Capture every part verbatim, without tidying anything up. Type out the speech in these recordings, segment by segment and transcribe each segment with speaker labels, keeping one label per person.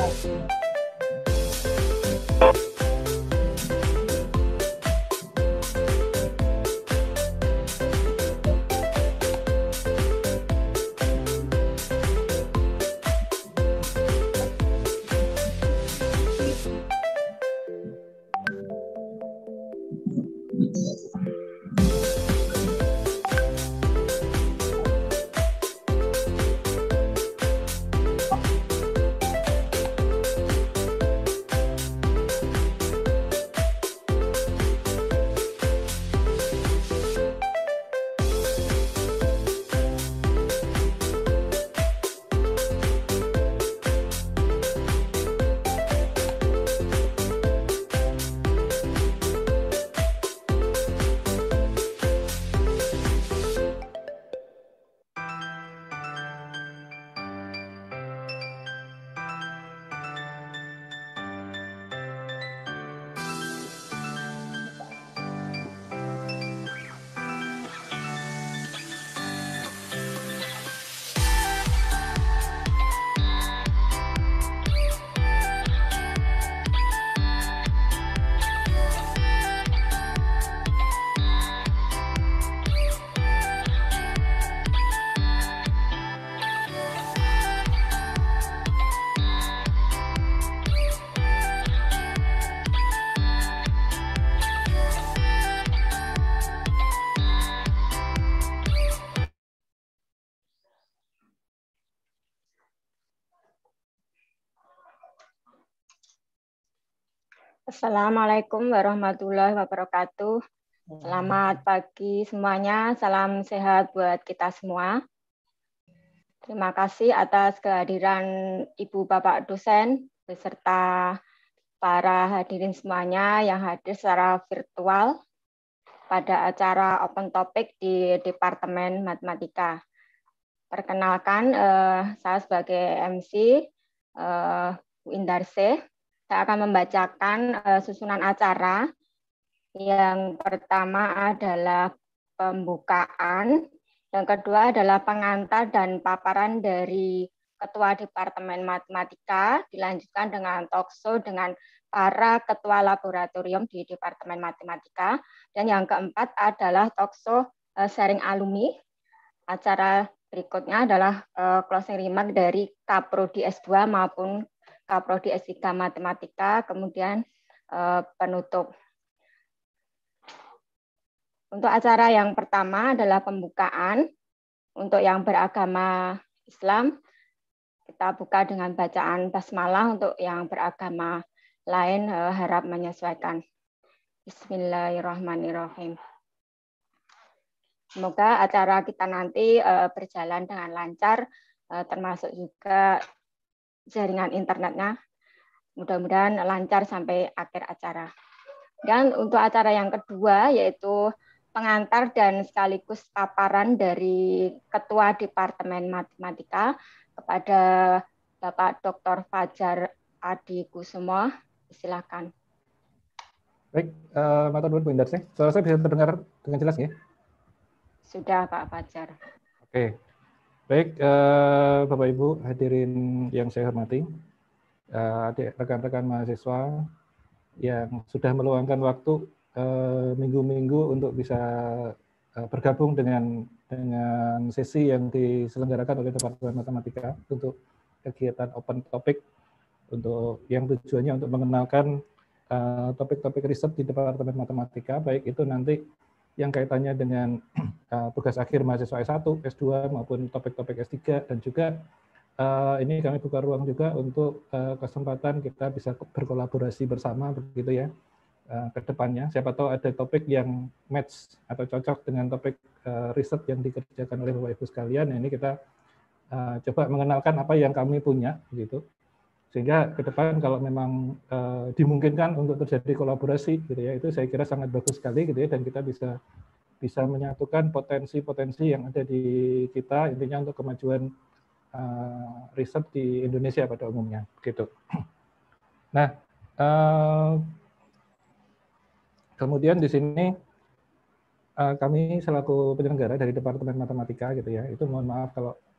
Speaker 1: Assalamualaikum warahmatullahi wabarakatuh. Selamat pagi semuanya, salam sehat buat kita semua. Terima kasih atas kehadiran Ibu Bapak dosen beserta para hadirin semuanya yang hadir secara virtual pada acara Open Topic di Departemen Matematika. Perkenalkan, eh, saya sebagai M C eh, Bu Indarse. Saya akan membacakan uh, susunan acara. Yang pertama adalah pembukaan, yang kedua adalah pengantar dan paparan dari Ketua Departemen Matematika, dilanjutkan dengan talkshow dengan para ketua laboratorium di Departemen Matematika, dan yang keempat adalah talkshow uh, sharing alumni. Acara berikutnya adalah uh, closing remark dari Kaprodi S dua maupun Kaprodi S tiga Matematika, kemudian eh, penutup. Untuk acara yang pertama adalah pembukaan. Untuk yang beragama Islam, kita buka dengan bacaan basmalah. Untuk yang beragama lain eh, harap menyesuaikan. Bismillahirrahmanirrahim. Semoga acara kita nanti eh, berjalan dengan lancar, eh, termasuk juga jaringan internetnya, mudah-mudahan lancar sampai akhir acara. Dan untuk acara yang kedua yaitu pengantar dan sekaligus paparan dari Ketua Departemen Matematika kepada Bapak Doktor Fajar Adi Kusumo. Silakan.
Speaker 2: Baik, uh, matur nuwun Bu Indarse. Suara saya bisa terdengar dengan jelas ya?
Speaker 1: Sudah Pak Fajar.
Speaker 2: Oke. Baik, uh, Bapak Ibu hadirin yang saya hormati, uh, adik rekan-rekan mahasiswa yang sudah meluangkan waktu minggu-minggu uh, untuk bisa uh, bergabung dengan dengan sesi yang diselenggarakan oleh Departemen Matematika untuk kegiatan Open Topic, untuk yang tujuannya untuk mengenalkan topik-topik uh, riset di Departemen Matematika, baik itu nanti yang kaitannya dengan uh, tugas akhir mahasiswa S satu, S dua maupun topik-topik S tiga, dan juga uh, ini kami buka ruang juga untuk uh, kesempatan kita bisa berkolaborasi bersama begitu ya uh, ke depannya. Siapa tahu ada topik yang match atau cocok dengan topik uh, riset yang dikerjakan oleh Bapak Ibu sekalian. Nah, ini kita uh, coba mengenalkan apa yang kami punya gitu. Sehingga ke depan kalau memang uh, dimungkinkan untuk terjadi kolaborasi gitu ya, itu saya kira sangat bagus sekali gitu ya, dan kita bisa bisa menyatukan potensi-potensi yang ada di kita, intinya untuk kemajuan uh, riset di Indonesia pada umumnya gitu. Nah, uh, kemudian di sini uh, kami selaku penyelenggara dari Departemen Matematika gitu ya, itu mohon maaf kalau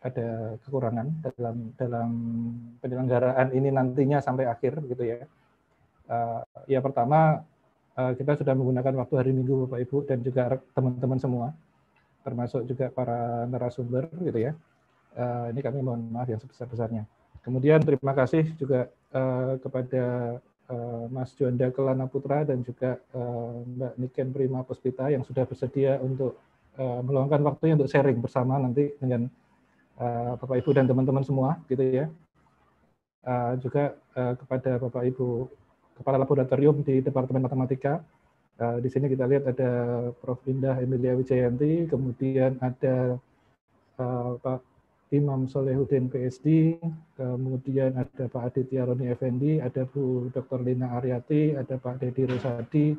Speaker 2: ada kekurangan dalam dalam penyelenggaraan ini nantinya sampai akhir gitu ya. Uh, ya pertama uh, kita sudah menggunakan waktu hari Minggu Bapak Ibu dan juga teman-teman semua, termasuk juga para narasumber gitu ya. Uh, ini kami mohon maaf yang sebesar-besarnya. Kemudian terima kasih juga uh, kepada uh, Mas Juanda Kelana Putra dan juga uh, Mbak Niken Prima Puspita yang sudah bersedia untuk uh, meluangkan waktunya untuk sharing bersama nanti dengan Uh, Bapak Ibu dan teman-teman semua gitu ya. Uh, juga uh, kepada Bapak Ibu Kepala Laboratorium di Departemen Matematika. Uh, di sini kita lihat ada Profesor Indah Emilia Wijayanti, kemudian ada uh, Pak Imam Solehudin P S D, kemudian ada Pak Aditya Roni Effendi, ada Bu Doktor Lina Aryati, ada Pak Dedi Rosadi,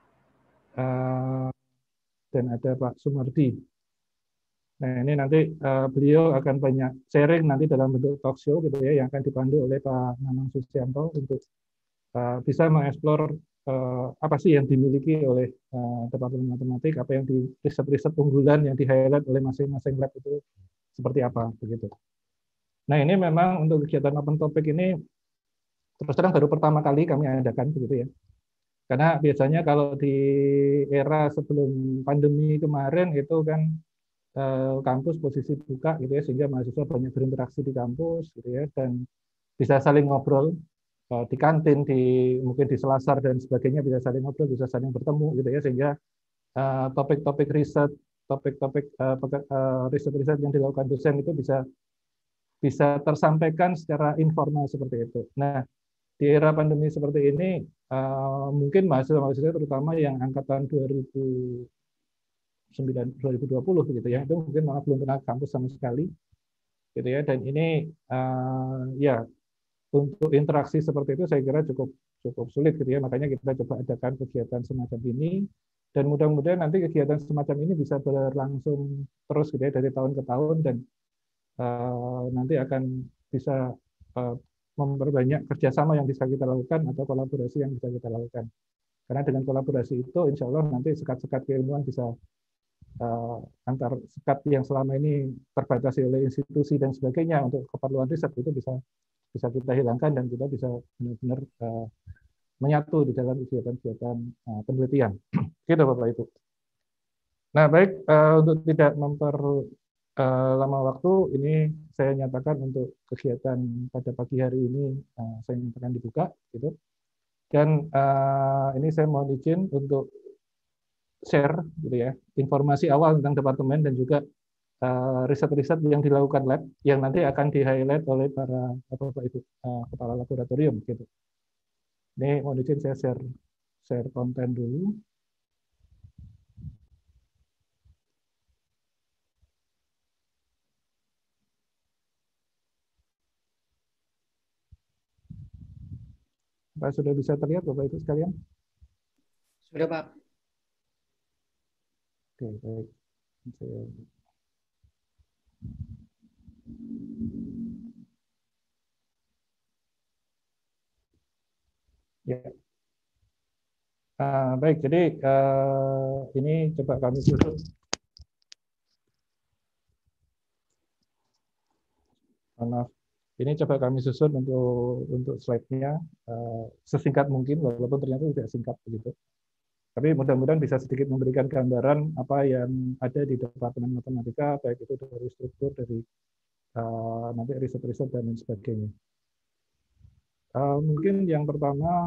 Speaker 2: uh, dan ada Pak Sumardi. Nah, ini nanti uh, beliau akan banyak sharing nanti dalam bentuk talk show gitu ya, yang akan dipandu oleh Pak Nanang Susianto untuk uh, bisa mengeksplor uh, apa sih yang dimiliki oleh uh, Departemen Matematik, apa yang di riset-riset unggulan yang di-highlight oleh masing-masing lab itu seperti apa begitu. Nah, ini memang untuk kegiatan open topic ini terus terang baru pertama kali kami adakan begitu ya. Karena biasanya kalau di era sebelum pandemi kemarin itu kan kampus posisi buka gitu ya, sehingga mahasiswa banyak berinteraksi di kampus gitu ya, dan bisa saling ngobrol uh, di kantin, di mungkin di selasar dan sebagainya, bisa saling ngobrol, bisa saling bertemu gitu ya, sehingga topik-topik uh, riset, topik-topik uh, uh, riset-riset yang dilakukan dosen itu bisa bisa tersampaikan secara informal seperti itu. Nah, di era pandemi seperti ini uh, mungkin mahasiswa-mahasiswa terutama yang angkatan dua ribu sembilan dua ribu dua puluh gitu ya, itu mungkin malah belum pernah kampus sama sekali gitu ya, dan ini uh, ya untuk interaksi seperti itu saya kira cukup cukup sulit gitu ya, makanya kita coba adakan kegiatan semacam ini, dan mudah-mudahan nanti kegiatan semacam ini bisa berlangsung terus gitu ya dari tahun ke tahun, dan uh, nanti akan bisa uh, memperbanyak kerjasama yang bisa kita lakukan atau kolaborasi yang bisa kita lakukan, karena dengan kolaborasi itu insya Allah nanti sekat-sekat keilmuan bisa Uh, antar sekat yang selama ini terbatasi oleh institusi dan sebagainya untuk keperluan riset itu bisa bisa kita hilangkan dan kita bisa benar-benar uh, menyatu di dalam kegiatan-kegiatan uh, penelitian. Gitu Bapak Ibu. Nah baik, uh, untuk tidak memperlama uh, waktu, ini saya nyatakan untuk kegiatan pada pagi hari ini uh, saya nyatakan dibuka, gitu. Dan uh, ini saya mohon izin untuk share gitu ya, informasi awal tentang departemen dan juga riset-riset uh, yang dilakukan lab yang nanti akan di-highlight oleh para Bapak Ibu uh, kepala laboratorium gitu. Ini mohon izin saya share share konten dulu. Apa sudah bisa terlihat Bapak Ibu sekalian?
Speaker 3: Sudah Pak.
Speaker 2: Oke, baik. Saya... Ya, uh, baik. Jadi uh, ini coba kami susun. Maaf, ini coba kami susun untuk untuk slide-nya uh, sesingkat mungkin, walaupun ternyata tidak singkat begitu. Tapi mudah-mudahan bisa sedikit memberikan gambaran apa yang ada di Departemen Matematika, baik itu dari struktur, dari uh, nanti riset-riset dan lain sebagainya. Uh, mungkin yang pertama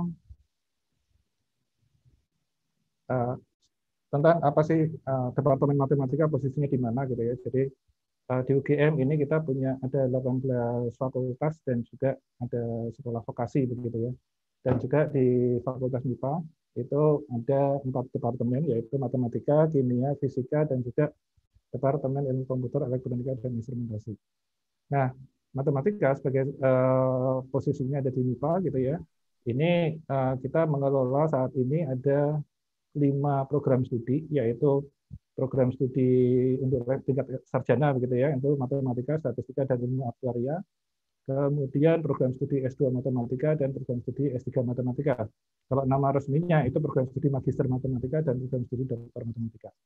Speaker 2: uh, tentang apa sih uh, Departemen Matematika posisinya di mana gitu ya. Jadi uh, di U G M ini kita punya ada delapan belas fakultas dan juga ada sekolah vokasi begitu ya. Dan juga di Fakultas M I P A itu ada empat departemen, yaitu matematika, kimia, fisika, dan juga departemen ilmu komputer, elektronika, dan instrumentasi. Nah, matematika sebagai uh, posisinya ada di M I P A gitu ya. Ini uh, kita mengelola saat ini ada lima program studi, yaitu program studi untuk tingkat sarjana begitu ya, itu matematika, statistika, dan ilmu aktuaria. Kemudian program studi S dua Matematika dan program studi S tiga Matematika. Kalau nama resminya itu program studi Magister Matematika dan program studi Doktor Matematika.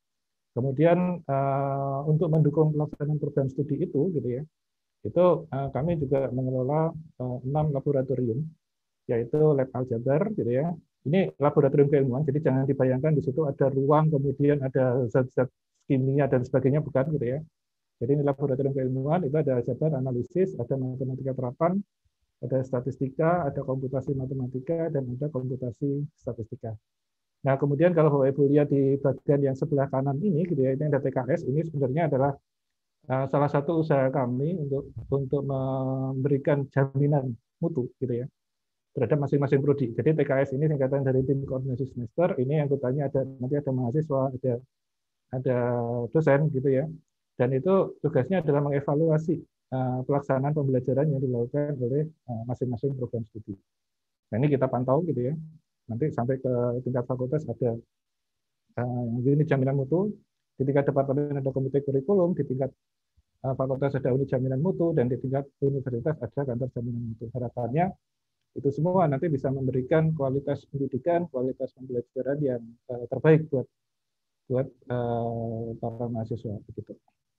Speaker 2: Kemudian uh, untuk mendukung pelaksanaan program studi itu, gitu ya, itu uh, kami juga mengelola uh, enam laboratorium, yaitu lab aljabar, gitu ya. Ini laboratorium keilmuan, jadi jangan dibayangkan di situ ada ruang, kemudian ada zat-zat kimia dan sebagainya, bukan, gitu ya. Jadi ini laboratorium keilmuan, itu ada aljabar, analisis, ada matematika terapan, ada statistika, ada komputasi matematika, dan ada komputasi statistika. Nah, kemudian kalau Bapak Ibu lihat di bagian yang sebelah kanan ini, gitu ya, ini ada T K S. Ini sebenarnya adalah uh, salah satu usaha kami untuk untuk memberikan jaminan mutu, gitu ya, terhadap masing-masing prodi. Jadi T K S ini singkatan dari tim koordinasi semester. Ini anggotanya ada nanti ada mahasiswa, ada ada dosen, gitu ya. Dan itu tugasnya adalah mengevaluasi uh, pelaksanaan pembelajaran yang dilakukan oleh uh, masing-masing program studi. Nah, ini kita pantau, gitu ya. Nanti sampai ke tingkat fakultas ada uh, unit jaminan mutu, di tingkat departemen ada komite kurikulum, di tingkat uh, fakultas ada unit jaminan mutu, dan di tingkat universitas ada kantor jaminan mutu. Harapannya itu semua nanti bisa memberikan kualitas pendidikan, kualitas pembelajaran yang uh, terbaik buat buat uh, para mahasiswa, begitu.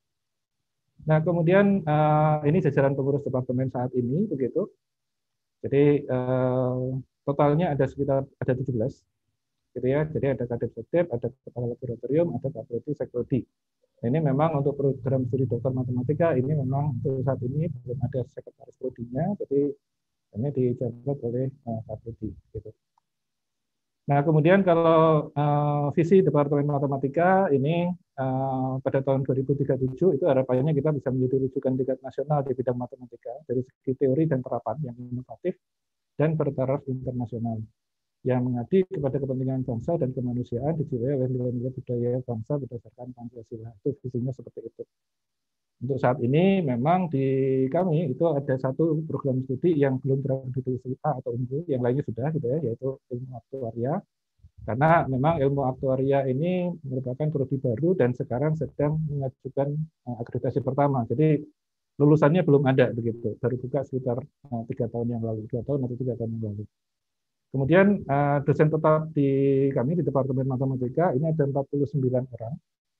Speaker 2: Nah, kemudian uh, ini jajaran pengurus departemen saat ini, begitu. Jadi uh, totalnya ada sekitar ada tujuh belas, gitu ya. Jadi ada kadep sekdep, ada kepala laboratorium, ada kaprodi, sekrodi. Ini memang untuk program studi dokter matematika ini memang untuk saat ini belum ada sekretaris prodinya, jadi ini dijabat oleh uh, kaprodi, gitu. Nah, kemudian kalau uh, visi Departemen Matematika ini uh, pada tahun dua ribu tiga puluh tujuh itu harapannya kita bisa menjadi rujukan tingkat nasional di bidang matematika dari segi teori dan terapan yang inovatif dan bertaraf internasional, yang mengabdi kepada kepentingan bangsa dan kemanusiaan dijiwai oleh nilai-nilai budaya bangsa berdasarkan Pancasila. Itu visinya seperti itu. Untuk saat ini memang di kami itu ada satu program studi yang belum terakreditasi A atau unggul, yang lainnya sudah, gitu ya, yaitu ilmu aktuaria. Karena memang ilmu aktuaria ini merupakan prodi baru dan sekarang sedang mengajukan akreditasi pertama. Jadi lulusannya belum ada, begitu. Baru buka sekitar tiga tahun yang lalu, dua tahun atau tiga tahun yang lalu. Kemudian dosen tetap di kami di Departemen Matematika ini ada empat puluh sembilan orang.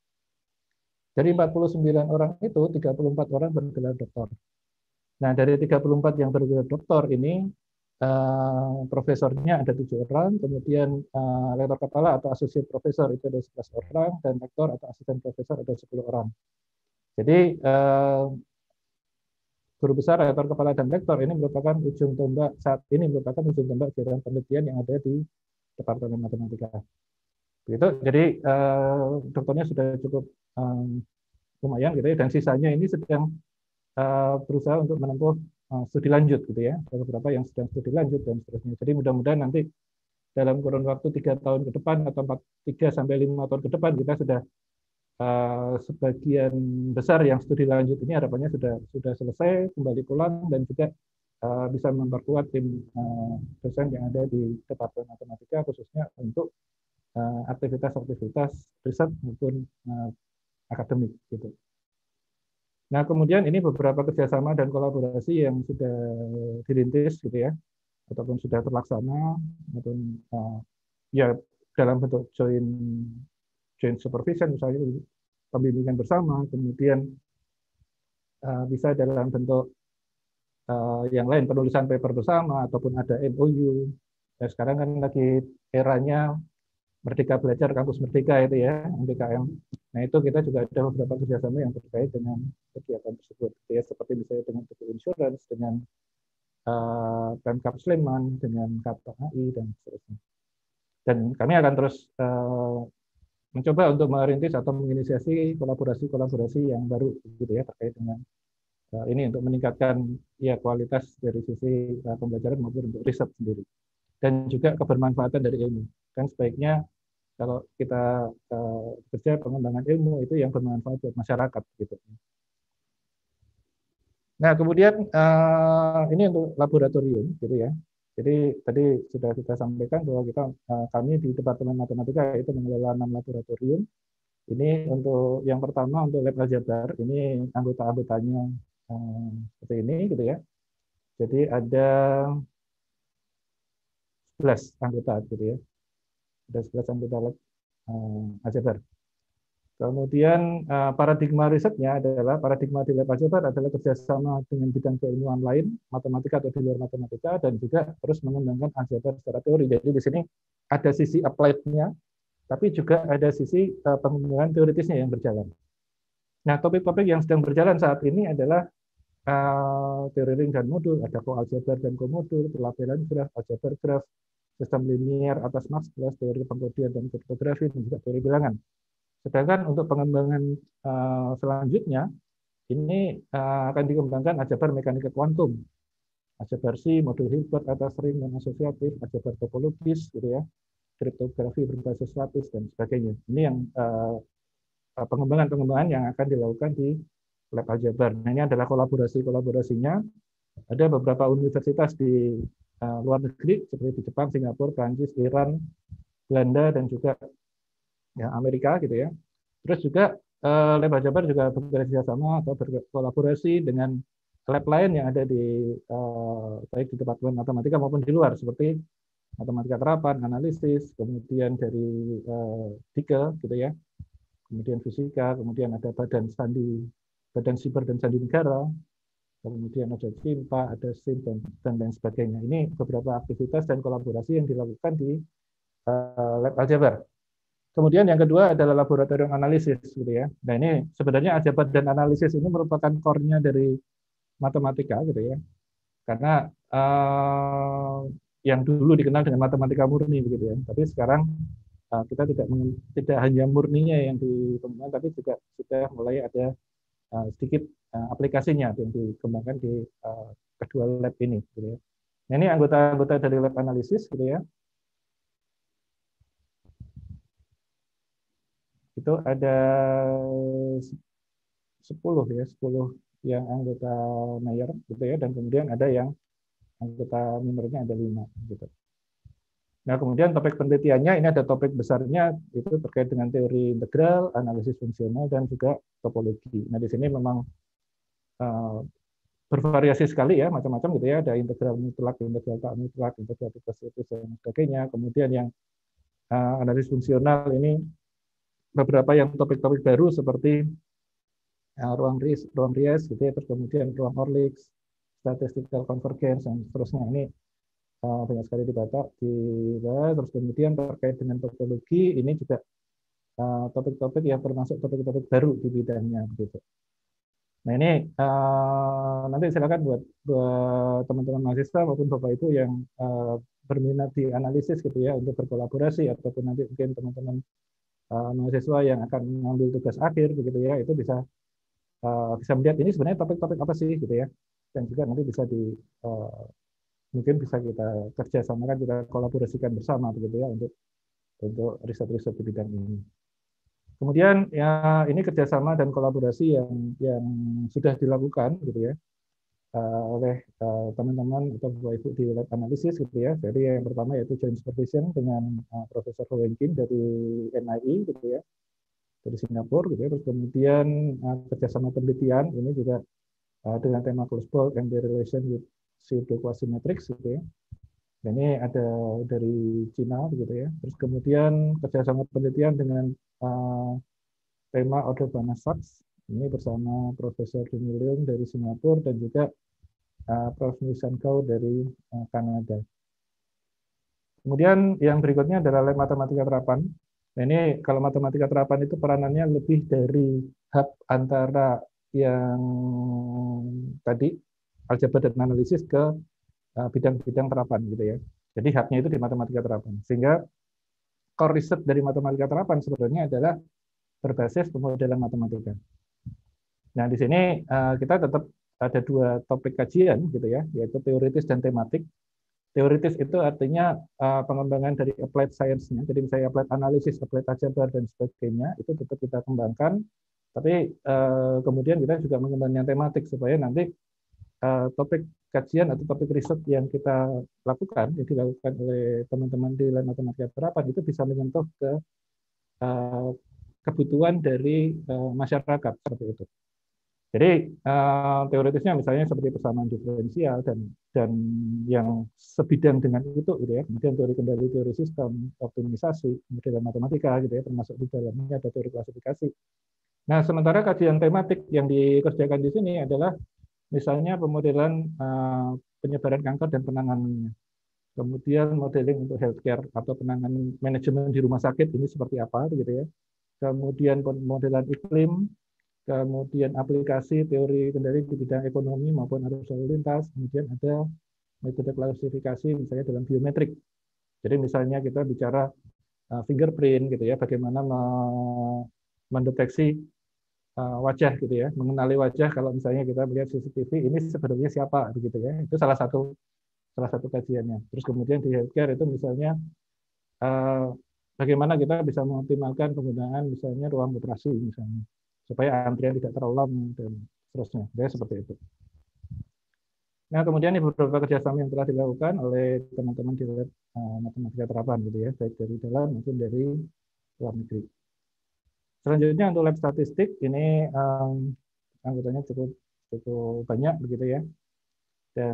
Speaker 2: Dari empat puluh sembilan orang itu, tiga puluh empat orang bergelar doktor. Nah, dari tiga puluh empat yang bergelar doktor ini, uh, profesornya ada tujuh orang, kemudian uh, lektor kepala atau asosiat profesor itu ada sebelas orang, dan lektor atau asisten profesor ada sepuluh orang. Jadi, uh, guru besar, lektor kepala, dan lektor ini merupakan ujung tombak, saat ini merupakan ujung tombak kegiatan penelitian yang ada di Departemen Matematika. Begitu, jadi uh, dokternya sudah cukup um, lumayan, gitu ya, dan sisanya ini sedang uh, berusaha untuk menempuh uh, studi lanjut, gitu ya. Ada beberapa yang sedang studi lanjut dan seterusnya. Jadi mudah-mudahan nanti dalam kurun waktu tiga tahun ke depan atau empat tiga sampai lima tahun ke depan kita sudah uh, sebagian besar yang studi lanjut ini harapannya sudah sudah selesai, kembali pulang, dan juga uh, bisa memperkuat tim uh, dosen yang ada di Departemen Matematika khususnya untuk aktivitas-aktivitas uh, riset maupun uh, akademik, gitu. Nah, kemudian ini beberapa kerjasama dan kolaborasi yang sudah dirintis, gitu ya, ataupun sudah terlaksana, ataupun uh, ya dalam bentuk joint joint supervision, misalnya pembimbingan bersama, kemudian uh, bisa dalam bentuk uh, yang lain, penulisan paper bersama, ataupun ada M O U. Nah, sekarang kan lagi eranya Merdeka Belajar Kampus Merdeka itu ya, M B K M. Nah, itu kita juga ada beberapa kerjasama yang terkait dengan kegiatan tersebut, ya, seperti misalnya dengan T P Insurance, dengan uh, Pemkab Sleman, dengan K P A I, dan seterusnya. Dan kami akan terus uh, mencoba untuk merintis atau menginisiasi kolaborasi-kolaborasi yang baru, gitu ya, terkait dengan uh, ini untuk meningkatkan ya kualitas dari sisi uh, pembelajaran maupun untuk riset sendiri, dan juga kebermanfaatan dari ilmu. Kan sebaiknya kalau kita uh, kerja pengembangan ilmu itu yang bermanfaat buat masyarakat, gitu. Nah, kemudian uh, ini untuk laboratorium, gitu ya. Jadi tadi sudah kita sampaikan bahwa kita uh, kami di Departemen Matematika itu mengelola enam laboratorium. Ini untuk yang pertama untuk lab aljabar, ini anggota-anggotanya uh, seperti ini, gitu ya. Jadi ada sebelas anggota, gitu ya. Ada sebelas anggota lab uh, aljabar. Kemudian uh, paradigma risetnya adalah paradigma di lab aljabar adalah kerjasama dengan bidang keilmuan lain, matematika atau di luar matematika, dan juga terus mengembangkan aljabar secara teori. Jadi di sini ada sisi applied-nya, tapi juga ada sisi uh, pengembangan teoritisnya yang berjalan. Nah, topik-topik yang sedang berjalan saat ini adalah uh, teori ring dan modul, ada koaljabar dan komodul, pelabelan graf, aljabar graf, sistem linier atas max plus, teori pengkodian dan kriptografi, dan juga teori bilangan. Sedangkan untuk pengembangan uh, selanjutnya, ini uh, akan dikembangkan aljabar mekanika kuantum, aljabar C, modul Hilbert atas ring dan asosiatif, aljabar topologis, gitu ya, kriptografi berbasis lattice dan sebagainya. Ini yang pengembangan-pengembangan uh, yang akan dilakukan di lab aljabar. Nah, ini adalah kolaborasi-kolaborasinya. Ada beberapa universitas di uh, luar negeri seperti di Jepang, Singapura, Prancis, Iran, Belanda, dan juga ya, Amerika gitu ya. Terus juga eh, lab aljabar juga bekerja sama atau berkolaborasi dengan lab lain yang ada di eh, baik di departemen matematika maupun di luar seperti matematika terapan, analisis, kemudian dari eh, Dike gitu ya. Kemudian fisika, kemudian ada badan sandi, badan siber dan sandi negara, kemudian ada CIMPA, ada S I M dan, dan lain sebagainya. Ini beberapa aktivitas dan kolaborasi yang dilakukan di eh, lab aljabar. Kemudian yang kedua adalah laboratorium analisis, gitu ya. Nah ini sebenarnya aljabar dan analisis ini merupakan core-nya dari matematika, gitu ya. Karena uh, yang dulu dikenal dengan matematika murni, begitu ya. Tapi sekarang uh, kita tidak tidak hanya murninya yang dikembangkan, tapi juga sudah mulai ada uh, sedikit uh, aplikasinya yang dikembangkan di uh, kedua lab ini, gitu ya. Nah ini anggota-anggota dari lab analisis, gitu ya. Itu ada sepuluh ya, sepuluh yang anggota mayor gitu ya, dan kemudian ada yang anggota minornya ada lima gitu. Nah, kemudian topik penelitiannya ini ada topik besarnya itu terkait dengan teori integral, analisis fungsional, dan juga topologi. Nah, di sini memang uh, bervariasi sekali ya, macam-macam gitu ya, ada integral mutlak, integral tak mutlak, integral hipotesis dan sebagainya. Kemudian yang uh, analisis fungsional ini beberapa yang topik-topik baru seperti uh, ruang Ries, ruang Ries gitu ya, terus kemudian ruang Orlix, statistical convergence dan seterusnya. Ini uh, banyak sekali dibaca di terus kemudian terkait dengan topologi ini juga topik-topik uh, yang termasuk topik-topik baru di bidangnya begitu. Nah ini uh, nanti silakan buat buat teman-teman mahasiswa maupun Bapak Ibu yang uh, berminat di analisis gitu ya untuk berkolaborasi ataupun nanti mungkin teman-teman Uh, mahasiswa yang akan mengambil tugas akhir begitu ya, itu bisa uh, bisa melihat ini sebenarnya topik-topik apa sih gitu ya, dan juga nanti bisa di uh, mungkin bisa kita kerjasamakan, kita kolaborasikan bersama begitu ya untuk untuk riset-riset di bidang ini. Kemudian ya ini kerjasama dan kolaborasi yang yang sudah dilakukan gitu ya uh, oleh teman-teman uh, atau Bapak Ibu di lab analisis gitu ya. Jadi yang pertama yaitu joint supervision dengan uh, Profesor Wenkin dari N I I gitu ya, dari Singapura gitu ya. Terus kemudian uh, kerjasama penelitian ini juga uh, dengan tema close ball and the relation with pseudo quasi-matrix gitu ya. Dan ini ada dari Cina begitu ya. Terus kemudian kerjasama penelitian dengan uh, tema order Banasaks ini bersama Profesor Dini Leung dari Singapura dan juga uh, Prof Nisan Kau dari uh, Kanada. Kemudian yang berikutnya adalah lab matematika terapan. Nah, ini kalau matematika terapan itu peranannya lebih dari hub antara yang tadi aljabar dan analisis ke bidang-bidang uh, terapan gitu ya. Jadi hubnya itu di matematika terapan. Sehingga core riset dari matematika terapan sebenarnya adalah berbasis pemodelan matematika. Nah, di sini uh, kita tetap ada dua topik kajian gitu ya, yaitu teoritis dan tematik. Teoritis itu artinya uh, pengembangan dari applied science-nya. Jadi misalnya applied analisis, applied aljabar dan sebagainya itu tetap kita kembangkan. Tapi uh, kemudian kita juga mengembangkan tematik supaya nanti uh, topik kajian atau topik riset yang kita lakukan, yang dilakukan oleh teman-teman di lab matematika terapan itu bisa menyentuh ke uh, kebutuhan dari uh, masyarakat seperti itu. Jadi uh, teoritisnya misalnya seperti persamaan diferensial dan dan yang sebidang dengan itu gitu ya. Kemudian teori kendali, teori sistem, optimisasi, modelan matematika gitu ya, termasuk di dalamnya ada teori klasifikasi. Nah, sementara kajian tematik yang dikerjakan di sini adalah misalnya pemodelan uh, penyebaran kanker dan penanganannya. Kemudian modeling untuk healthcare atau penanganan manajemen di rumah sakit ini seperti apa gitu ya. Kemudian pemodelan iklim, kemudian aplikasi teori kendali di bidang ekonomi maupun arus lalu lintas, kemudian ada metode klasifikasi misalnya dalam biometrik. Jadi misalnya kita bicara uh, fingerprint gitu ya, bagaimana mendeteksi uh, wajah gitu ya, mengenali wajah kalau misalnya kita melihat C C T V ini sebenarnya siapa begitu ya. Itu salah satu salah satu kajiannya. Terus kemudian di healthcare itu misalnya uh, bagaimana kita bisa mengoptimalkan penggunaan misalnya ruang operasi misalnya supaya antrian tidak terlalu lama dan seterusnya. Jadi seperti itu. Nah, kemudian ini beberapa kerjasama yang telah dilakukan oleh teman-teman di lab uh, matematika terapan gitu ya, baik dari dalam maupun dari luar negeri. Selanjutnya untuk lab statistik ini um, anggotanya cukup cukup banyak begitu ya, dan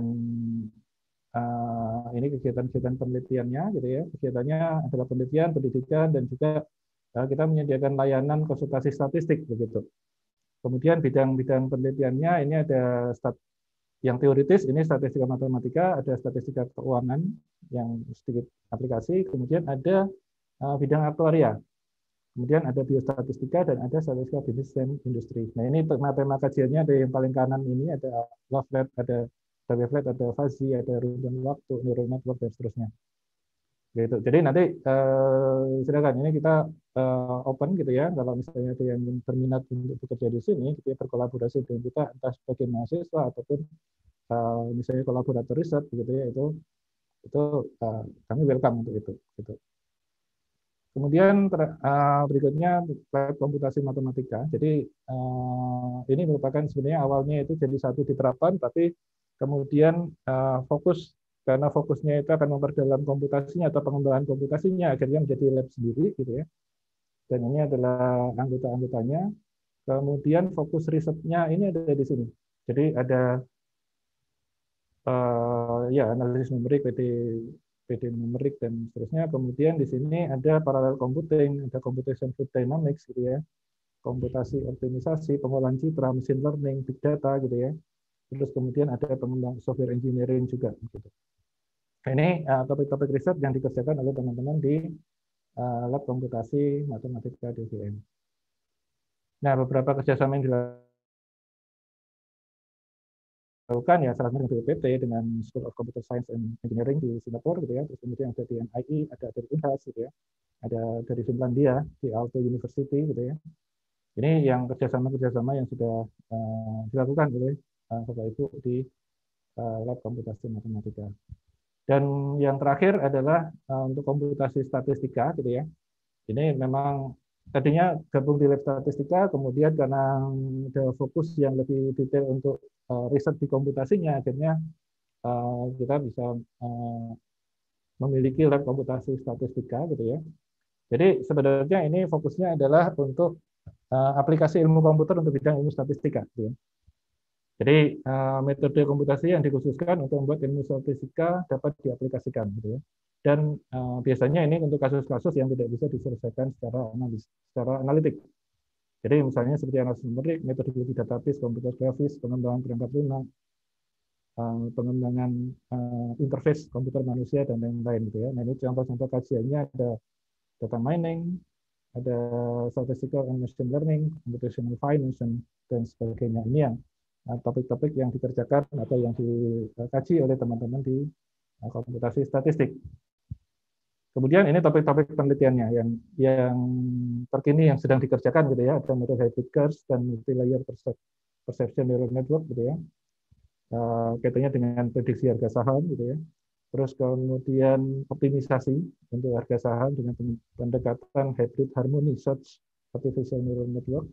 Speaker 2: uh, ini kegiatan-kegiatan penelitiannya gitu ya, kegiatannya adalah penelitian, pendidikan, dan juga uh, kita menyediakan layanan konsultasi statistik begitu. Kemudian bidang-bidang penelitiannya ini ada stat yang teoritis, ini statistika matematika, ada statistika keuangan yang sedikit aplikasi, kemudian ada uh, bidang aktuaria. Kemudian ada biostatistika dan ada statistika bisnis dan industri. Nah, ini tema-tema kajiannya ada yang paling kanan ini ada Lovelet, ada Wavelet, ada fuzzy, ada runtun waktu, neural network dan seterusnya. Gitu. Jadi nanti eh, silakan ini kita eh, open gitu ya. Kalau misalnya ada yang berminat untuk bekerja di sini, kita gitu berkolaborasi dengan kita entah sebagai mahasiswa ataupun eh, misalnya kolaborator riset begitu ya, itu itu eh, kami welcome untuk itu. Gitu. Kemudian uh, berikutnya lab komputasi matematika. Jadi uh, ini merupakan sebenarnya awalnya itu jadi satu diterapkan, tapi kemudian uh, fokus karena fokusnya itu akan memperdalam komputasinya atau pengembangan komputasinya, akhirnya menjadi lab sendiri gitu ya. Dan ini adalah anggota-anggotanya. Kemudian fokus risetnya ini ada di sini. Jadi ada uh, ya analisis numerik, P D P D numerik dan seterusnya. Kemudian di sini ada parallel computing, ada computation fluid dynamics gitu ya, komputasi optimisasi, pengolahan citra, machine learning, big data gitu ya. Terus kemudian ada pengembang software engineering juga gitu. Ini topik-topik uh, riset yang dikerjakan oleh teman-teman di uh, lab komputasi matematika di U G M. Nah, beberapa kerjasama yang dilakukan lakukan ya salah satu dengan B P T dengan School of Computer Science and Engineering di Singapura gitu ya, terus kemudian ada di N I I, ada dari Unhas gitu ya, ada dari Finlandia di Aalto University gitu ya. Ini yang kerjasama-kerjasama yang sudah uh, dilakukan oleh uh, Bapak Ibu di uh, lab komputasi matematika. Dan yang terakhir adalah uh, untuk komputasi statistika gitu ya. Ini memang tadinya gabung di lab statistika, kemudian karena ada fokus yang lebih detail untuk uh, riset di komputasinya, akhirnya uh, kita bisa uh, memiliki lab komputasi statistika gitu ya. Jadi sebenarnya ini fokusnya adalah untuk uh, aplikasi ilmu komputer untuk bidang ilmu statistika. Gitu ya. Jadi uh, metode komputasi yang dikhususkan untuk membuat ilmu statistika dapat diaplikasikan gitu ya. Dan uh, biasanya ini untuk kasus-kasus yang tidak bisa diselesaikan secara analis, secara analitik. Jadi misalnya seperti analisis numerik, metodologi database, komputer grafis, pengembangan perangkat lunak, uh, pengembangan uh, interface komputer manusia dan lain-lain gitu ya. Nah, ini contoh-contoh kajiannya ada data mining, ada statistical and machine learning, computational finance dan sebagainya. Ini yang topik-topik yang dikerjakan atau yang dikaji oleh teman-teman di komputasi statistik. Kemudian ini topik-topik penelitiannya yang yang terkini yang sedang dikerjakan gitu ya, ada model hybrid curves dan multi-layer perception neural network gitu ya, uh, kaitannya dengan prediksi harga saham gitu ya. Terus kemudian optimisasi untuk harga saham dengan pendekatan hybrid harmony search artificial neural network.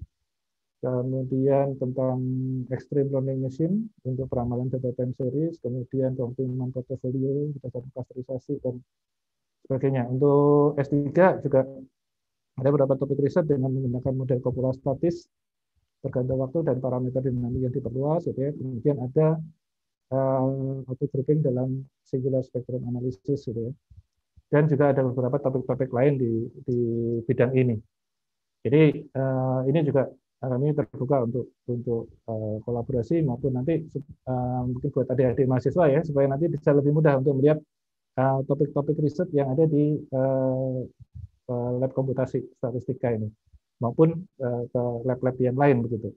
Speaker 2: Kemudian tentang extreme learning machine untuk peramalan data time series, kemudian pengoptimalan portofolio, berdasarkan klasterisasi dan sebagainya. Untuk S tiga juga ada beberapa topik riset dengan menggunakan model kopula statis, tergantung waktu dan parameter dinamik yang diperluas. Gitu ya. Kemudian ada uh, auto grouping dalam singular spectrum analysis gitu ya. Dan juga ada beberapa topik-topik lain di di bidang ini. Jadi uh, ini juga kami terbuka untuk untuk uh, kolaborasi maupun nanti uh, mungkin buat adik-adik mahasiswa ya, supaya nanti bisa lebih mudah untuk melihat topik-topik uh, riset yang ada di uh, uh, lab komputasi statistika ini maupun uh, ke lab-lab yang lain begitu.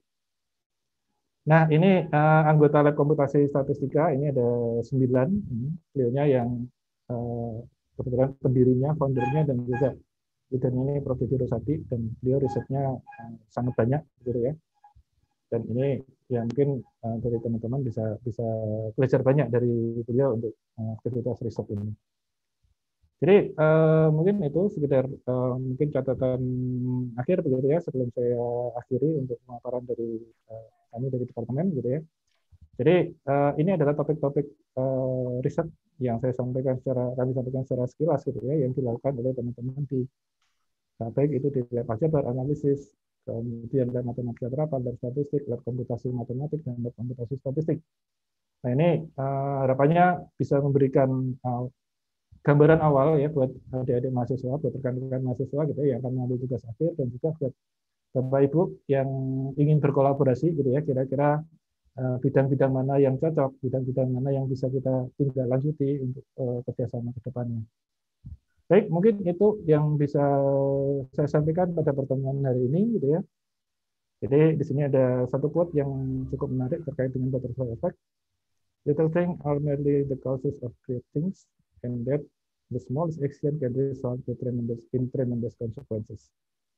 Speaker 2: Nah ini uh, anggota lab komputasi statistika ini ada sembilan, ini beliaunya yang uh, kebetulan pendirinya, foundernya dan juga leadernya ini Prof Didi Rosadi, dan beliau risetnya uh, sangat banyak gitu ya. Dan ini ya mungkin uh, dari teman-teman bisa bisa belajar banyak dari beliau untuk uh, aktivitas riset ini. Jadi uh, mungkin itu sekedar uh, mungkin catatan akhir begitu ya sebelum saya akhiri untuk pemaparan dari uh, kami dari departemen gitu ya. Jadi uh, ini adalah topik-topik uh, riset yang saya sampaikan secara kami sampaikan secara sekilas gitu ya, yang dilakukan oleh teman-teman di uh, baik itu di lab aljabar analisis, kemudian lab matematika terapan, lab statistik, lab komputasi matematik dan lab komputasi statistik. Nah ini uh, harapannya bisa memberikan uh, gambaran awal ya buat adik-adik mahasiswa, buat rekan-rekan mahasiswa gitu ya, yang akan mengambil tugas akhir, dan juga buat Bapak Ibu yang ingin berkolaborasi gitu ya, kira-kira bidang-bidang mana yang cocok, bidang-bidang mana yang bisa kita tindak lanjuti untuk uh, kerjasama ke depannya. Baik, mungkin itu yang bisa saya sampaikan pada pertemuan hari ini gitu ya. Jadi di sini ada satu quote yang cukup menarik terkait dengan butterfly effect. Little things are merely the causes of great things, and that the smallest action can result in tremendous, in tremendous consequences.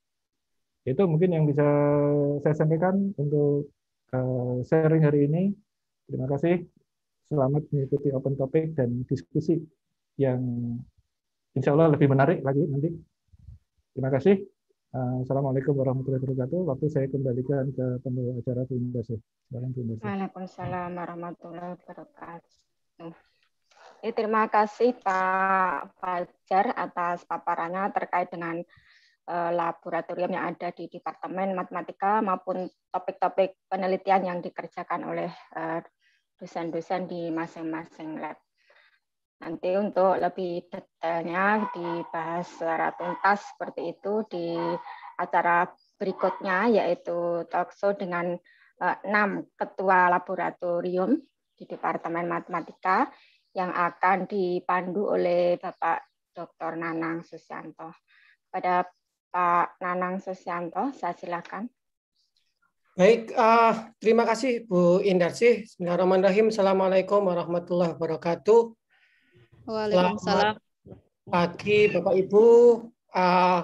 Speaker 2: Itu mungkin yang bisa saya sampaikan untuk Uh, sharing hari ini. Terima kasih. Selamat mengikuti open topic dan diskusi yang insya Allah lebih menarik lagi nanti. Terima kasih. Uh, Assalamualaikum warahmatullahi wabarakatuh. Waktu saya kembalikan ke pembawa acara Bu Indasih.
Speaker 1: Waalaikumsalam warahmatullahi wabarakatuh. Eh, terima kasih Pak Fajar atas paparannya terkait dengan laboratorium yang ada di Departemen Matematika maupun topik-topik penelitian yang dikerjakan oleh dosen-dosen di masing-masing lab. Nanti untuk lebih detailnya dibahas secara tuntas seperti itu di acara berikutnya, yaitu talkshow dengan enam ketua laboratorium di Departemen Matematika yang akan dipandu oleh Bapak Doktor Nanang Susianto. Pada Pak Nanang Susianto, saya silakan.
Speaker 3: Baik, uh, terima kasih Bu Indarsih. Bismillahirrahmanirrahim. Assalamualaikum warahmatullahi wabarakatuh.
Speaker 4: Waalaikumsalam.
Speaker 3: Selamat pagi Bapak Ibu, uh,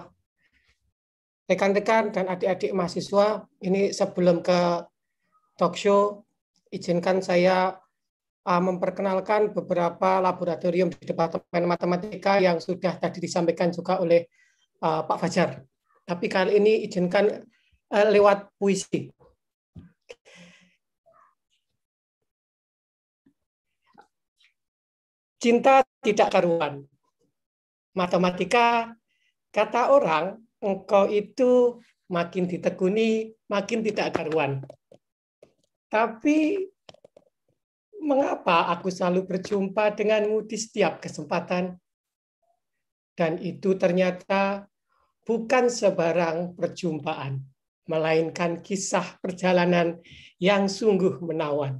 Speaker 3: rekan-rekan dan adik-adik mahasiswa. Ini sebelum ke talk show, izinkan saya uh, memperkenalkan beberapa laboratorium di Departemen Matematika yang sudah tadi disampaikan juga oleh Uh, Pak Fajar. Tapi kali ini izinkan uh, lewat puisi. Cinta tidak karuan. Matematika, kata orang, engkau itu makin ditekuni, makin tidak karuan. Tapi mengapa aku selalu berjumpa denganmu di setiap kesempatan? Dan itu ternyata bukan sebarang perjumpaan, melainkan kisah perjalanan yang sungguh menawan.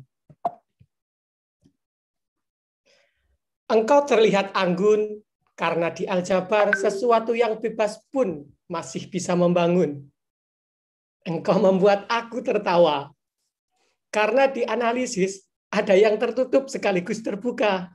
Speaker 3: Engkau terlihat anggun karena di aljabar sesuatu yang bebas pun masih bisa membangun. Engkau membuat aku tertawa karena di analisis ada yang tertutup sekaligus terbuka.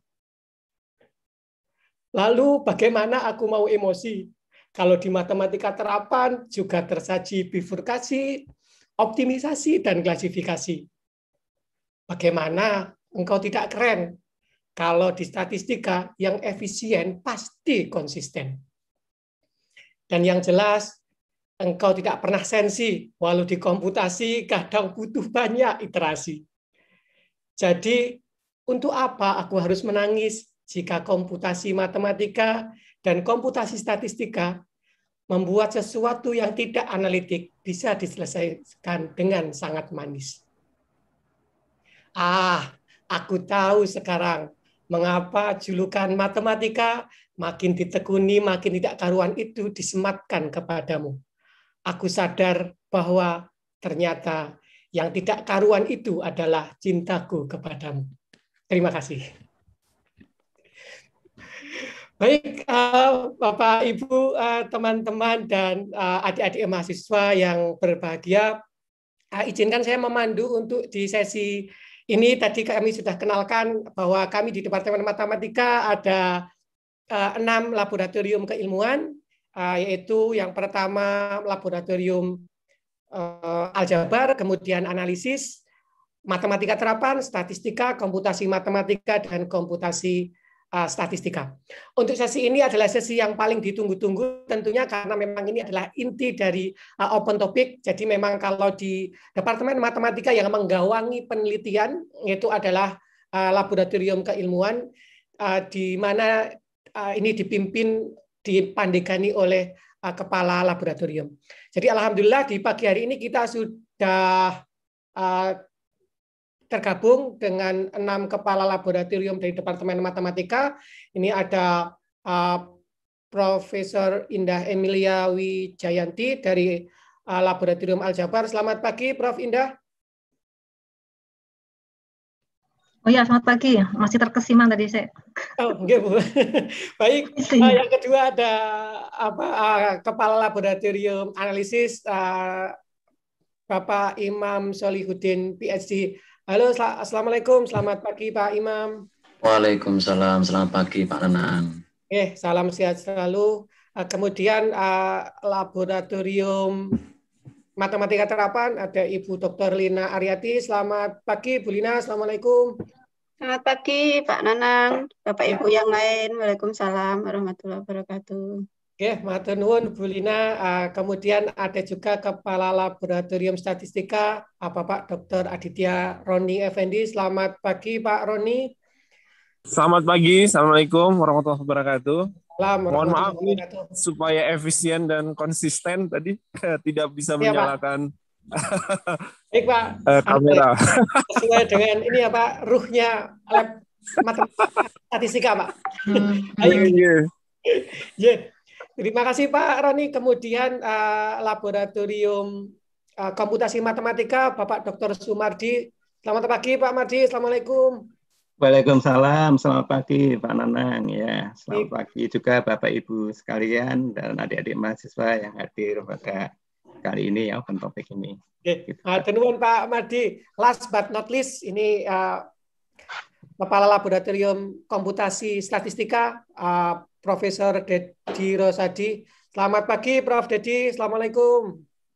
Speaker 3: Lalu bagaimana aku mau emosi kalau di matematika terapan juga tersaji bifurkasi, optimisasi, dan klasifikasi? Bagaimana engkau tidak keren kalau di statistika yang efisien pasti konsisten? Dan yang jelas, engkau tidak pernah sensi, walau di komputasi kadang butuh banyak iterasi. Jadi, untuk apa aku harus menangis jika komputasi matematika dan komputasi statistika membuat sesuatu yang tidak analitik bisa diselesaikan dengan sangat manis? Ah, Aku tahu sekarang mengapa julukan matematika makin ditekuni, makin tidak karuan itu disematkan kepadamu. Aku sadar bahwa ternyata yang tidak karuan itu adalah cintaku kepadamu. Terima kasih. Baik, uh, Bapak, Ibu, uh, teman-teman, dan uh, adik-adik mahasiswa yang berbahagia, uh, izinkan saya memandu untuk di sesi ini. Tadi kami sudah kenalkan bahwa kami di Departemen Matematika ada uh, enam laboratorium keilmuan, uh, yaitu yang pertama laboratorium uh, aljabar, kemudian analisis, matematika terapan, statistika, komputasi matematika, dan komputasi Uh, statistika. Untuk sesi ini adalah sesi yang paling ditunggu-tunggu tentunya karena memang ini adalah inti dari uh, open topic. Jadi memang kalau di Departemen Matematika yang menggawangi penelitian itu adalah uh, laboratorium keilmuan uh, di mana uh, ini dipimpin, dipandegani oleh uh, kepala laboratorium. Jadi alhamdulillah di pagi hari ini kita sudah uh, tergabung dengan enam kepala laboratorium dari Departemen Matematika. Ini ada uh, Profesor Indah Emilia Wijayanti dari uh, Laboratorium Aljabar. Selamat pagi, Prof Indah.
Speaker 5: Oh ya, selamat pagi. Masih terkesima tadi saya.
Speaker 3: Oh, enggak, Bu. Baik. Uh, yang kedua ada apa uh, Kepala Laboratorium Analisis uh, Bapak Imam Solihuddin, P H D. Halo, assalamualaikum, selamat pagi Pak Imam.
Speaker 6: Waalaikumsalam, selamat pagi Pak Nanang.
Speaker 3: Eh, salam sehat selalu. Kemudian uh, laboratorium matematika terapan ada Ibu Doktor Lina Aryati. Selamat pagi Bu Lina, assalamualaikum.
Speaker 7: Selamat pagi Pak Nanang, Bapak ya. Ibu yang lain. Waalaikumsalam warahmatullahi wabarakatuh.
Speaker 3: Oke, matur nuwun Bu Lina. Uh, kemudian ada juga Kepala Laboratorium Statistika, Bapak Doktor Aditya Roni Effendi. Selamat pagi Pak Roni.
Speaker 8: Selamat pagi, assalamualaikum warahmatullahi wabarakatuh.
Speaker 3: Salam,
Speaker 8: Mohon maaf nih supaya efisien dan konsisten tadi tidak bisa ya, menyalakan
Speaker 3: Baik Pak.
Speaker 8: uh, kamera.
Speaker 3: Sesuai dengan ini ya Pak, ruhnya lab matematika statistika Pak.
Speaker 8: Iya. Yeah.
Speaker 3: Yeah. Terima kasih Pak Roni. Kemudian uh, laboratorium uh, komputasi matematika Bapak Doktor Sumardi. Selamat pagi Pak Mardi. Assalamualaikum.
Speaker 9: Waalaikumsalam. Selamat pagi Pak Nanang. Ya, selamat Baik. pagi juga Bapak Ibu sekalian dan adik-adik mahasiswa yang hadir pada kali ini ya open topik ini.
Speaker 3: Oke. Terima kasih Pak Mardi. Last but not least ini uh, Kepala Laboratorium Komputasi Statistika uh, Profesor Dedi Rosadi. Selamat pagi, Prof Dedi. Assalamualaikum.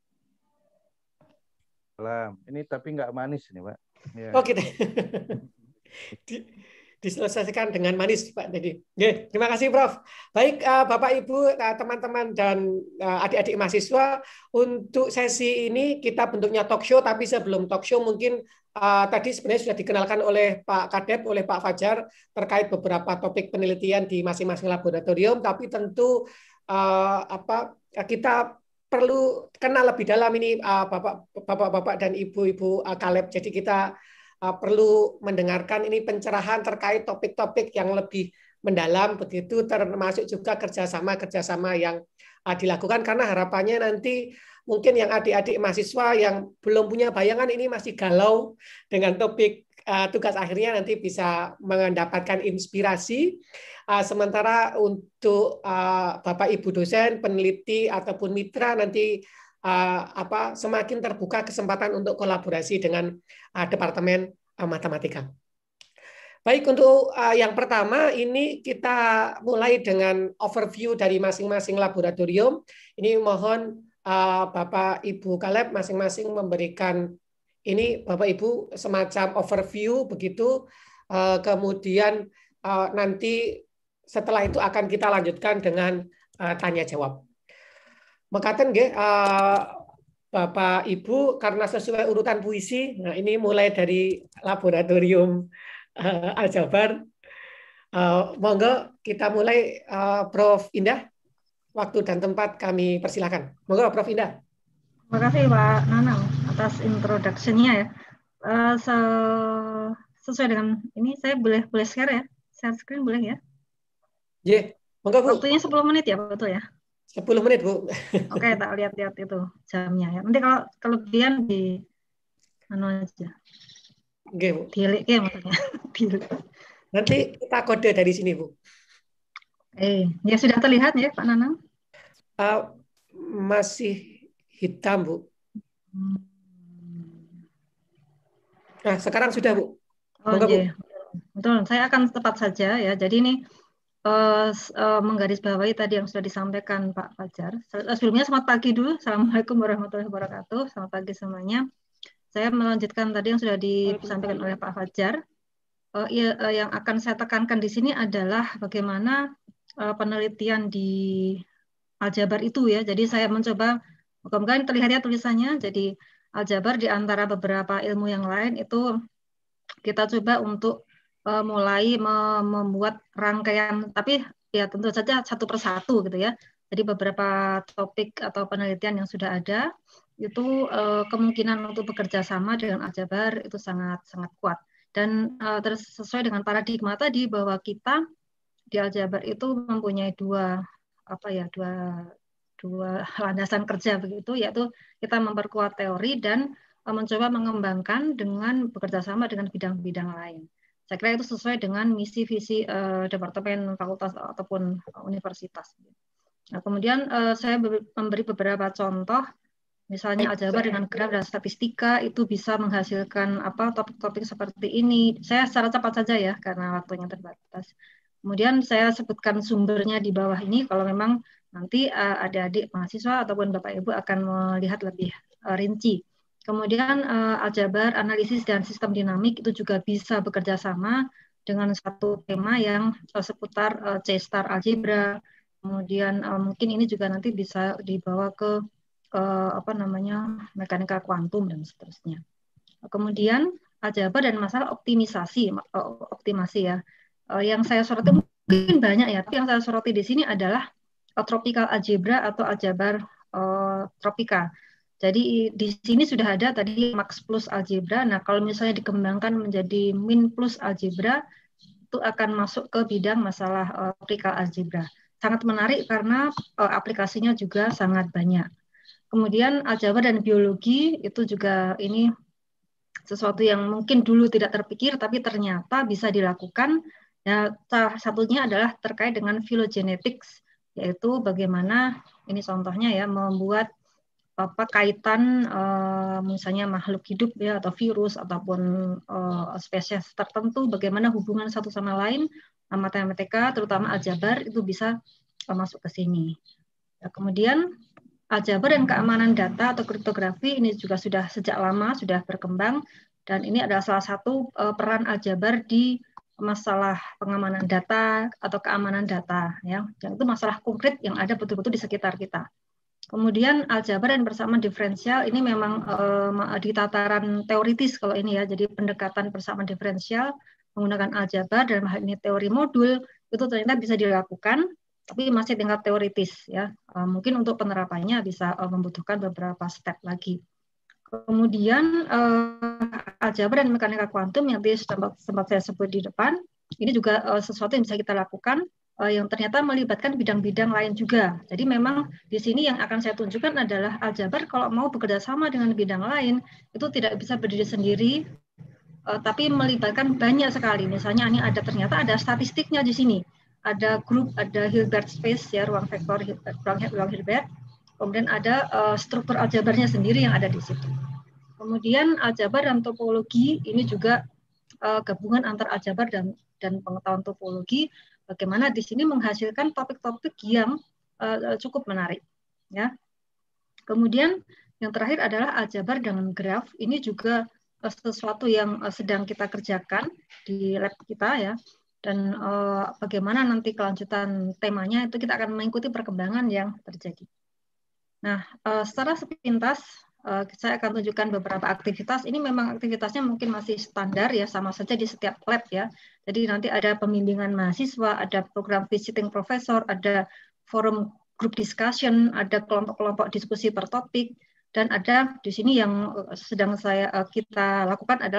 Speaker 2: Salam. Ini tapi nggak manis nih, Pak. Ya.
Speaker 3: Oh gitu. Di, diselesaikan dengan manis, Pak Dedi. Ya, terima kasih, Prof. Baik, uh, Bapak, Ibu, teman-teman, uh, dan uh, adik-adik mahasiswa, untuk sesi ini kita bentuknya talk show, tapi sebelum talk show mungkin Uh, tadi sebenarnya sudah dikenalkan oleh Pak Kadep, oleh Pak Fajar terkait beberapa topik penelitian di masing-masing laboratorium, tapi tentu uh, apa kita perlu kenal lebih dalam ini uh, Bapak-bapak dan Ibu-ibu uh, Kaleb. Jadi kita uh, perlu mendengarkan ini pencerahan terkait topik-topik yang lebih mendalam, begitu termasuk juga kerjasama-kerjasama yang uh, dilakukan, karena harapannya nanti mungkin yang adik-adik mahasiswa yang belum punya bayangan ini masih galau dengan topik uh, tugas akhirnya nanti bisa mendapatkan inspirasi. Uh, sementara untuk uh, Bapak Ibu dosen, peneliti ataupun mitra nanti uh, apa semakin terbuka kesempatan untuk kolaborasi dengan uh, Departemen uh, Matematika. Baik, untuk uh, yang pertama ini kita mulai dengan overview dari masing-masing laboratorium. Ini mohon Uh, Bapak Ibu Kaleb masing-masing memberikan ini Bapak Ibu semacam overview begitu, uh, kemudian uh, nanti setelah itu akan kita lanjutkan dengan uh, tanya jawab. Mekaten nggih uh, Bapak Ibu, karena sesuai urutan puisi. Nah, ini mulai dari laboratorium uh, Aljabar. Uh, monggo kita mulai uh, Prof Indah. Waktu dan tempat kami persilakan. Monggo Prof Indah.
Speaker 5: Terima kasih Pak Nanang atas introduction-nya ya. Uh, so, sesuai dengan ini saya boleh boleh share ya, share screen boleh ya?
Speaker 3: Iya, monggo Bu.
Speaker 5: Waktunya sepuluh menit ya, betul ya?
Speaker 3: sepuluh menit Bu.
Speaker 5: Oke, tak lihat-lihat itu jamnya ya. Nanti kalau kelebihan di anu aja.
Speaker 3: Oke Bu.
Speaker 5: Dilik ya maksudnya. Dilik.
Speaker 3: Nanti kita kode dari sini Bu.
Speaker 5: Eh, ya sudah terlihat ya Pak Nanang?
Speaker 3: Uh, masih hitam Bu. Nah, sekarang sudah Bu.
Speaker 5: Oh iya, betul. Saya akan tepat saja ya. Jadi ini uh, uh, menggarisbawahi tadi yang sudah disampaikan Pak Fajar. Sebelumnya selamat pagi dulu. Assalamualaikum warahmatullahi wabarakatuh. Selamat pagi semuanya. Saya melanjutkan tadi yang sudah disampaikan oleh Pak Fajar. Uh, ya, uh, yang akan saya tekankan di sini adalah bagaimana uh, penelitian di aljabar itu ya. Jadi saya mencoba, mudah-mudahan terlihat ya tulisannya. Jadi aljabar di antara beberapa ilmu yang lain itu kita coba untuk uh, mulai membuat rangkaian, tapi ya tentu saja satu persatu gitu ya. Jadi beberapa topik atau penelitian yang sudah ada itu uh, kemungkinan untuk bekerja sama dengan aljabar itu sangat sangat kuat. Dan uh, terus sesuai dengan paradigma tadi bahwa kita di aljabar itu mempunyai dua apa ya dua dua landasan kerja begitu, yaitu kita memperkuat teori dan uh, mencoba mengembangkan dengan bekerja sama dengan bidang-bidang lain. Saya kira itu sesuai dengan misi visi uh, departemen, fakultas ataupun universitas. Nah, kemudian uh, saya memberi beberapa contoh. Misalnya aljabar dengan graf dan statistika itu bisa menghasilkan apa topik-topik seperti ini. Saya secara cepat saja ya karena waktunya terbatas. Kemudian saya sebutkan sumbernya di bawah ini kalau memang nanti uh, adik-adik mahasiswa ataupun Bapak Ibu akan melihat lebih uh, rinci. Kemudian uh, aljabar, analisis dan sistem dinamik itu juga bisa bekerja sama dengan satu tema yang uh, seputar uh, C-star algebra. Kemudian uh, mungkin ini juga nanti bisa dibawa ke Uh, apa namanya mekanika kuantum dan seterusnya. Kemudian aljabar dan masalah optimisasi, uh, optimasi ya. Uh, yang saya soroti mungkin banyak ya, tapi yang saya soroti di sini adalah uh, tropical algebra atau aljabar uh, tropika. Jadi di sini sudah ada tadi max plus algebra. Nah kalau misalnya dikembangkan menjadi min plus algebra itu akan masuk ke bidang masalah uh, tropical algebra. Sangat menarik karena uh, aplikasinya juga sangat banyak. Kemudian aljabar dan biologi itu juga ini sesuatu yang mungkin dulu tidak terpikir tapi ternyata bisa dilakukan. Ya, salah satunya adalah terkait dengan phylogenetics, yaitu bagaimana ini contohnya ya membuat apa kaitan uh, misalnya makhluk hidup ya atau virus ataupun uh, spesies tertentu, bagaimana hubungan satu sama lain. Nah, matematika terutama aljabar itu bisa uh, masuk ke sini. Ya, kemudian aljabar dan keamanan data atau kriptografi ini juga sudah sejak lama sudah berkembang dan ini adalah salah satu uh, peran aljabar di masalah pengamanan data atau keamanan data ya. Dan itu masalah konkret yang ada betul-betul di sekitar kita. Kemudian aljabar dan persamaan diferensial ini memang uh, di tataran teoritis kalau ini ya. Jadi pendekatan persamaan diferensial menggunakan aljabar dan hal ini teori modul itu ternyata bisa dilakukan. Tapi masih tingkat teoritis ya. Uh, mungkin untuk penerapannya bisa uh, membutuhkan beberapa step lagi. Kemudian uh, aljabar dan mekanika kuantum yang tadi sempat, sempat saya sebut di depan, ini juga uh, sesuatu yang bisa kita lakukan uh, yang ternyata melibatkan bidang-bidang lain juga. Jadi memang di sini yang akan saya tunjukkan adalah aljabar kalau mau bekerja sama dengan bidang lain itu tidak bisa berdiri sendiri, uh, tapi melibatkan banyak sekali. Misalnya ini ada ternyata ada statistiknya di sini. Ada grup, ada Hilbert space ya, ruang vektor ruang, ruang Hilbert. Kemudian ada uh, struktur aljabarnya sendiri yang ada di situ. Kemudian aljabar dan topologi ini juga uh, gabungan antar aljabar dan dan pengetahuan topologi. Bagaimana di sini menghasilkan topik-topik yang uh, cukup menarik ya. Kemudian yang terakhir adalah aljabar dengan graf. Ini juga uh, sesuatu yang uh, sedang kita kerjakan di lab kita ya. Dan uh, bagaimana nanti kelanjutan temanya itu kita akan mengikuti perkembangan yang terjadi. Nah, uh, secara sepintas uh, saya akan tunjukkan beberapa aktivitas. Ini memang aktivitasnya mungkin masih standar ya, sama saja di setiap lab ya. Jadi nanti ada pembimbingan mahasiswa, ada program visiting professor, ada forum group discussion, ada kelompok-kelompok diskusi per topik, dan ada di sini yang sedang saya uh, kita lakukan adalah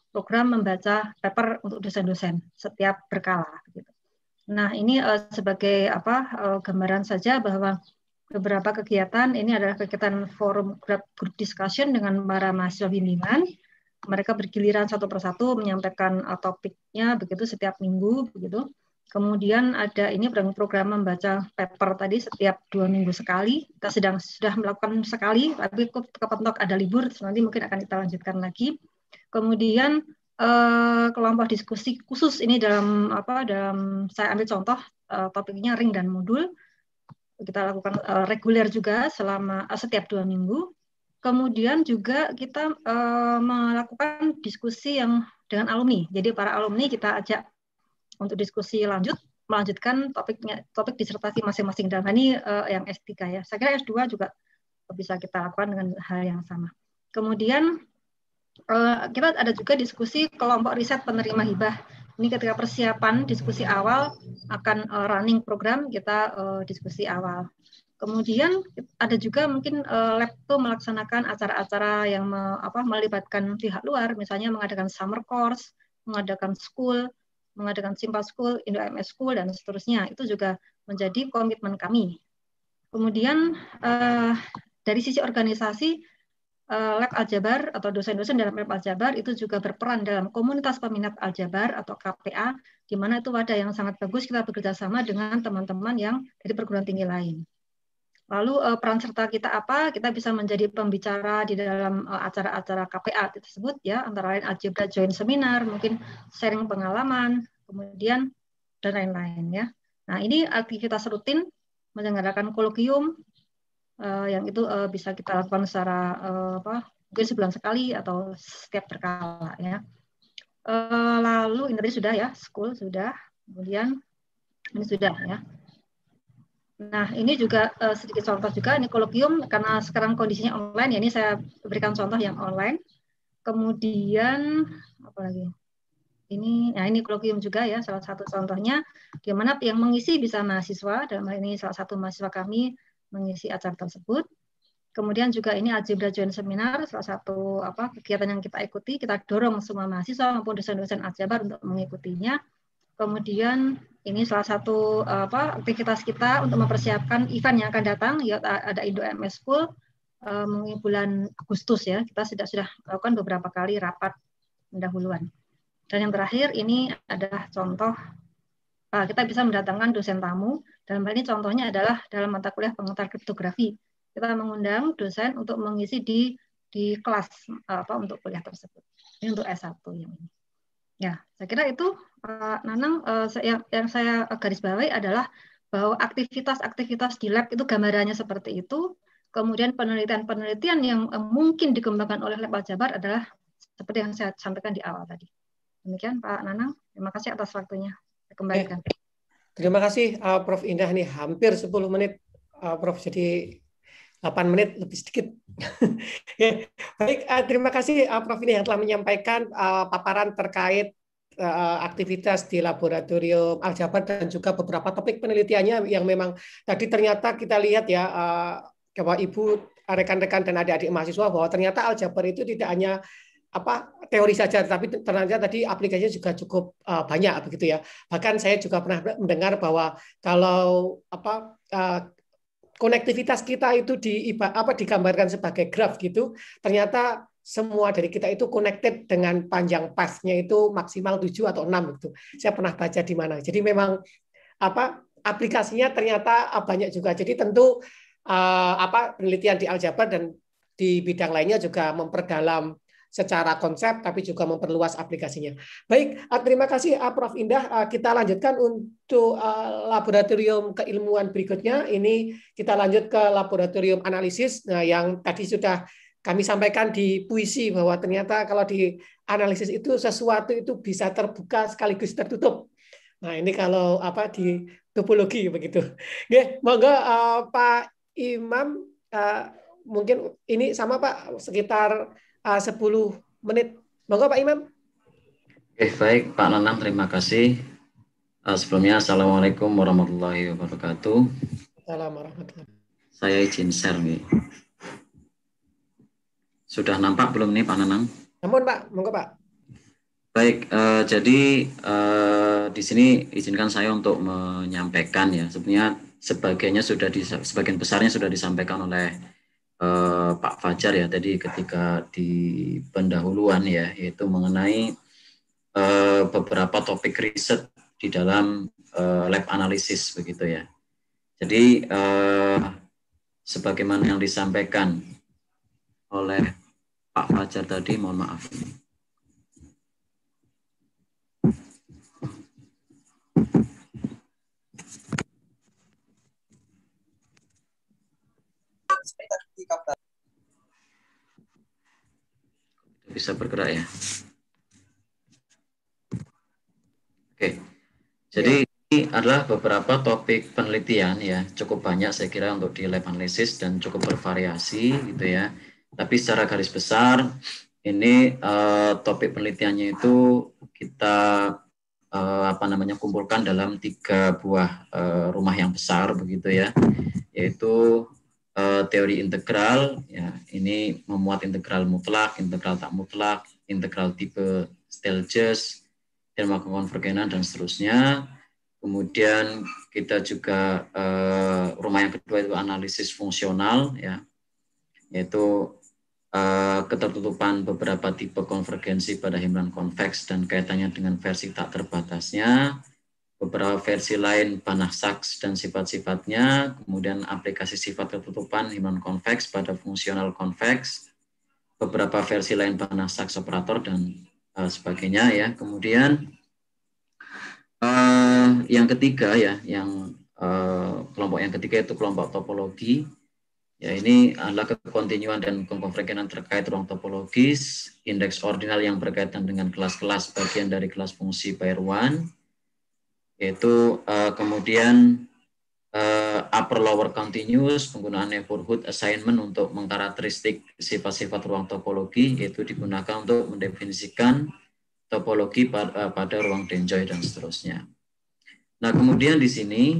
Speaker 5: program membaca paper untuk dosen-dosen setiap berkala. Gitu. Nah, ini uh, sebagai apa uh, gambaran saja bahwa beberapa kegiatan ini adalah kegiatan forum group discussion dengan para mahasiswa bimbingan. Mereka bergiliran satu persatu menyampaikan uh, topiknya begitu setiap minggu begitu. Kemudian ada ini program membaca paper tadi setiap dua minggu sekali. Kita sedang sudah melakukan sekali, tapi kepentok ada libur, nanti mungkin akan kita lanjutkan lagi. Kemudian eh, kelompok diskusi khusus ini dalam apa? Dalam saya ambil contoh eh, topiknya ring dan modul. Kita lakukan eh, reguler juga selama eh, setiap dua minggu. Kemudian juga kita eh, melakukan diskusi yang dengan alumni. Jadi para alumni kita ajak untuk diskusi lanjut, melanjutkan topiknya, topik disertasi masing-masing dalam ini uh, yang S tiga ya. Saya kira S dua juga bisa kita lakukan dengan hal yang sama. Kemudian uh, kita ada juga diskusi kelompok riset penerima hibah. Ini ketika persiapan diskusi awal akan uh, running program kita uh, diskusi awal. Kemudian ada juga mungkin uh, lab itu melaksanakan acara-acara yang me, apa, melibatkan pihak luar, misalnya mengadakan summer course, mengadakan school, mengadakan Simpa School, Indo M S School, dan seterusnya. Itu juga menjadi komitmen kami. Kemudian eh, dari sisi organisasi, eh, Lab Aljabar atau dosen-dosen dalam Lab Aljabar itu juga berperan dalam komunitas peminat Aljabar atau K P A, di mana itu wadah yang sangat bagus kita bekerja sama dengan teman-teman yang dari perguruan tinggi lain. Lalu eh, peran serta kita apa? Kita bisa menjadi pembicara di dalam eh, acara-acara K P A tersebut ya, antara lain Algebra Joint Seminar, mungkin sharing pengalaman, kemudian dan lain-lain ya. Nah, ini aktivitas rutin menyelenggarakan kolokium eh, yang itu eh, bisa kita lakukan secara eh, apa? Mungkin sebulan sekali atau setiap berkala ya. Eh, lalu ini tadi sudah ya, school sudah, kemudian ini sudah ya. Nah, ini juga uh, sedikit contoh juga, ini kolokium, karena sekarang kondisinya online, ya ini saya berikan contoh yang online. Kemudian, apa lagi? Ini, nah ini kolokium juga ya, salah satu contohnya, di mana yang mengisi bisa mahasiswa, dalam hal ini salah satu mahasiswa kami mengisi acara tersebut. Kemudian juga ini Algebra Joint Seminar, salah satu apa kegiatan yang kita ikuti, kita dorong semua mahasiswa maupun dosen-dosen Aljabar untuk mengikutinya. Kemudian ini salah satu apa, aktivitas kita untuk mempersiapkan event yang akan datang, ya ada Indo M S School um, bulan Agustus ya. Kita sudah sudah lakukan beberapa kali rapat pendahuluan. Dan yang terakhir ini adalah contoh uh, kita bisa mendatangkan dosen tamu. Dalam hal ini contohnya adalah dalam mata kuliah pengantar kriptografi. Kita mengundang dosen untuk mengisi di di kelas apa untuk kuliah tersebut. Ini untuk S satu yang ini. Ya, saya kira itu Pak Nanang uh, yang, yang saya garis bawahi adalah bahwa aktivitas-aktivitas di lab itu gambarannya seperti itu. Kemudian penelitian-penelitian yang uh, mungkin dikembangkan oleh Lab Aljabar adalah seperti yang saya sampaikan di awal tadi. Demikian Pak Nanang, terima kasih atas waktunya. Saya kembalikan.
Speaker 3: Eh, terima kasih uh, Prof Indah nih, hampir sepuluh menit uh, Prof, jadi delapan menit lebih sedikit. Ya, baik, uh, terima kasih uh, Prof ini yang telah menyampaikan uh, paparan terkait uh, aktivitas di laboratorium Aljabar dan juga beberapa topik penelitiannya yang memang tadi ternyata kita lihat ya uh, Bapak Ibu, rekan-rekan dan adik-adik mahasiswa bahwa ternyata Aljabar itu tidak hanya apa teori saja, tapi ternyata tadi aplikasinya juga cukup uh, banyak begitu ya. Bahkan saya juga pernah mendengar bahwa kalau apa uh, konektivitas kita itu di apa digambarkan sebagai graf gitu, ternyata semua dari kita itu connected dengan panjang path-nya itu maksimal tujuh atau enam gitu. Saya pernah baca di mana. Jadi memang apa aplikasinya ternyata banyak juga. Jadi tentu uh, apa penelitian di Aljabar dan di bidang lainnya juga memperdalam secara konsep, tapi juga memperluas aplikasinya. Baik, terima kasih Prof Indah. Kita lanjutkan untuk laboratorium keilmuan berikutnya. Ini kita lanjut ke laboratorium analisis. Nah, yang tadi sudah kami sampaikan di puisi bahwa ternyata kalau di analisis itu sesuatu itu bisa terbuka sekaligus tertutup. Nah, ini kalau apa di topologi begitu. Oke, monggo uh, Pak Imam, uh, mungkin ini sama Pak sekitar Uh, sepuluh menit. Monggo Pak Imam.
Speaker 6: Oke, baik Pak Nanang, terima kasih. Uh, sebelumnya Assalamualaikum warahmatullahi wabarakatuh.
Speaker 3: Assalamualaikum.
Speaker 6: Saya izin share nih. Sudah nampak belum nih Pak Nanang?
Speaker 3: Namun Pak, monggo Pak.
Speaker 6: Baik, uh, jadi uh, di sini izinkan saya untuk menyampaikan ya. Sebenarnya sebagiannya sudah di, sebagian besarnya sudah disampaikan oleh uh, Pak Fajar ya tadi ketika di pendahuluan ya, yaitu mengenai uh, beberapa topik riset di dalam uh, lab analisis begitu ya. Jadi uh, sebagaimana yang disampaikan oleh Pak Fajar tadi, mohon maaf. Bisa bergerak ya. Oke, jadi ini adalah beberapa topik penelitian ya, cukup banyak saya kira untuk di lab analisis dan cukup bervariasi gitu ya. Tapi secara garis besar ini uh, topik penelitiannya itu kita uh, apa namanya kumpulkan dalam tiga buah uh, rumah yang besar begitu ya, yaitu uh, teori integral ya, ini memuat integral mutlak, integral tak mutlak, integral tipe Stieltjes, terma konvergenan dan seterusnya. Kemudian kita juga uh, rumah yang kedua itu analisis fungsional ya, yaitu uh, ketertutupan beberapa tipe konvergensi pada himpunan konveks dan kaitannya dengan versi tak terbatasnya, beberapa versi lain Banach-Sachs dan sifat-sifatnya, kemudian aplikasi sifat ketutupan himpunan konveks pada fungsional konveks, beberapa versi lain Banach-Sachs operator dan uh, sebagainya ya. Kemudian Uh, yang ketiga ya, yang uh, kelompok yang ketiga itu kelompok topologi. Ya, ini adalah kekontinuan dan konvergenan terkait ruang topologis, indeks ordinal yang berkaitan dengan kelas-kelas bagian dari kelas fungsi Bayer-One, yaitu uh, kemudian uh, upper lower continuous, penggunaan neighborhood assignment untuk mengkarakteristik sifat-sifat ruang topologi, yaitu digunakan untuk mendefinisikan topologi pada, pada ruang Denjoy dan seterusnya. Nah, kemudian di sini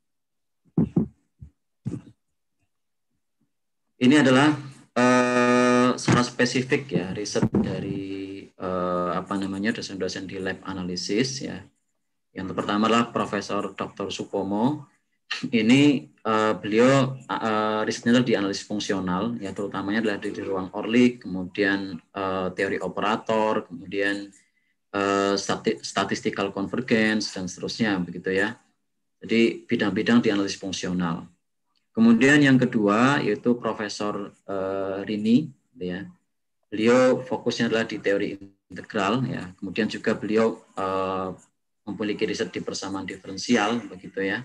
Speaker 6: ini adalah uh, secara spesifik ya riset dari uh, apa namanya dosen-dosen di lab analisis ya. Yang pertama adalah Profesor Doktor Supomo. Ini uh, beliau uh, risetnya di analisis fungsional ya, terutamanya adalah di, di ruang Orlik, kemudian uh, teori operator, kemudian Uh, statistical convergence dan seterusnya begitu ya. Jadi bidang-bidang di analisis fungsional. Kemudian yang kedua yaitu Profesor uh, Rini ya. Beliau fokusnya adalah di teori integral ya. Kemudian juga beliau uh, memiliki riset di persamaan diferensial begitu ya.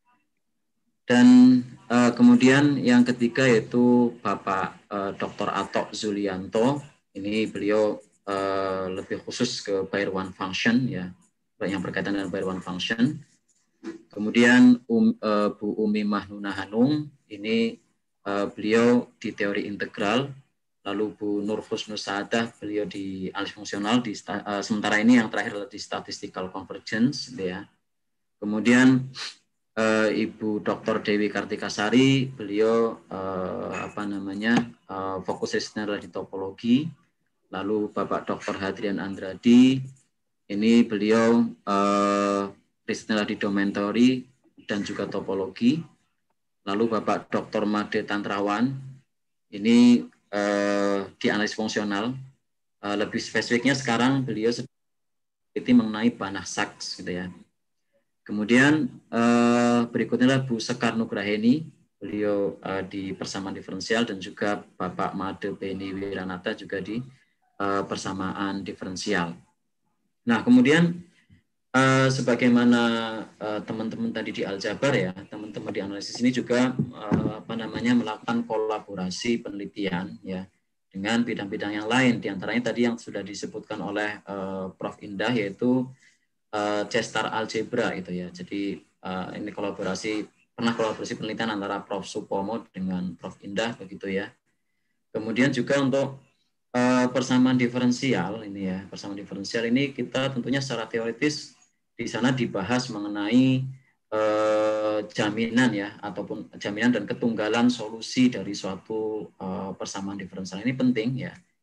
Speaker 6: Dan uh, kemudian yang ketiga yaitu Bapak uh, Doktor Atok Zulianto. Ini beliau Uh, lebih khusus ke Bayer-One function ya, yang berkaitan dengan Bayer-One function. Kemudian um, uh, Bu Umi Mahnuna Hanung, ini uh, beliau di teori integral. Lalu Bu Nur Husnus Saadah, beliau di analisis fungsional. Di, uh, sementara ini yang terakhir adalah di statistical convergence ya. Kemudian uh, Ibu Doktor Dewi Kartikasari, beliau uh, apa namanya uh, fokus risetnya adalah di topologi. Lalu Bapak Doktor Hadrian Andradi, ini beliau uh, risetnya di domain teori dan juga topologi. Lalu Bapak Doktor Made Tantrawan, ini uh, di analisis fungsional. Uh, lebih spesifiknya sekarang beliau sedang mengenai Banach-Sachs gitu ya. Kemudian uh, berikutnya adalah Bu Sekar Nugraheni, beliau uh, di persamaan diferensial, dan juga Bapak Made Beni Wiranata juga di Uh, persamaan diferensial. Nah, kemudian uh, sebagaimana uh, teman-teman tadi di Aljabar ya, teman-teman di analisis ini juga uh, apa namanya melakukan kolaborasi penelitian ya dengan bidang-bidang yang lain. Di antaranya tadi yang sudah disebutkan oleh uh, Profesor Indah yaitu uh, C-star algebra itu ya. Jadi uh, ini kolaborasi pernah kolaborasi penelitian antara Profesor Supomo dengan Profesor Indah begitu ya. Kemudian juga untuk Uh, persamaan diferensial ini ya, persamaan diferensial ini kita tentunya secara teoritis di sana dibahas mengenai uh, jaminan ya, ataupun jaminan dan ketunggalan solusi dari suatu uh, persamaan diferensial ini penting ya.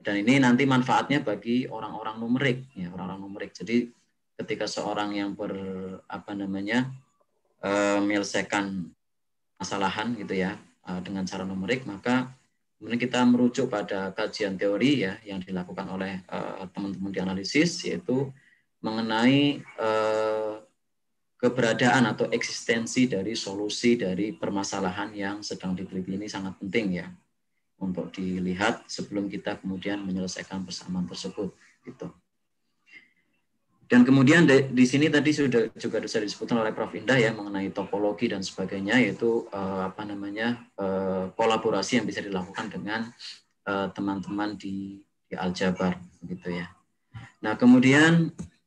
Speaker 6: Dan ini nanti manfaatnya bagi orang-orang numerik, ya, orang-orang numerik. Jadi ketika seorang yang ber apa namanya uh, menyelesaikan masalahan gitu ya uh, dengan cara numerik, maka kemudian kita merujuk pada kajian teori ya yang dilakukan oleh uh, teman-teman di analisis, yaitu mengenai uh, keberadaan atau eksistensi dari solusi dari permasalahan yang sedang diteliti. Ini sangat penting ya untuk dilihat sebelum kita kemudian menyelesaikan persamaan tersebut gitu. Dan kemudian di, di sini tadi sudah juga sudah disebutkan oleh Prof Indah ya mengenai topologi dan sebagainya, yaitu uh, apa namanya uh, kolaborasi yang bisa dilakukan dengan teman-teman uh, di, di Aljabar gitu ya. Nah kemudian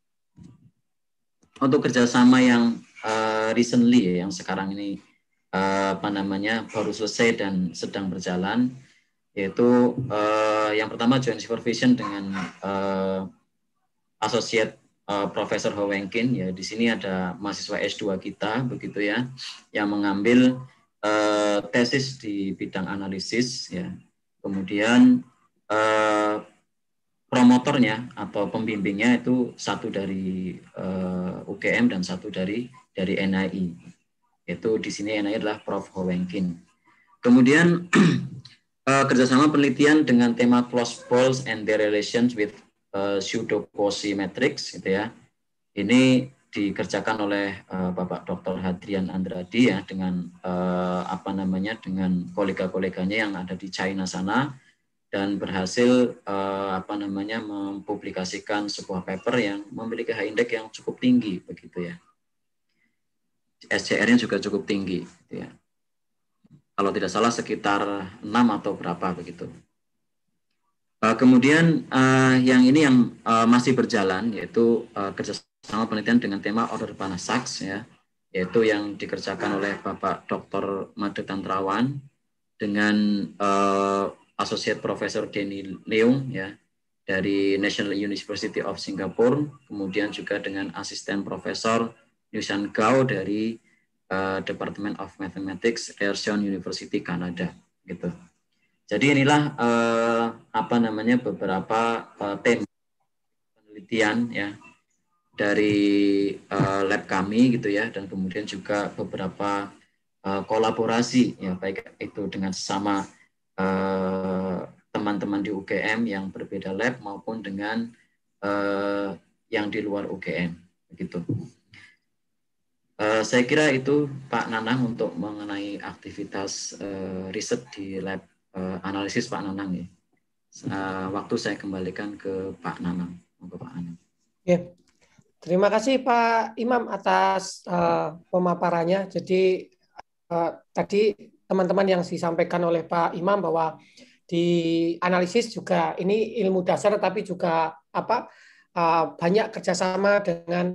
Speaker 6: untuk kerjasama yang uh, recently ya, yang sekarang ini uh, apa namanya baru selesai dan sedang berjalan, yaitu uh, yang pertama joint supervision dengan uh, associate uh, Profesor Ho Weng Kin ya. Di sini ada mahasiswa S dua kita begitu ya yang mengambil uh, tesis di bidang analisis ya. Kemudian uh, promotornya atau pembimbingnya itu satu dari uh, U G M dan satu dari dari N I I. Itu di sini N I I adalah Prof Ho Weng Kin. Kemudian uh, kerjasama penelitian dengan tema closed balls and their relations with uh, pseudo-Cauchy matrix gitu ya. Ini dikerjakan oleh uh, Bapak Doktor Hadrian Andradi ya dengan uh, apa namanya dengan kolega-koleganya yang ada di China sana, dan berhasil uh, apa namanya mempublikasikan sebuah paper yang memiliki high index yang cukup tinggi begitu ya. S C R-nya juga cukup tinggi gitu ya. Kalau tidak salah sekitar enam atau berapa begitu. Uh, kemudian uh, yang ini yang uh, masih berjalan yaitu uh, kerjasama penelitian dengan tema order panas Sachs ya, yaitu yang dikerjakan oleh Bapak Doktor Made Tantrawan dengan uh, Associate Professor Denny Leung ya dari National University of Singapore, kemudian juga dengan asisten Profesor Yusan Gao dari uh, Department of Mathematics, Ryerson University Kanada gitu. Jadi inilah uh, apa namanya beberapa uh, tema penelitian ya dari uh, lab kami gitu ya, dan kemudian juga beberapa uh, kolaborasi ya baik itu dengan sesama teman-teman uh, di U G M yang berbeda lab maupun dengan uh, yang di luar U G M begitu. Uh, saya kira itu Pak Nanang untuk mengenai aktivitas uh, riset di lab uh, analisis Pak Nanang ya. Uh, waktu saya kembalikan ke Pak Nanang. Ke Pak Nanang.
Speaker 3: Ya. Terima kasih Pak Imam atas uh, pemaparannya. Jadi uh, tadi teman-teman yang disampaikan oleh Pak Imam bahwa di analisis juga ini ilmu dasar, tapi juga apa uh, banyak kerjasama dengan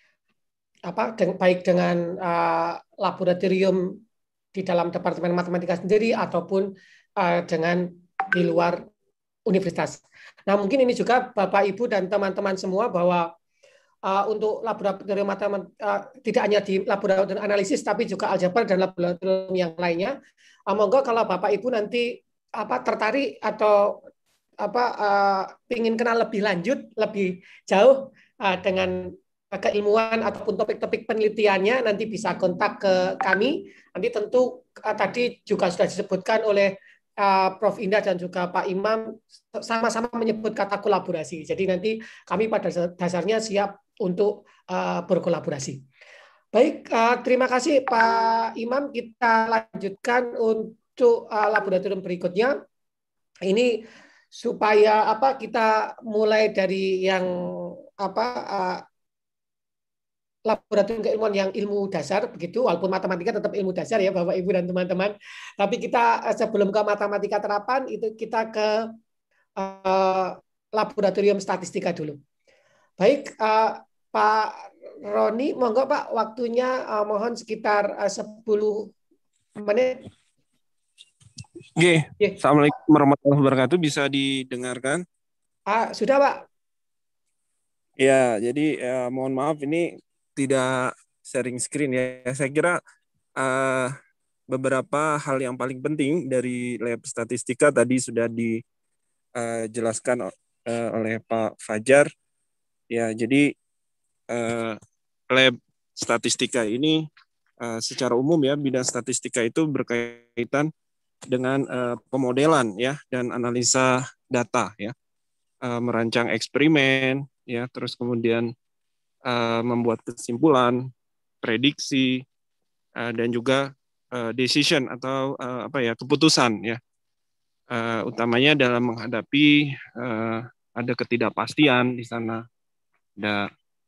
Speaker 3: apa de, baik dengan uh, laboratorium di dalam Departemen Matematika sendiri ataupun uh, dengan di luar universitas. Nah mungkin ini juga Bapak Ibu dan teman-teman semua bahwa Uh, untuk laboratorium matematika uh, tidak hanya di laboratorium analisis tapi juga aljabar dan laboratorium yang lainnya. Uh, monggo kalau Bapak Ibu nanti apa tertarik atau apa uh, ingin kenal lebih lanjut, lebih jauh uh, dengan keilmuan ataupun topik-topik penelitiannya, nanti bisa kontak ke kami. Nanti tentu uh, tadi juga sudah disebutkan oleh Uh, Prof Indah dan juga Pak Imam sama-sama menyebut kata kolaborasi. Jadi nanti kami pada dasarnya siap untuk uh, berkolaborasi. Baik, uh, terima kasih Pak Imam. Kita lanjutkan untuk uh, laboratorium berikutnya. Ini supaya apa kita mulai dari yang apa uh, laboratorium keilmuan yang ilmu dasar begitu, walaupun matematika tetap ilmu dasar ya Bapak Ibu dan teman-teman. Tapi kita sebelum ke matematika terapan itu kita ke uh, laboratorium statistika dulu. Baik, uh, Pak Roni, monggo Pak, waktunya uh, mohon sekitar uh, sepuluh menit.
Speaker 8: Oke, okay. Assalamualaikum warahmatullahi wabarakatuh. Bisa didengarkan?
Speaker 3: Ah, sudah Pak.
Speaker 8: Ya, jadi ya, mohon maaf ini tidak sharing screen ya. Saya kira uh, beberapa hal yang paling penting dari lab statistika tadi sudah di uh, jelaskan uh, oleh Pak Fajar. Ya, jadi uh, lab statistika ini uh, secara umum ya, bidang statistika itu berkaitan dengan uh, pemodelan ya dan analisa data ya, uh, merancang eksperimen ya, terus kemudian uh, membuat kesimpulan, prediksi, uh, dan juga uh, decision atau uh, apa ya keputusan ya, uh, utamanya dalam menghadapi uh, ada ketidakpastian di sana, ada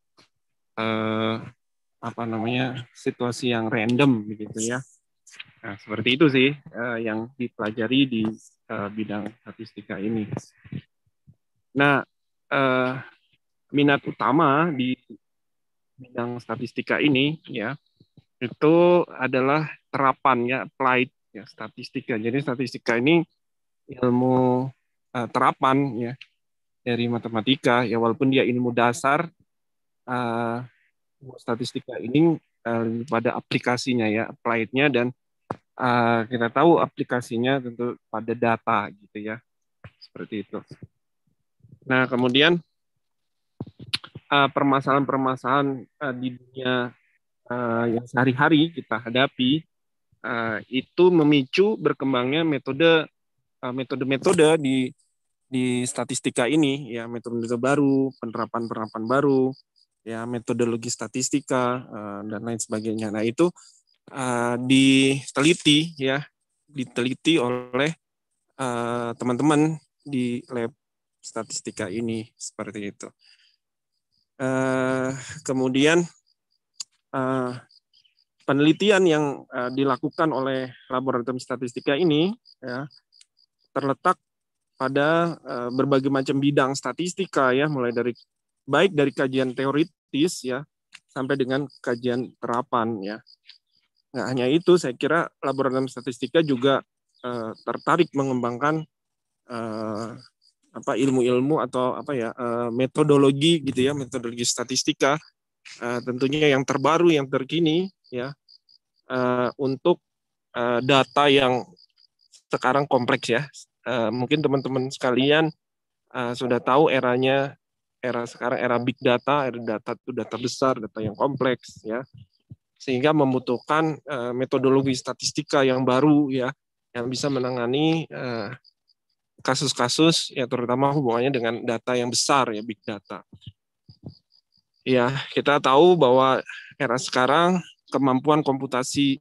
Speaker 8: uh, apa namanya situasi yang random begitu ya. Nah, seperti itu sih uh, yang dipelajari di uh, bidang statistika ini. Nah, uh, minat utama di bidang statistika ini ya itu adalah terapan ya, applied ya statistika. Jadi statistika ini ilmu uh, terapan ya dari matematika ya, walaupun dia ilmu dasar, uh, statistika ini uh, pada aplikasinya ya, applied-nya, dan uh, kita tahu aplikasinya tentu pada data gitu ya, seperti itu. Nah, kemudian uh, permasalahan-permasalahan uh, di dunia Uh, yang sehari-hari kita hadapi uh, itu memicu berkembangnya metode uh, metode-metode di di statistika ini ya, metode-metode baru, penerapan-penerapan baru ya, metodologi statistika uh, dan lain sebagainya. Nah, itu uh, diteliti ya, diteliti oleh uh, teman-teman di lab statistika ini, seperti itu. Uh, kemudian Uh, penelitian yang uh, dilakukan oleh laboratorium statistika ini ya, terletak pada uh, berbagai macam bidang statistika ya, mulai dari baik dari kajian teoritis ya sampai dengan kajian terapan ya. Nggak hanya itu, saya kira laboratorium statistika juga uh, tertarik mengembangkan uh, apa ilmu-ilmu atau apa ya uh, metodologi gitu ya, metodologi statistika. Uh, tentunya yang terbaru, yang terkini ya, uh, untuk uh, data yang sekarang kompleks ya. Uh, mungkin teman-teman sekalian uh, sudah tahu eranya, era sekarang era big data, era data itu data besar, data yang kompleks ya, sehingga membutuhkan uh, metodologi statistika yang baru ya, yang bisa menangani uh, kasus-kasus ya, terutama hubungannya dengan data yang besar ya, big data. Ya, kita tahu bahwa era sekarang kemampuan komputasi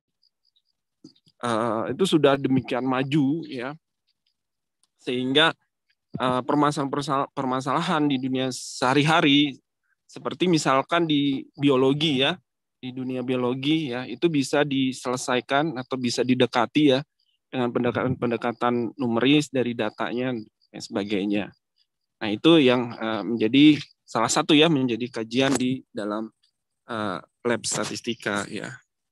Speaker 8: uh, itu sudah demikian maju ya, sehingga uh, permasalahan-permasalahan di dunia sehari-hari seperti misalkan di biologi ya, di dunia biologi ya, itu bisa diselesaikan atau bisa didekati ya dengan pendekatan-pendekatan numeris dari datanya dan sebagainya. Nah, itu yang uh, menjadi salah satu ya, menjadi kajian di dalam uh, lab statistika ya.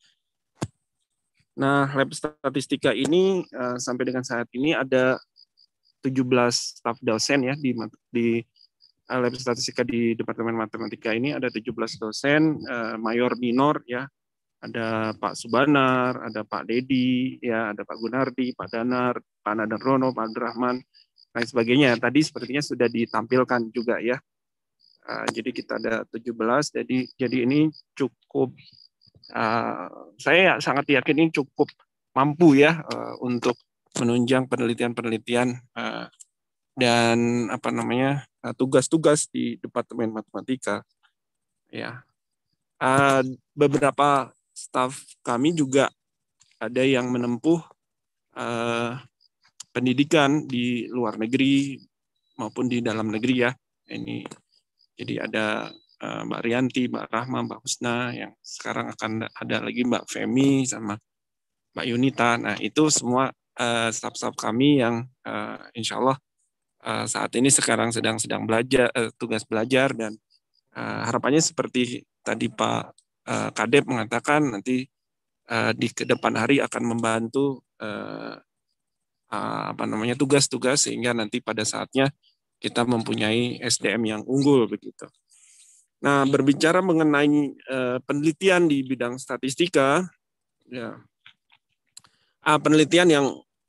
Speaker 8: Nah, lab statistika ini uh, sampai dengan saat ini ada tujuh belas staf dosen ya di di uh, lab statistika di Departemen Matematika ini, ada tujuh belas dosen uh, mayor minor ya. Ada Pak Subanar, ada Pak Dedi ya, ada Pak Gunardi, Pak Danar, Pak Nadarrono, Pak Abdurrahman, lain sebagainya. Tadi sepertinya sudah ditampilkan juga ya. Uh, jadi kita ada tujuh belas, jadi jadi ini cukup, uh, saya sangat yakin ini cukup mampu ya uh, untuk menunjang penelitian-penelitian uh, dan apa namanya tugas-tugas uh, di Departemen Matematika. Ya, uh, beberapa staf kami juga ada yang menempuh uh, pendidikan di luar negeri maupun di dalam negeri ya. Ini jadi ada uh, Mbak Rianti, Mbak Rahma, Mbak Husna, yang sekarang akan ada lagi Mbak Femi sama Mbak Yunita. Nah, itu semua uh, staf-staf kami yang uh, insya Allah uh, saat ini sekarang sedang sedang belajar, uh, tugas belajar, dan uh, harapannya seperti tadi Pak uh, Kadep mengatakan, nanti uh, di ke depan hari akan membantu uh, uh, apa namanya tugas-tugas, sehingga nanti pada saatnya kita mempunyai S D M yang unggul begitu. Nah, berbicara mengenai uh, penelitian di bidang statistika, ya, uh, penelitian yang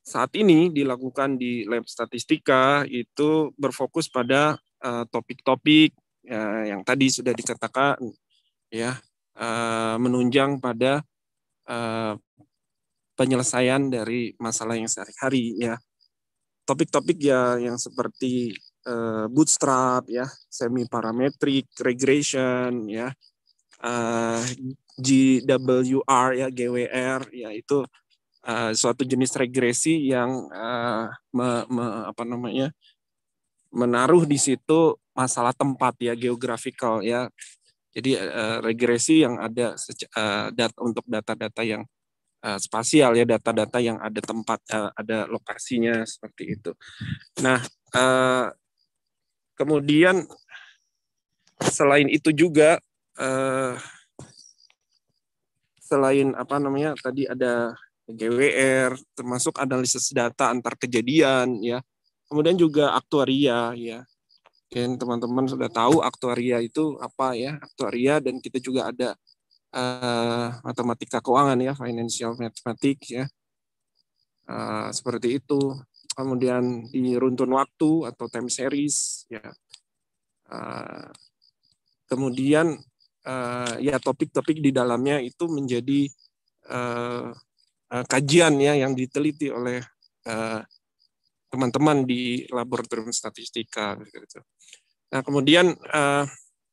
Speaker 8: saat ini dilakukan di lab statistika itu berfokus pada topik-topik uh, uh, yang tadi sudah dikatakan, ya, uh, menunjang pada uh, penyelesaian dari masalah yang sehari-hari, ya. Topik-topik ya yang seperti uh, bootstrap, ya, semi parametric regression, ya, uh, G W R, ya, G W R, ya, itu Uh, suatu jenis regresi yang uh, me, me, apa namanya menaruh di situ masalah tempat, ya, geographical, ya. Jadi uh, regresi yang ada uh, data untuk data-data yang uh, spasial, ya, data-data yang ada tempat, uh, ada lokasinya seperti itu. Nah, uh, kemudian selain itu juga uh, selain apa namanya tadi ada G W R, termasuk analisis data antar kejadian, ya. Kemudian juga aktuaria, ya. Mungkin teman-teman sudah tahu aktuaria itu apa, ya. Aktuaria, dan kita juga ada uh, matematika keuangan, ya, financial mathematics, ya. Uh, seperti itu. Kemudian di runtun waktu atau time series, ya. Uh, kemudian uh, ya topik-topik di dalamnya itu menjadi uh, kajian, ya, yang diteliti oleh teman-teman uh, di laboratorium statistika. Gitu. Nah, kemudian uh,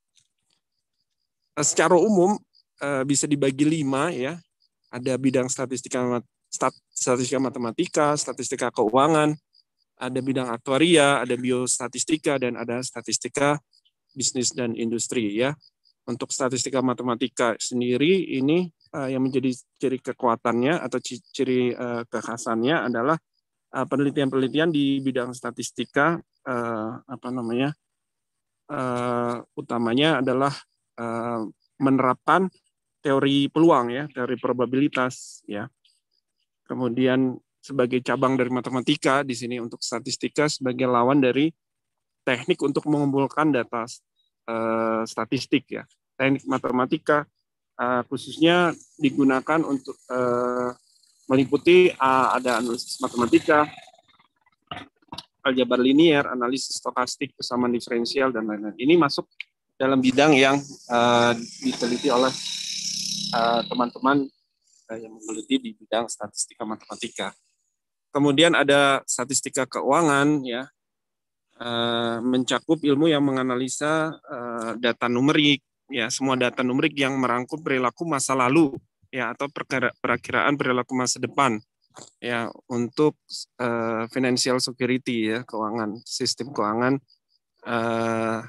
Speaker 8: secara umum uh, bisa dibagi lima, ya. Ada bidang statistika stat, statistika matematika, statistika keuangan, ada bidang aktuaria, ada biostatistika, dan ada statistika bisnis dan industri, ya. Untuk statistika matematika sendiri ini uh, yang menjadi ciri kekuatannya atau ciri uh, kekhasannya adalah penelitian-penelitian uh, di bidang statistika uh, apa namanya uh, utamanya adalah uh, menerapkan teori peluang, ya, teori probabilitas, ya. Kemudian sebagai cabang dari matematika di sini untuk statistika sebagai lawan dari teknik untuk mengumpulkan data Uh, statistik, ya. Teknik matematika uh, khususnya digunakan untuk uh, meliputi uh, ada analisis matematika, aljabar linier, analisis stokastik, persamaan diferensial, dan lain-lain. Ini masuk dalam bidang yang uh, diteliti oleh teman-teman uh, yang meneliti di bidang statistika matematika. Kemudian ada statistika keuangan, ya. Uh, mencakup ilmu yang menganalisa uh, data numerik, ya, semua data numerik yang merangkum perilaku masa lalu, ya, atau perakiraan perilaku masa depan, ya, untuk uh, financial security, ya, keuangan, sistem keuangan, uh,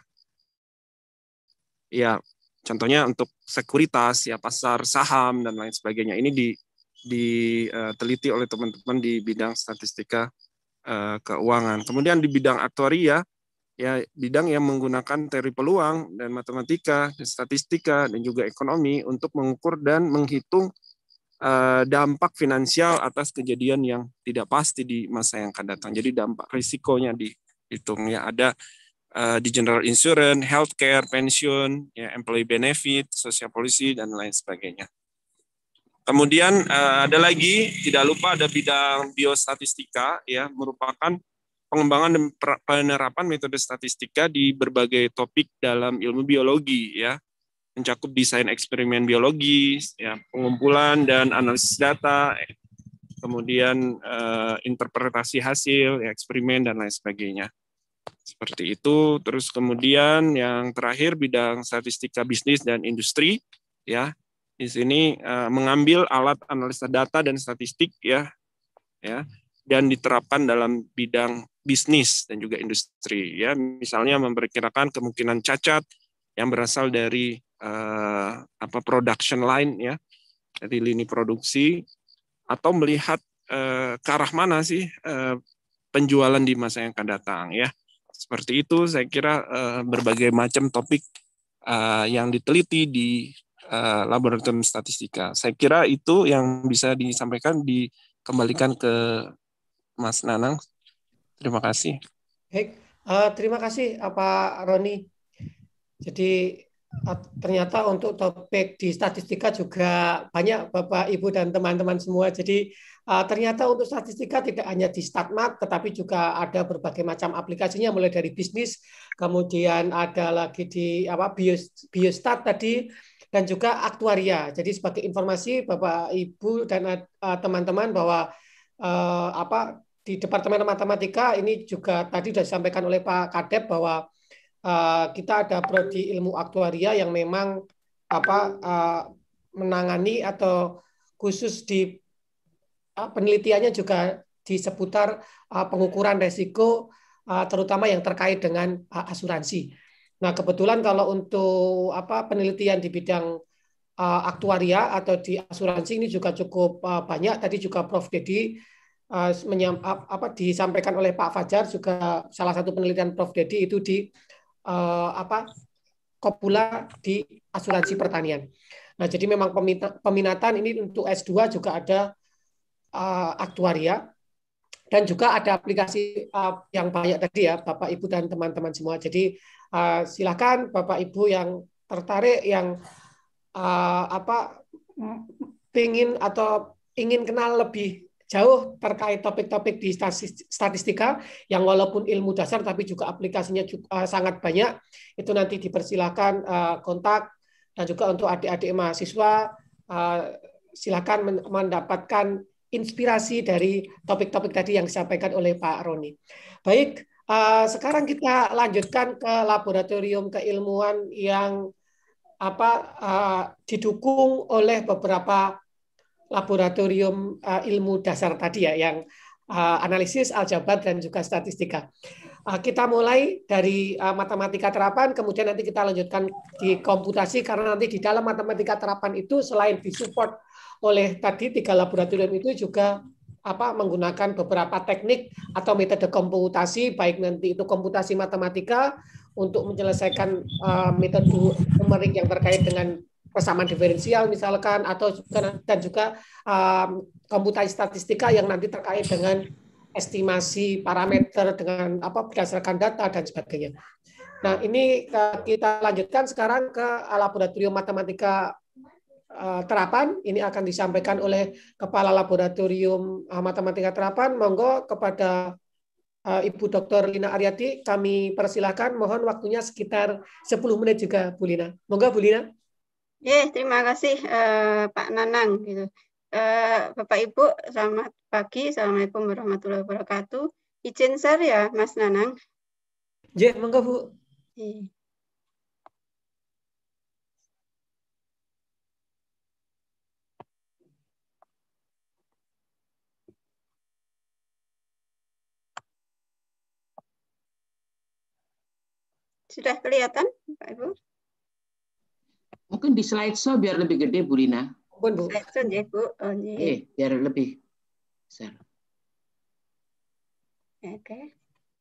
Speaker 8: ya, contohnya untuk sekuritas, ya, pasar saham dan lain sebagainya. Ini di diteliti uh, oleh teman-teman di bidang statistika keuangan. Kemudian di bidang aktuaria, ya, bidang yang menggunakan teori peluang dan matematika, dan statistika, dan juga ekonomi untuk mengukur dan menghitung uh, dampak finansial atas kejadian yang tidak pasti di masa yang akan datang. Jadi dampak risikonya dihitung, ya. Ada uh, di general insurance, healthcare, pensiun, ya, employee benefit, social policy, dan lain sebagainya. Kemudian uh, ada lagi, tidak lupa ada bidang biostatistika, ya, merupakan pengembangan dan penerapan metode statistika di berbagai topik dalam ilmu biologi, ya, mencakup desain eksperimen biologi, ya, pengumpulan dan analisis data, kemudian uh, interpretasi hasil, ya, eksperimen, dan lain sebagainya. Seperti itu. Terus kemudian yang terakhir bidang statistika bisnis dan industri, ya. Di sini uh, mengambil alat analisa data dan statistik, ya, ya, dan diterapkan dalam bidang bisnis dan juga industri, ya. Misalnya memperkirakan kemungkinan cacat yang berasal dari uh, apa production line, ya, dari lini produksi, atau melihat uh, ke arah mana sih uh, penjualan di masa yang akan datang, ya. Seperti itu saya kira uh, berbagai macam topik uh, yang diteliti di Uh, laboratorium statistika. Saya kira itu yang bisa disampaikan, dikembalikan ke Mas Nanang. Terima kasih.
Speaker 3: Baik, uh, terima kasih Pak Roni. Jadi ternyata untuk topik di statistika juga banyak Bapak, Ibu, dan teman-teman semua. Jadi uh, ternyata untuk statistika tidak hanya di StatMat, tetapi juga ada berbagai macam aplikasinya, mulai dari bisnis, kemudian ada lagi di apa bios, biostat tadi, dan juga aktuaria. Jadi sebagai informasi Bapak, Ibu, dan uh, teman-teman bahwa uh, apa di Departemen Matematika ini juga tadi sudah disampaikan oleh Pak Kadep bahwa Uh, kita ada prodi ilmu aktuaria yang memang apa uh, menangani atau khusus di uh, penelitiannya juga di seputar uh, pengukuran resiko uh, terutama yang terkait dengan uh, asuransi. Nah, kebetulan kalau untuk apa penelitian di bidang uh, aktuaria atau di asuransi ini juga cukup uh, banyak. Tadi juga Profesor Dedi uh, menyam, apa disampaikan oleh Pak Fajar juga salah satu penelitian Profesor Dedi itu di Uh, apa kopula di asuransi pertanian. Nah, jadi memang peminatan ini untuk S dua juga ada uh, aktuaria dan juga ada aplikasi uh, yang banyak tadi ya Bapak Ibu dan teman-teman semua. Jadi uh, silakan Bapak Ibu yang tertarik yang uh, apa ingin atau ingin kenal lebih jauh terkait topik-topik di statistika yang walaupun ilmu dasar tapi juga aplikasinya juga, uh, sangat banyak, itu nanti dipersilakan uh, kontak, dan juga untuk adik-adik mahasiswa uh, silakan mendapatkan inspirasi dari topik-topik tadi yang disampaikan oleh Pak Roni. Baik, uh, sekarang kita lanjutkan ke laboratorium keilmuan yang apa uh, didukung oleh beberapa laboratorium uh, ilmu dasar tadi ya, yang uh, analisis, aljabar, dan juga statistika. Uh, kita mulai dari uh, matematika terapan, kemudian nanti kita lanjutkan di komputasi, karena nanti di dalam matematika terapan itu selain disupport oleh tadi tiga laboratorium itu juga apa menggunakan beberapa teknik atau metode komputasi, baik nanti itu komputasi matematika untuk menyelesaikan uh, metode numerik yang terkait dengan persamaan diferensial misalkan, atau juga, dan juga um, komputasi statistika yang nanti terkait dengan estimasi parameter dengan apa berdasarkan data dan sebagainya. Nah, ini kita lanjutkan sekarang ke laboratorium matematika uh, terapan. Ini akan disampaikan oleh Kepala Laboratorium uh, Matematika Terapan. Monggo kepada uh, Ibu Doktor Lina Aryati, kami persilahkan. Mohon waktunya sekitar sepuluh menit juga, Bu Lina. Monggo, Bu Lina.
Speaker 7: Ya, terima kasih uh, Pak Nanang. Gitu. Uh, Bapak Ibu, selamat pagi. Assalamualaikum warahmatullahi wabarakatuh. Izin share ya, Mas Nanang.
Speaker 3: Ya, monggo Bu.
Speaker 7: Ya. Sudah kelihatan, Pak Ibu?
Speaker 10: Mungkin di slideshow biar lebih gede, Bu Lina.
Speaker 7: Slideshow ya, Bu. Oh,
Speaker 10: iya, biar lebih besar.
Speaker 7: Oke.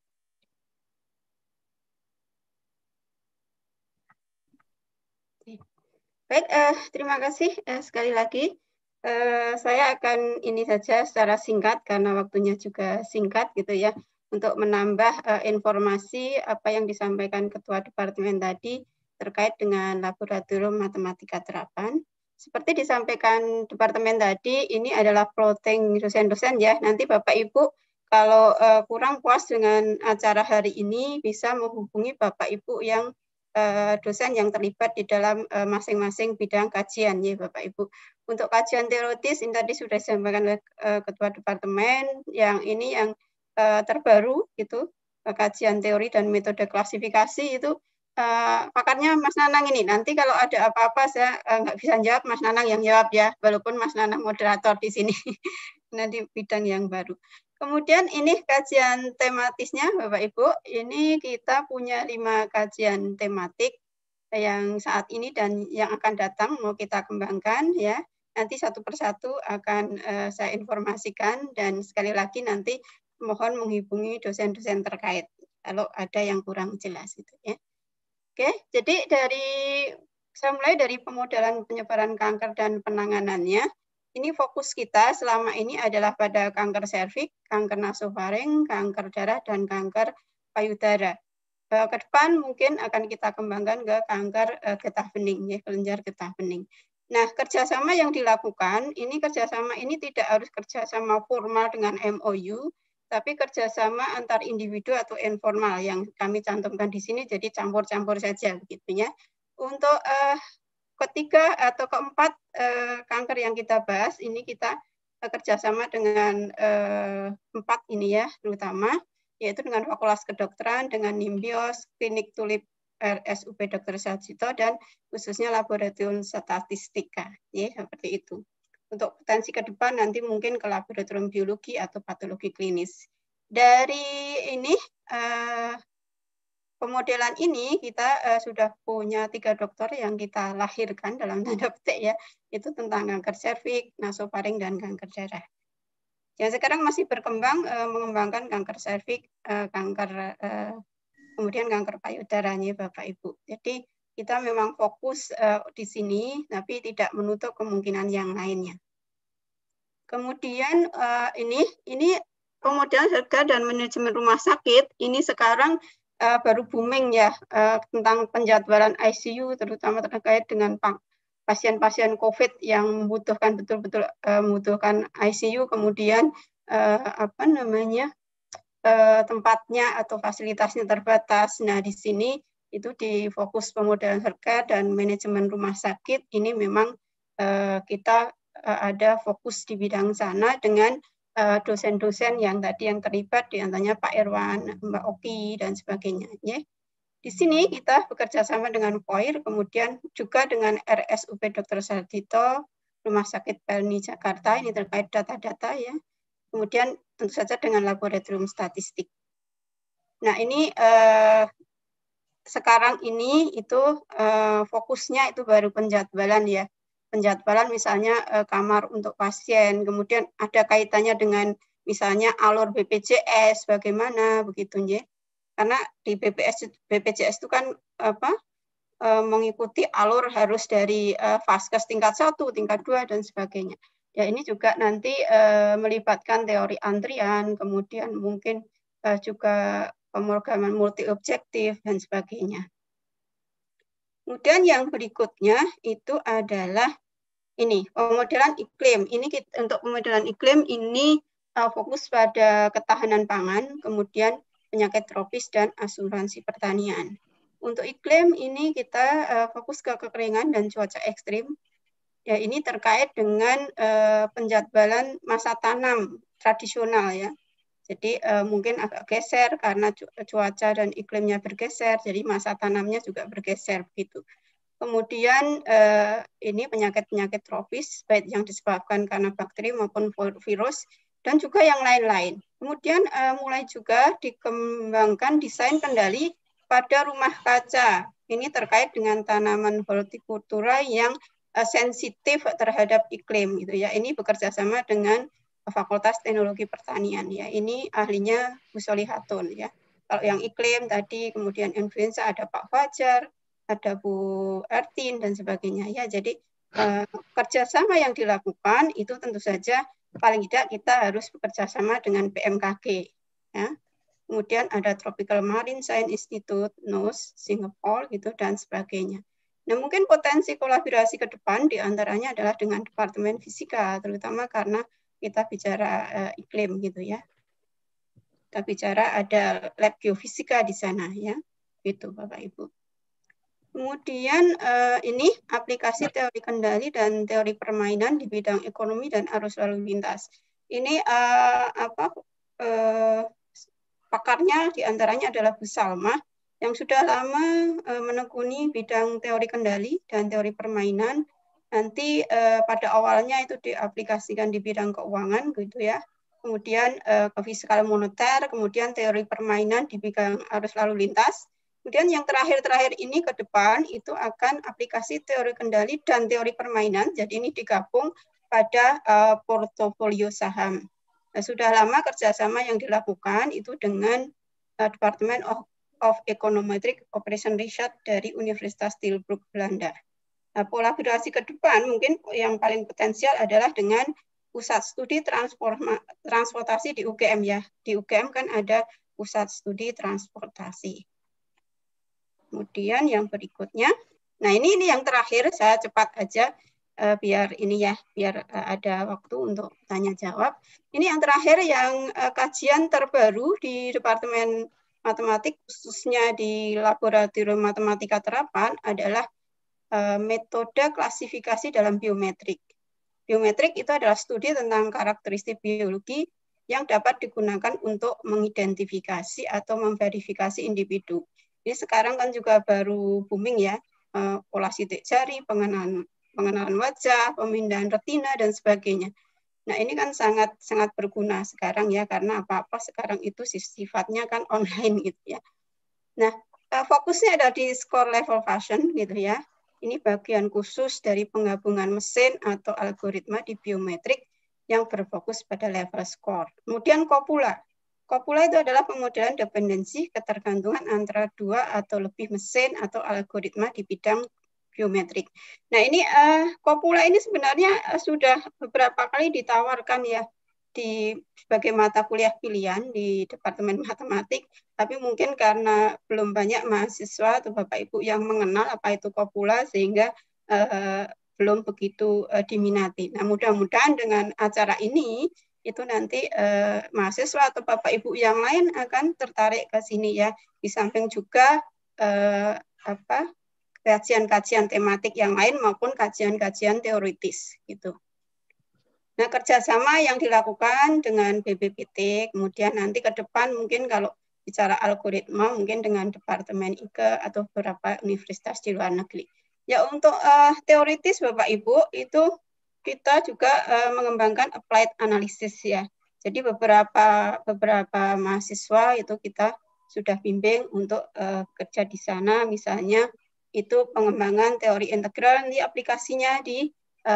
Speaker 7: Baik, eh, terima kasih eh, sekali lagi. Eh, saya akan ini saja secara singkat karena waktunya juga singkat gitu ya, untuk menambah eh, informasi apa yang disampaikan Ketua Departemen tadi terkait dengan Laboratorium Matematika Terapan. Seperti disampaikan Departemen tadi, ini adalah plotting dosen-dosen ya. Nanti Bapak Ibu kalau uh, kurang puas dengan acara hari ini bisa menghubungi Bapak Ibu yang uh, dosen yang terlibat di dalam masing-masing uh, bidang kajian ya Bapak Ibu. Untuk kajian teoritis ini tadi sudah disampaikan oleh uh, Ketua Departemen, yang ini yang uh, terbaru gitu, uh, kajian teori dan metode klasifikasi itu. Uh, pakarnya Mas Nanang ini. Nanti kalau ada apa-apa saya uh, nggak bisa jawab, Mas Nanang yang jawab ya, walaupun Mas Nanang moderator di sini. Nanti bidang yang baru. Kemudian ini kajian tematisnya Bapak Ibu. Ini kita punya lima kajian tematik yang saat ini dan yang akan datang mau kita kembangkan ya. Nanti satu persatu akan uh, saya informasikan, dan sekali lagi nanti mohon menghubungi dosen-dosen terkait kalau ada yang kurang jelas itu ya. Oke, jadi dari saya mulai dari pemodelan penyebaran kanker dan penanganannya. Ini fokus kita selama ini adalah pada kanker serviks, kanker nasofaring, kanker darah, dan kanker payudara. uh, ke depan mungkin akan kita kembangkan ke kanker uh, getah bening, ya, kelenjar getah bening. Nah, kerjasama yang dilakukan, ini kerjasama ini tidak harus kerjasama formal dengan M O U, tapi kerjasama antar individu atau informal yang kami cantumkan di sini, jadi campur-campur saja, begitu ya. Untuk uh, ketiga atau keempat uh, kanker yang kita bahas, ini kita uh, kerjasama dengan uh, empat ini ya, terutama, yaitu dengan Fakultas Kedokteran, dengan Nimbios, Klinik Tulip R S U P Dokter Sarjito, dan khususnya Laboratorium Statistika, ya, seperti itu. Untuk potensi ke depan nanti mungkin ke laboratorium biologi atau patologi klinis. Dari ini, eh, pemodelan ini kita eh, sudah punya tiga dokter yang kita lahirkan dalam tanda petik ya, itu tentang kanker serviks, nasofaring, dan kanker darah. Yang sekarang masih berkembang eh, mengembangkan kanker serviks, eh, kanker eh, kemudian kanker payudaranya Bapak Ibu. Jadi kita memang fokus uh, di sini, tapi tidak menutup kemungkinan yang lainnya. Kemudian uh, ini ini pemodelan harga dan manajemen rumah sakit ini sekarang uh, baru booming ya uh, tentang penjadwalan I C U, terutama terkait dengan pasien-pasien COVID yang membutuhkan betul-betul uh, membutuhkan I C U, kemudian uh, apa namanya tempatnya atau fasilitasnya terbatas. Nah, di sini itu di fokus pemodelan harga dan manajemen rumah sakit ini memang uh, kita uh, ada fokus di bidang sana dengan dosen-dosen uh, yang tadi yang terlibat, di antaranya Pak Irwan, Mbak Oki, dan sebagainya. Ya. Di sini kita bekerja sama dengan P O I R, kemudian juga dengan R S U P Dokter Sarjito, Rumah Sakit Pelni Jakarta, ini terkait data-data ya. Kemudian tentu saja dengan laboratorium statistik. Nah ini eh, sekarang ini itu eh, fokusnya itu baru penjadwalan ya. Penjadwalan misalnya eh, kamar untuk pasien, kemudian ada kaitannya dengan misalnya alur B P J S, bagaimana begitu ya. Karena di B P S, B P J S itu kan apa eh, mengikuti alur harus dari eh, Vaskes tingkat satu, tingkat dua, dan sebagainya. Ya, ini juga nanti uh, melibatkan teori antrian, kemudian mungkin uh, juga pemrograman multi objektif dan sebagainya. Kemudian yang berikutnya itu adalah ini pemodelan iklim. Ini kita, untuk pemodelan iklim ini uh, fokus pada ketahanan pangan, kemudian penyakit tropis dan asuransi pertanian. Untuk iklim ini kita uh, fokus ke kekeringan dan cuaca ekstrim. Ya, ini terkait dengan uh, penjadwalan masa tanam tradisional ya. Jadi uh, mungkin agak geser karena cuaca dan iklimnya bergeser, jadi masa tanamnya juga bergeser begitu. Kemudian uh, ini penyakit-penyakit tropis baik yang disebabkan karena bakteri maupun virus dan juga yang lain-lain. Kemudian uh, mulai juga dikembangkan desain kendali pada rumah kaca. Ini terkait dengan tanaman hortikultura yang sensitif terhadap iklim gitu ya. Ini bekerja sama dengan Fakultas Teknologi Pertanian ya. Ini ahlinya Bu Solihatun ya. Kalau yang iklim tadi kemudian influenza ada Pak Fajar, ada Bu Ertin dan sebagainya ya. Jadi eh, kerjasama yang dilakukan itu tentu saja paling tidak kita harus bekerja sama dengan B M K G ya. Kemudian ada Tropical Marine Science Institute, N U S, Singapore gitu dan sebagainya. Nah, mungkin potensi kolaborasi ke depan diantaranya adalah dengan Departemen Fisika, terutama karena kita bicara uh, iklim gitu ya. Kita bicara ada lab geofisika di sana ya, gitu Bapak Ibu. Kemudian uh, ini aplikasi teori kendali dan teori permainan di bidang ekonomi dan arus lalu lintas. Ini uh, apa uh, pakarnya diantaranya adalah Bu Salma, yang sudah lama uh, menekuni bidang teori kendali dan teori permainan. Nanti uh, pada awalnya itu diaplikasikan di bidang keuangan gitu ya. Kemudian uh, ke fiskal moneter, kemudian teori permainan di bidang arus lalu lintas. Kemudian yang terakhir-terakhir ini ke depan itu akan aplikasi teori kendali dan teori permainan. Jadi ini digabung pada uh, portofolio saham. Nah, sudah lama kerjasama yang dilakukan itu dengan uh, Departemen of of Econometric Operation Research dari Universitas Tilburg, Belanda. Nah, kolaborasi ke depan mungkin yang paling potensial adalah dengan pusat studi transportasi di U G M ya. Di U G M kan ada pusat studi transportasi. Kemudian yang berikutnya, nah ini ini yang terakhir, saya cepat aja uh, biar ini ya, biar uh, ada waktu untuk tanya jawab. Ini yang terakhir yang uh, kajian terbaru di Departemen Matematik, khususnya di Laboratorium Matematika Terapan adalah uh, metode klasifikasi dalam biometrik. Biometrik itu adalah studi tentang karakteristik biologi yang dapat digunakan untuk mengidentifikasi atau memverifikasi individu. Ini sekarang kan juga baru booming ya, pola sidik jari, pengenalan, pengenalan wajah, pemindahan retina, dan sebagainya. Nah ini kan sangat sangat berguna sekarang ya, karena apa-apa sekarang itu sifatnya kan online gitu ya. Nah fokusnya ada di score level function gitu ya. Ini bagian khusus dari penggabungan mesin atau algoritma di biometrik yang berfokus pada level score. Kemudian kopula. Kopula itu adalah pemodelan dependensi ketergantungan antara dua atau lebih mesin atau algoritma di bidang biometrik. Nah ini uh, kopula ini sebenarnya uh, sudah beberapa kali ditawarkan ya di sebagai mata kuliah pilihan di Departemen Matematik, tapi mungkin karena belum banyak mahasiswa atau Bapak Ibu yang mengenal apa itu kopula sehingga uh, belum begitu uh, diminati. Nah, mudah-mudahan dengan acara ini itu nanti uh, mahasiswa atau Bapak Ibu yang lain akan tertarik ke sini ya. Di samping juga uh, apa kajian-kajian tematik yang lain maupun kajian-kajian teoritis gitu. Nah, kerjasama yang dilakukan dengan B B P T, kemudian nanti ke depan mungkin kalau bicara algoritma mungkin dengan Departemen I K E atau beberapa universitas di luar negeri. Ya untuk uh, teoritis Bapak Ibu itu kita juga uh, mengembangkan applied analysis ya. Jadi beberapa beberapa mahasiswa itu kita sudah bimbing untuk uh, kerja di sana, misalnya itu pengembangan teori integral di aplikasinya di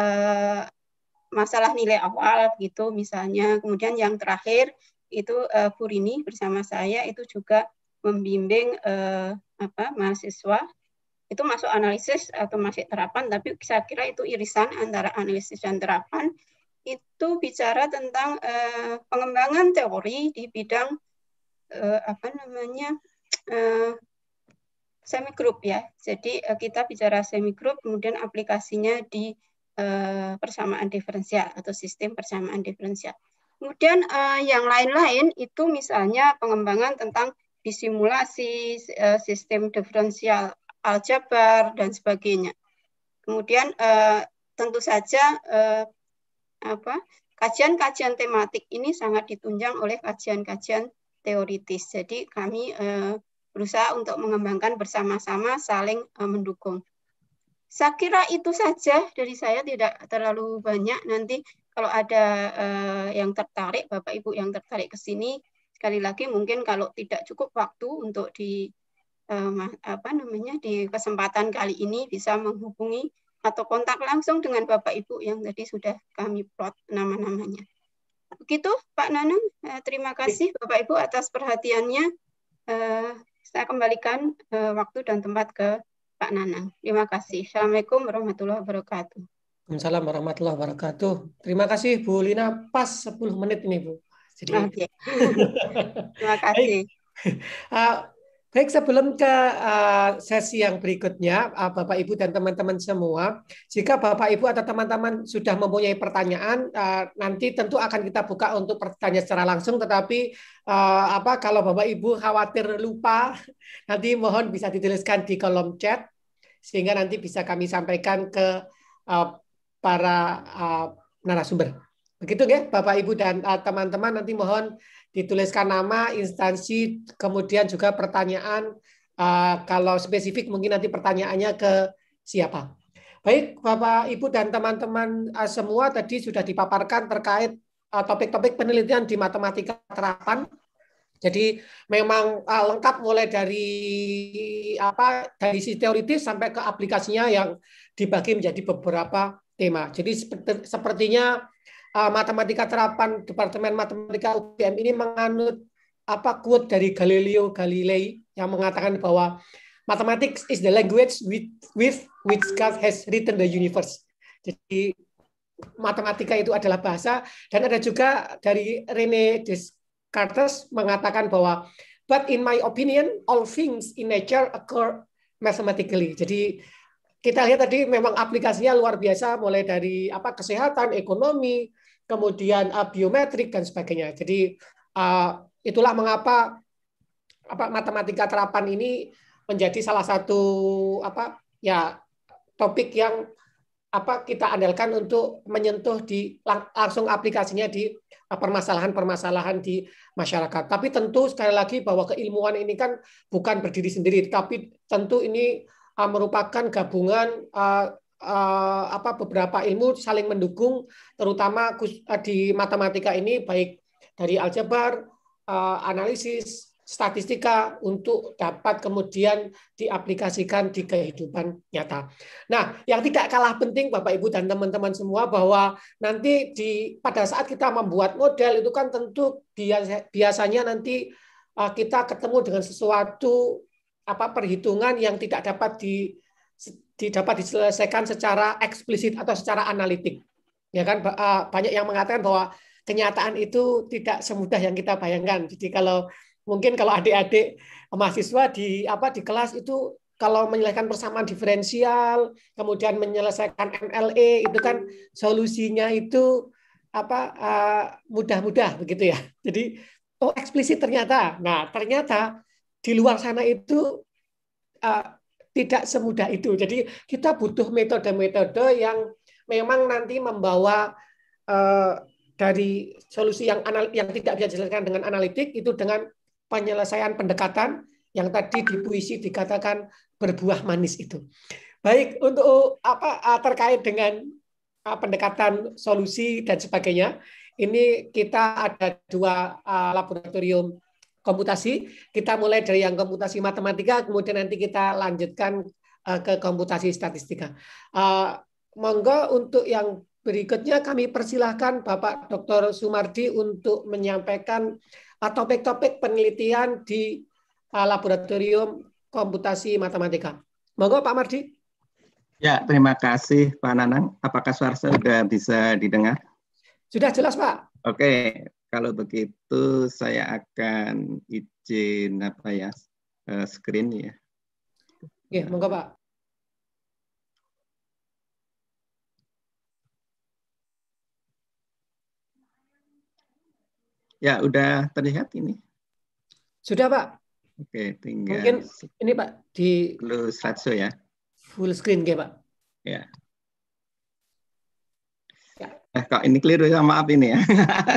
Speaker 7: uh, masalah nilai awal gitu misalnya. Kemudian yang terakhir itu uh, Bu Rini bersama saya itu juga membimbing uh, apa mahasiswa itu masuk analisis atau masih terapan, tapi saya kira itu irisan antara analisis dan terapan. Itu bicara tentang uh, pengembangan teori di bidang uh, apa namanya uh, semi group ya. Jadi uh, kita bicara semi group, kemudian aplikasinya di uh, persamaan diferensial atau sistem persamaan diferensial. Kemudian uh, yang lain-lain itu misalnya pengembangan tentang disimulasi uh, sistem diferensial aljabar dan sebagainya. Kemudian eh, tentu saja eh, apa kajian-kajian tematik ini sangat ditunjang oleh kajian-kajian teoritis. Jadi kami eh, berusaha untuk mengembangkan bersama-sama, saling eh, mendukung. Saya kira itu saja dari saya, tidak terlalu banyak. Nanti kalau ada eh, yang tertarik, Bapak Ibu yang tertarik ke sini, sekali lagi mungkin kalau tidak cukup waktu untuk di Uh, apa namanya di kesempatan kali ini bisa menghubungi atau kontak langsung dengan Bapak Ibu yang tadi sudah kami plot nama-namanya. Begitu Pak Nanang, uh, terima kasih Bapak Ibu atas perhatiannya. Uh, saya kembalikan uh, waktu dan tempat ke Pak Nanang. Terima kasih. Assalamualaikum warahmatullahi wabarakatuh.
Speaker 3: Waalaikumsalam warahmatullahi wabarakatuh. Terima kasih Bu Lina, pas sepuluh menit ini Bu. Jadi...
Speaker 7: Okay. Terima kasih.
Speaker 3: uh, Baik, sebelum ke uh, sesi yang berikutnya, uh, Bapak Ibu dan teman-teman semua, jika Bapak Ibu atau teman-teman sudah mempunyai pertanyaan, uh, nanti tentu akan kita buka untuk pertanyaan secara langsung. Tetapi uh, apa kalau Bapak Ibu khawatir lupa, nanti mohon bisa dituliskan di kolom chat sehingga nanti bisa kami sampaikan ke uh, para uh, narasumber. Begitu ya, Bapak Ibu dan uh, teman-teman, nanti mohon dituliskan nama, instansi, kemudian juga pertanyaan. Uh, kalau spesifik mungkin nanti pertanyaannya ke siapa. Baik, Bapak, Ibu, dan teman-teman uh, semua tadi sudah dipaparkan terkait uh, topik-topik penelitian di matematika terapan. Jadi memang uh, lengkap mulai dari apa dari sisi teoritis sampai ke aplikasinya yang dibagi menjadi beberapa tema. Jadi seperti, sepertinya Uh, matematika terapan Departemen Matematika U G M ini menganut apa quote dari Galileo Galilei yang mengatakan bahwa mathematics is the language with, with which God has written the universe. Jadi matematika itu adalah bahasa, dan ada juga dari René Descartes mengatakan bahwa but in my opinion all things in nature occur mathematically. Jadi kita lihat tadi memang aplikasinya luar biasa, mulai dari apa kesehatan, ekonomi, kemudian uh, biometrik dan sebagainya. Jadi uh, itulah mengapa apa matematika terapan ini menjadi salah satu apa ya topik yang apa kita andalkan untuk menyentuh di lang, langsung aplikasinya di permasalahan-permasalahan di masyarakat. Tapi tentu sekali lagi bahwa keilmuan ini kan bukan berdiri sendiri, tapi tentu ini uh, merupakan gabungan uh, uh, apa beberapa ilmu saling mendukung, terutama uh, di matematika ini baik dari aljabar, uh, analisis, statistika untuk dapat kemudian diaplikasikan di kehidupan nyata. Nah, yang tidak kalah penting Bapak Ibu dan teman-teman semua bahwa nanti di pada saat kita membuat model itu kan tentu biasanya nanti kita ketemu dengan sesuatu apa perhitungan yang tidak dapat di, di dapat diselesaikan secara eksplisit atau secara analitik. Ya kan banyak yang mengatakan bahwa kenyataan itu tidak semudah yang kita bayangkan. Jadi kalau mungkin kalau adik-adik mahasiswa di apa di kelas itu kalau menyelesaikan persamaan diferensial, kemudian menyelesaikan M L E itu kan solusinya itu apa mudah-mudah begitu ya. Jadi oh eksplisit ternyata. Nah, ternyata di luar sana itu uh, tidak semudah itu. Jadi kita butuh metode-metode yang memang nanti membawa uh, dari solusi yang anal yang tidak bisa dijelaskan dengan analitik itu dengan penyelesaian pendekatan yang tadi di puisi dikatakan berbuah manis itu. Baik, untuk apa terkait dengan pendekatan solusi dan sebagainya, ini kita ada dua laboratorium komputasi. Kita mulai dari yang komputasi matematika, kemudian nanti kita lanjutkan ke komputasi statistika. Monggo untuk yang berikutnya kami persilahkan Bapak Doktor Sumardi untuk menyampaikan topik-topik penelitian di laboratorium komputasi matematika. Monggo Pak Mardi.
Speaker 9: Ya, terima kasih Pak Nanang. Apakah suara saya sudah bisa didengar?
Speaker 3: Sudah jelas Pak.
Speaker 9: Oke, kalau begitu saya akan izin apa ya screen ya.
Speaker 3: Oke, monggo Pak.
Speaker 9: Ya, udah terlihat ini.
Speaker 3: Sudah, Pak.
Speaker 9: Oke, tinggal.
Speaker 3: Mungkin ini, Pak, di
Speaker 9: full slideshow ya.
Speaker 3: Full screen, ya, Pak.
Speaker 9: Ya. Ya. Eh, kok ini keliru ya, maaf ini ya.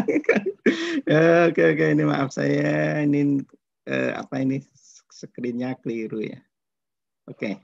Speaker 9: Oke, oke, ini maaf saya ini eh, apa ini screen-nya keliru ya. Oke.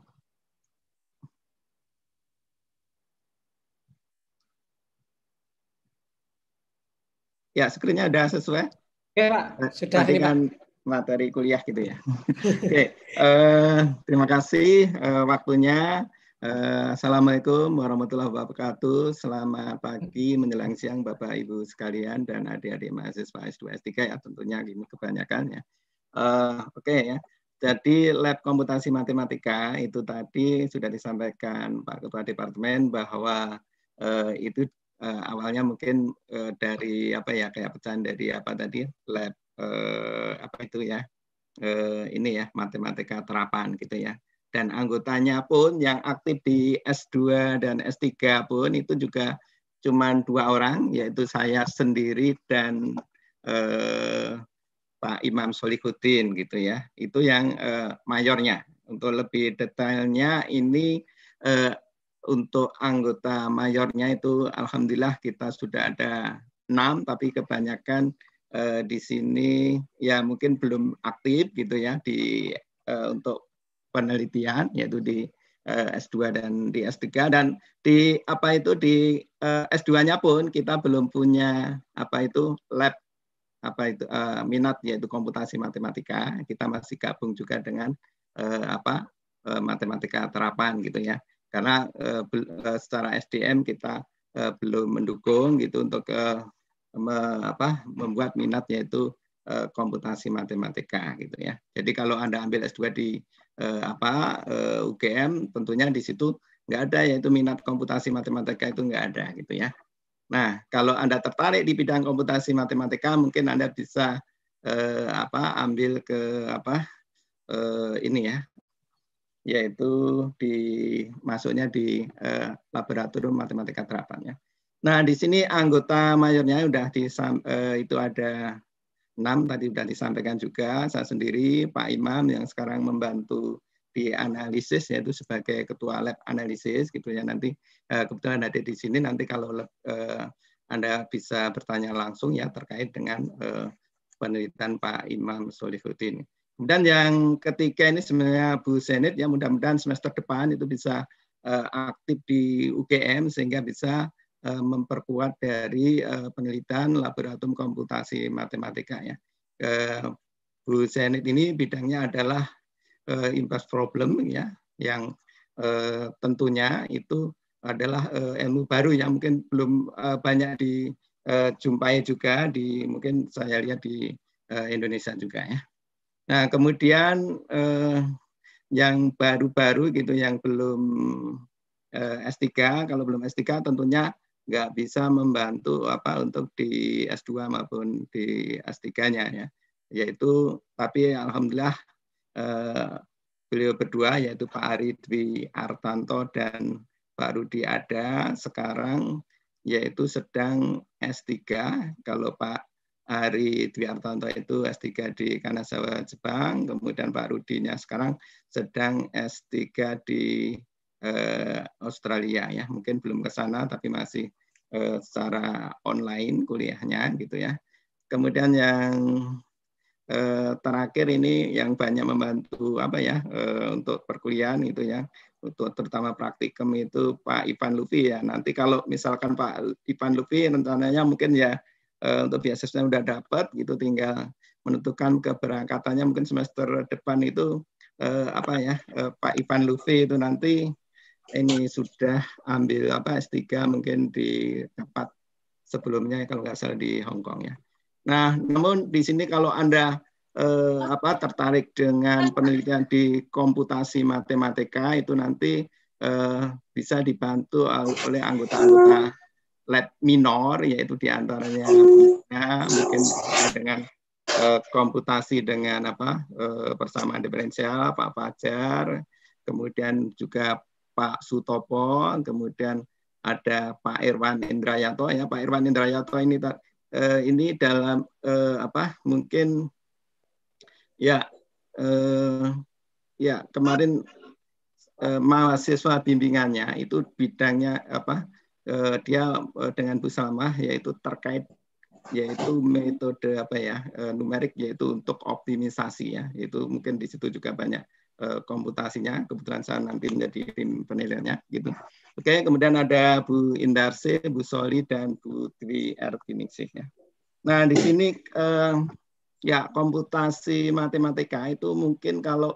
Speaker 9: Ya, screen-nya udah sesuai?
Speaker 3: Ya, Pak. Sudah
Speaker 9: ini, Pak. Materi kuliah gitu ya. Oke, uh, terima kasih uh, waktunya. Uh, Assalamualaikum warahmatullahi wabarakatuh. Selamat pagi menjelang siang Bapak Ibu sekalian dan adik-adik mahasiswa S dua S tiga ya tentunya ini kebanyakan ya. Uh, Oke okay, ya. Jadi lab komputasi matematika itu tadi sudah disampaikan Pak Ketua Departemen bahwa uh, itu Uh, awalnya mungkin uh, dari apa ya kayak pecahan dari apa tadi lab uh, apa itu ya uh, ini ya matematika terapan gitu ya, dan anggotanya pun yang aktif di S dua dan S tiga pun itu juga cuma dua orang, yaitu saya sendiri dan uh, Pak Imam Solihuddin gitu ya, itu yang uh, mayornya. Untuk lebih detailnya ini uh, untuk anggota mayornya itu alhamdulillah kita sudah ada enam, tapi kebanyakan eh, di sini ya mungkin belum aktif gitu ya di eh, untuk penelitian, yaitu di eh, S dua dan di S tiga, dan di apa itu di eh, S dua-nya pun kita belum punya apa itu lab apa itu eh, minat yaitu komputasi matematika. Kita masih gabung juga dengan eh, apa eh, matematika terapan gitu ya. Karena uh, secara S D M kita uh, belum mendukung gitu untuk uh, me, apa, membuat minat yaitu uh, komputasi matematika gitu ya. Jadi kalau Anda ambil S dua di uh, apa uh, U G M tentunya di situ nggak ada yaitu minat komputasi matematika itu nggak ada gitu ya. Nah kalau Anda tertarik di bidang komputasi matematika mungkin Anda bisa uh, apa ambil ke apa uh, ini ya. yaitu di masuknya di uh, laboratorium matematika terapan ya. Nah, di sini anggota mayornya udah di uh, itu ada enam tadi sudah disampaikan juga, saya sendiri, Pak Imam yang sekarang membantu di analisis yaitu sebagai ketua lab analisis gitu ya. Nanti uh, kebetulan ada di sini, nanti kalau uh, Anda bisa bertanya langsung ya terkait dengan uh, penelitian Pak Imam Solihuddin. Kemudian yang ketiga ini sebenarnya Bu Zenit ya, mudah-mudahan semester depan itu bisa uh, aktif di U G M sehingga bisa uh, memperkuat dari uh, penelitian laboratorium komputasi matematika ya. Uh, Bu Zenit ini bidangnya adalah uh, impasse problem ya, yang uh, tentunya itu adalah uh, ilmu baru yang mungkin belum uh, banyak dijumpai juga di mungkin saya lihat di uh, Indonesia juga ya. Nah, kemudian eh, yang baru-baru gitu, yang belum eh, S tiga, kalau belum S tiga tentunya nggak bisa membantu apa untuk di S dua maupun di S tiga-nya ya. Yaitu, tapi alhamdulillah eh, beliau berdua yaitu Pak Ari Dwi Artanto dan Pak Rudi Ada sekarang yaitu sedang S tiga, kalau Pak Ari Dwi Artanto itu S tiga di Kanazawa, Jepang, kemudian Pak Rudinya sekarang sedang S tiga di eh, Australia ya, mungkin belum ke sana tapi masih eh, secara online kuliahnya gitu ya. Kemudian yang eh, terakhir ini yang banyak membantu apa ya eh, untuk perkuliahan itu ya, untuk terutama praktikum itu Pak Ivan Lufi ya. Nanti kalau misalkan Pak Ivan Lufi rencananya mungkin ya untuk beasiswanya udah dapat gitu, tinggal menentukan keberangkatannya mungkin semester depan itu eh, apa ya eh, Pak Ivan Lufi itu nanti ini sudah ambil apa S tiga mungkin di tempat sebelumnya kalau nggak salah di Hong Kong ya. Nah, namun di sini kalau Anda eh, apa tertarik dengan penelitian di komputasi matematika itu nanti eh, bisa dibantu oleh anggota-anggota lab minor, yaitu diantaranya mungkin dengan uh, komputasi dengan apa uh, persamaan diferensial Pak Fajar, kemudian juga Pak Sutopo, kemudian ada Pak Irwan Indrayanto ya. Pak Irwan Indrayanto ini uh, ini dalam uh, apa mungkin ya uh, ya kemarin uh, mahasiswa bimbingannya itu bidangnya apa dia dengan Bu Salmah yaitu terkait yaitu metode apa ya numerik yaitu untuk optimisasi ya, itu mungkin di situ juga banyak komputasinya, kebetulan saya nanti menjadi tim penilaiannya gitu. Oke, kemudian ada Bu Indarse, Bu Soli dan Bu Dwi Ertiningsih ya. Nah di sini eh, ya komputasi matematika itu mungkin kalau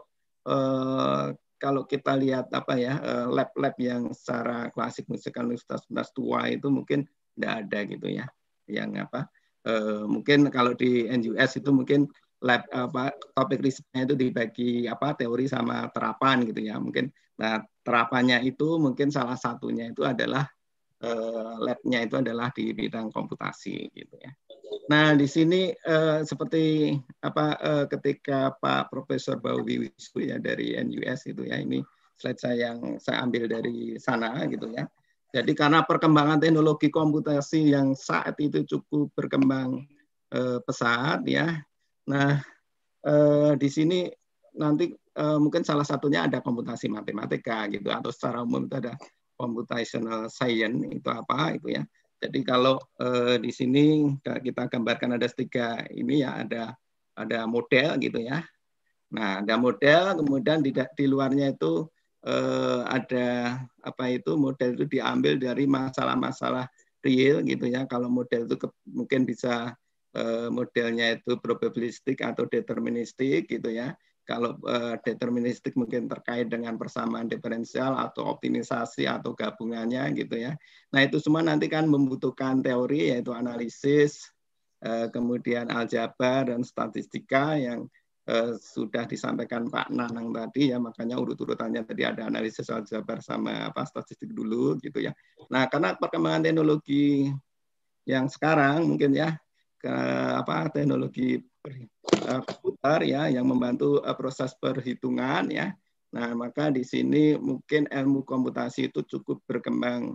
Speaker 9: eh, kalau kita lihat apa ya lab-lab yang secara klasik misalkan universitas tua itu mungkin tidak ada gitu ya, yang apa eh, mungkin kalau di N U S itu mungkin lab apa topik risetnya itu dibagi apa teori sama terapan gitu ya mungkin. Nah terapannya itu mungkin salah satunya itu adalah eh, labnya itu adalah di bidang komputasi gitu ya. Nah di sini eh, seperti apa eh, ketika Pak Profesor Bawi Wisnu ya dari N U S itu ya, ini slide saya yang saya ambil dari sana gitu ya. Jadi karena perkembangan teknologi komputasi yang saat itu cukup berkembang eh, pesat ya. Nah eh, di sini nanti eh, mungkin salah satunya ada komputasi matematika gitu, atau secara umum itu ada computational science itu apa itu ya. Jadi kalau eh, di sini kita gambarkan ada tiga ini ya, ada ada model gitu ya. Nah ada model, kemudian di, di luarnya itu eh, ada apa itu model itu diambil dari masalah-masalah real gitu ya. Kalau model itu ke, mungkin bisa eh, modelnya itu probabilistik atau deterministik gitu ya. Kalau uh, deterministik mungkin terkait dengan persamaan diferensial atau optimisasi atau gabungannya gitu ya. Nah itu semua nanti kan membutuhkan teori yaitu analisis, uh, kemudian aljabar dan statistika yang uh, sudah disampaikan Pak Nanang tadi ya, makanya urut-urutannya tadi ada analisis, aljabar sama apa statistik dulu gitu ya. Nah karena perkembangan teknologi yang sekarang mungkin ya ke apa teknologi komputer ya yang membantu uh, proses perhitungan ya, Nah, maka di sini mungkin ilmu komputasi itu cukup berkembang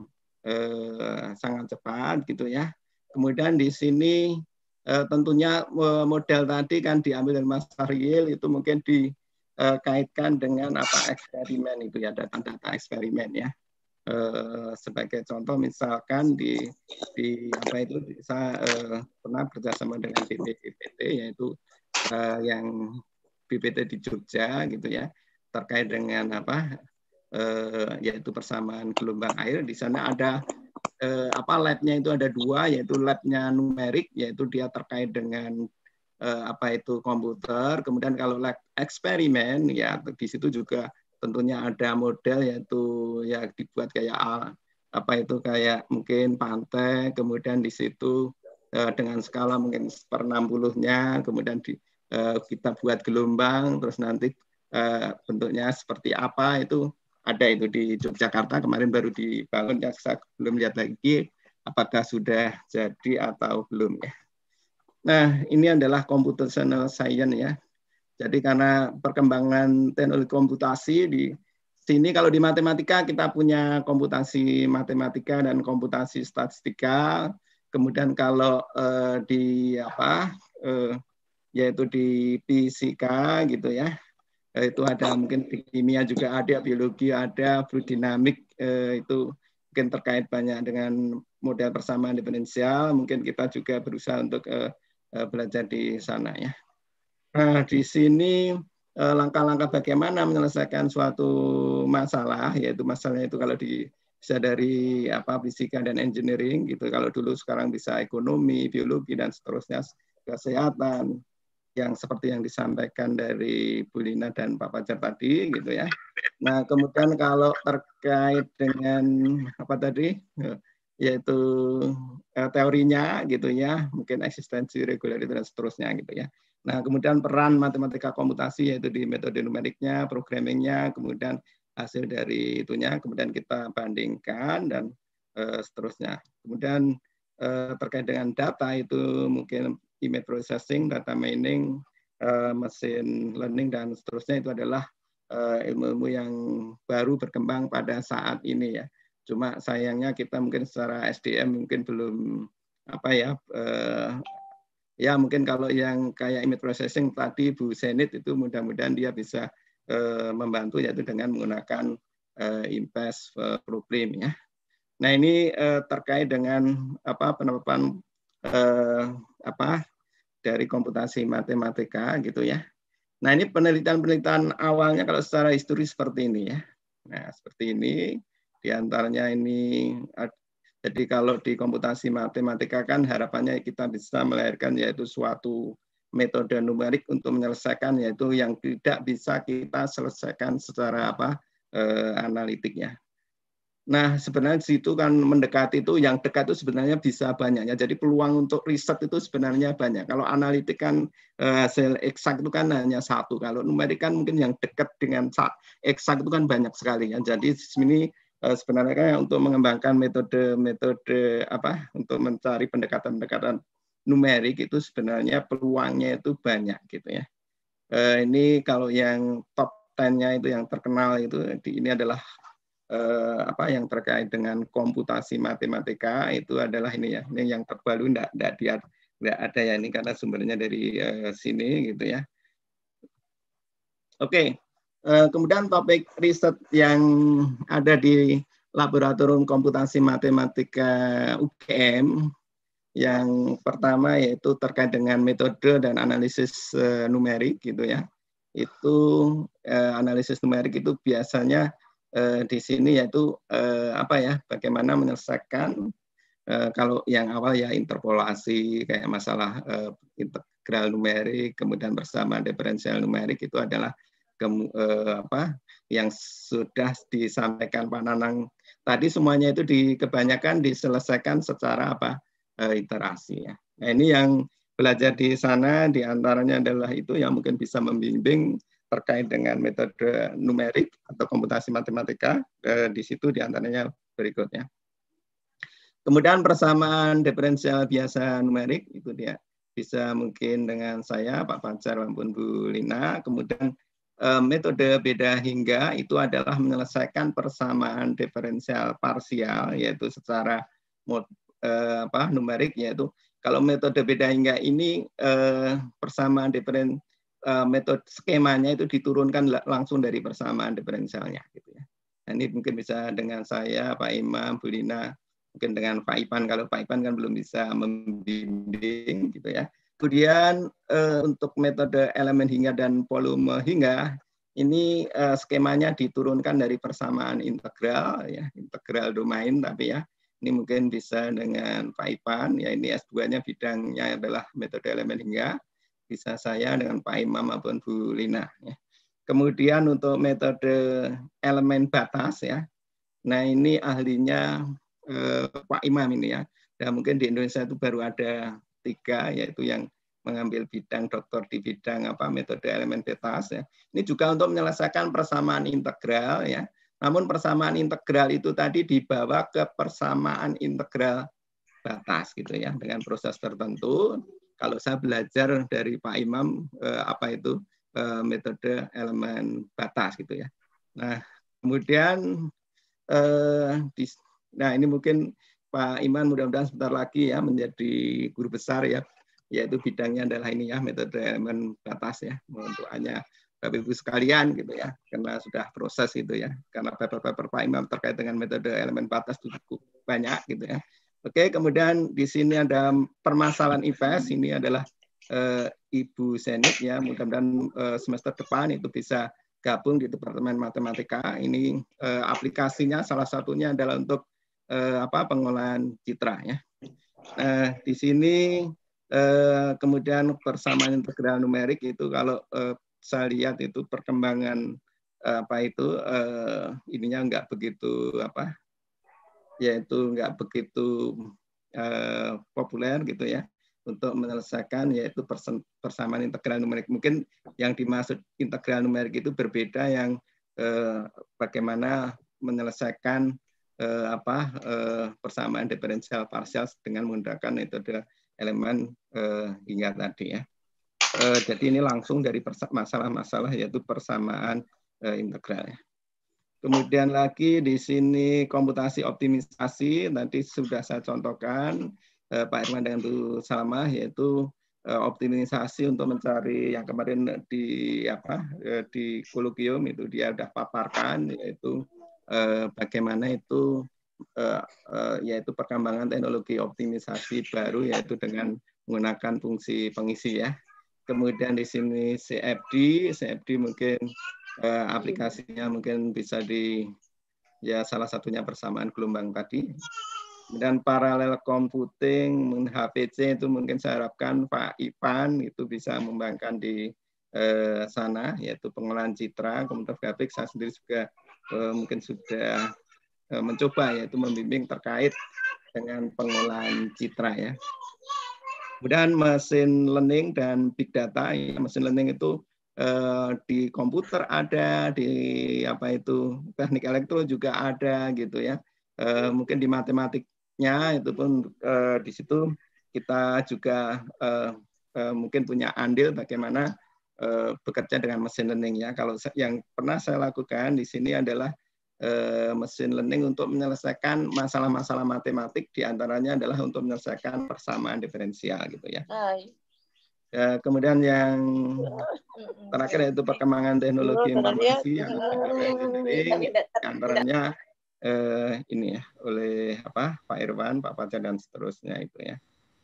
Speaker 9: eh, sangat cepat gitu ya. Kemudian di sini eh, tentunya model tadi kan diambil dari Mas Ariel, itu mungkin dikaitkan dengan apa eksperimen itu ya, data-data eksperimen ya. Eh, sebagai contoh misalkan di di apa itu saya eh, pernah bekerjasama dengan B P T yaitu eh, yang B P T di Jogja gitu ya, terkait dengan apa eh, yaitu persamaan gelombang air. Di sana ada eh, apa labnya itu ada dua, yaitu labnya numerik, yaitu dia terkait dengan eh, apa itu komputer. Kemudian kalau lab eksperimen ya di situ juga tentunya ada model, yaitu ya dibuat kayak apa itu kayak mungkin pantai, kemudian di situ eh, dengan skala mungkin per enam puluh-nya, kemudian di, eh, kita buat gelombang, terus nanti Uh, bentuknya seperti apa itu ada itu di Yogyakarta kemarin baru dibangun ya, saya belum lihat lagi apakah sudah jadi atau belum ya. Nah, ini adalah computational science ya. Jadi karena perkembangan teknologi komputasi di sini, kalau di matematika kita punya komputasi matematika dan komputasi statistika. Kemudian kalau uh, di apa uh, yaitu di fisika gitu ya, itu ada mungkin di kimia juga ada, biologi ada, fluid dinamik eh, itu mungkin terkait banyak dengan model persamaan diferensial. Mungkin kita juga berusaha untuk eh, belajar di sana ya. Nah, di sini eh, langkah-langkah bagaimana menyelesaikan suatu masalah, yaitu masalahnya itu kalau di bisa dari apa fisika dan engineering gitu. Kalau dulu sekarang bisa ekonomi, biologi dan seterusnya, kesehatan, yang seperti yang disampaikan dari Bu Lina dan Pak Fajar tadi gitu ya. Nah, kemudian kalau terkait dengan apa tadi yaitu eh, teorinya gitu ya, mungkin eksistensi, regularitas dan seterusnya gitu ya. Nah, kemudian peran matematika komputasi yaitu di metode numeriknya, programmingnya, kemudian hasil dari itunya, kemudian kita bandingkan dan eh, seterusnya. Kemudian eh, terkait dengan data itu mungkin image processing, data mining, uh, machine learning, dan seterusnya itu adalah ilmu-ilmu uh, yang baru berkembang pada saat ini ya. Cuma sayangnya kita mungkin secara S D M mungkin belum apa ya, uh, ya mungkin kalau yang kayak image processing tadi Bu Senit itu mudah-mudahan dia bisa uh, membantu yaitu dengan menggunakan uh, image uh, problem ya. Nah ini uh, terkait dengan apa penerapan Eh, apa dari komputasi matematika gitu ya. Nah ini penelitian-penelitian awalnya kalau secara historis seperti ini ya. Nah seperti ini diantaranya ini. Jadi kalau di komputasi matematika kan harapannya kita bisa melahirkan yaitu suatu metode numerik untuk menyelesaikan yaitu yang tidak bisa kita selesaikan secara apa eh, analitiknya. Nah, sebenarnya di situ kan mendekati itu, yang dekat itu sebenarnya bisa banyak ya. Jadi peluang untuk riset itu sebenarnya banyak. Kalau analitik kan hasil eksak itu kan hanya satu. Kalau numerik kan mungkin yang dekat dengan eksak itu kan banyak sekali ya. Jadi ini sebenarnya kan untuk mengembangkan metode-metode apa untuk mencari pendekatan-pendekatan numerik itu sebenarnya peluangnya itu banyak gitu ya. Ini kalau yang top sepuluh-nya itu yang terkenal itu ini adalah Eh, apa yang terkait dengan komputasi matematika itu adalah ini ya, ini yang terbaru, enggak, enggak, dia, enggak ada ya ini karena sumbernya dari eh, sini gitu ya. Oke, eh, kemudian topik riset yang ada di Laboratorium Komputasi Matematika U G M yang pertama yaitu terkait dengan metode dan analisis eh, numerik gitu ya. Itu eh, analisis numerik itu biasanya di sini yaitu eh, apa ya bagaimana menyelesaikan eh, kalau yang awal ya interpolasi kayak masalah eh, integral numerik, kemudian bersama diferensial numerik itu adalah ke, eh, apa yang sudah disampaikan Pak Nanang tadi, semuanya itu di kebanyakan diselesaikan secara apa eh, iterasi ya. Nah ini yang belajar di sana diantaranya adalah itu yang mungkin bisa membimbing terkait dengan metode numerik atau komputasi matematika, eh, di situ diantaranya berikutnya. Kemudian persamaan diferensial biasa numerik, itu dia bisa mungkin dengan saya, Pak Fajar maupun Bu Lina. Kemudian metode beda hingga itu adalah menyelesaikan persamaan diferensial parsial, yaitu secara mod, eh, apa, numerik, yaitu kalau metode beda hingga ini eh, persamaan diferen eh, metode skemanya itu diturunkan langsung dari persamaan diferensialnya, gitu ya. Nah, ini mungkin bisa dengan saya, Pak Imam, Bu Lina, mungkin dengan Pak Ipan. Kalau Pak Ipan kan belum bisa membimbing, gitu ya. Kemudian eh, untuk metode elemen hingga dan volume hingga ini eh, skemanya diturunkan dari persamaan integral, ya, integral domain, tapi ya ini mungkin bisa dengan Pak Ipan, ya ini S dua-nya bidangnya adalah metode elemen hingga, bisa saya dengan Pak Imam maupun Bu Lina. Ya. Kemudian untuk metode elemen batas, ya, nah ini ahlinya eh, Pak Imam ini ya, dan mungkin di Indonesia itu baru ada tiga, yaitu yang mengambil bidang doktor di bidang apa metode elemen batas, ya. Ini juga untuk menyelesaikan persamaan integral, ya. Namun persamaan integral itu tadi dibawa ke persamaan integral batas, gitu ya, dengan proses tertentu. Kalau saya belajar dari Pak Imam eh, apa itu eh, metode elemen batas, gitu ya. Nah, kemudian eh, di, nah ini mungkin Pak Iman mudah-mudahan sebentar lagi ya menjadi guru besar ya, yaitu bidangnya adalah ini ya metode elemen batas ya. Mohon doanya Bapak Ibu sekalian gitu ya, karena sudah proses gitu ya, karena paper-paper Pak Imam terkait dengan metode elemen batas itu cukup banyak gitu ya. Oke, kemudian di sini ada permasalahan I P S, ini adalah eh, Ibu Senit ya, mudah-mudahan eh, semester depan itu bisa gabung di Departemen Matematika. Ini eh, aplikasinya salah satunya adalah untuk Eh, apa pengolahan citra ya. Nah, di sini eh, kemudian persamaan integral numerik itu kalau eh, saya lihat itu perkembangan eh, apa itu eh, ininya enggak begitu apa yaitu enggak begitu eh, populer gitu ya untuk menyelesaikan yaitu persamaan integral numerik. Mungkin yang dimaksud integral numerik itu berbeda yang eh, bagaimana menyelesaikan Eh, apa eh, persamaan diferensial parsial dengan menggunakan metode elemen eh, hingga tadi ya. Eh, jadi ini langsung dari masalah-masalah yaitu persamaan eh, integral. Ya. Kemudian lagi di sini komputasi optimisasi tadi sudah saya contohkan eh, Pak Irman dengan Bu Salma yaitu eh, optimisasi untuk mencari yang kemarin di apa eh, di kolokium itu dia sudah paparkan yaitu Eh, bagaimana itu eh, eh, yaitu perkembangan teknologi optimisasi baru yaitu dengan menggunakan fungsi pengisi ya. Kemudian di sini C F D, C F D mungkin eh, aplikasinya mungkin bisa di ya salah satunya persamaan gelombang tadi. Kemudian paralel computing, H P C itu mungkin saya harapkan Pak Ipan itu bisa mengembangkan di eh, sana yaitu pengolahan citra, komputer grafik. Saya sendiri juga mungkin sudah mencoba yaitu membimbing terkait dengan pengolahan citra ya. Kemudian mesin learning dan big data, ya, mesin learning itu eh, di komputer ada, di apa itu teknik elektro juga ada gitu ya. Eh, mungkin di matematiknya itu pun eh, di situ kita juga eh, eh, mungkin punya andil bagaimana bekerja dengan mesin learning ya. Kalau yang pernah saya lakukan di sini adalah eh, mesin learning untuk menyelesaikan masalah-masalah matematik, diantaranya adalah untuk menyelesaikan persamaan diferensial gitu ya. Ya, kemudian yang terakhir yaitu perkembangan teknologi informasi yang engineering, diantaranya eh, ini ya oleh apa Pak Irwan, Pak Fajar dan seterusnya itu ya.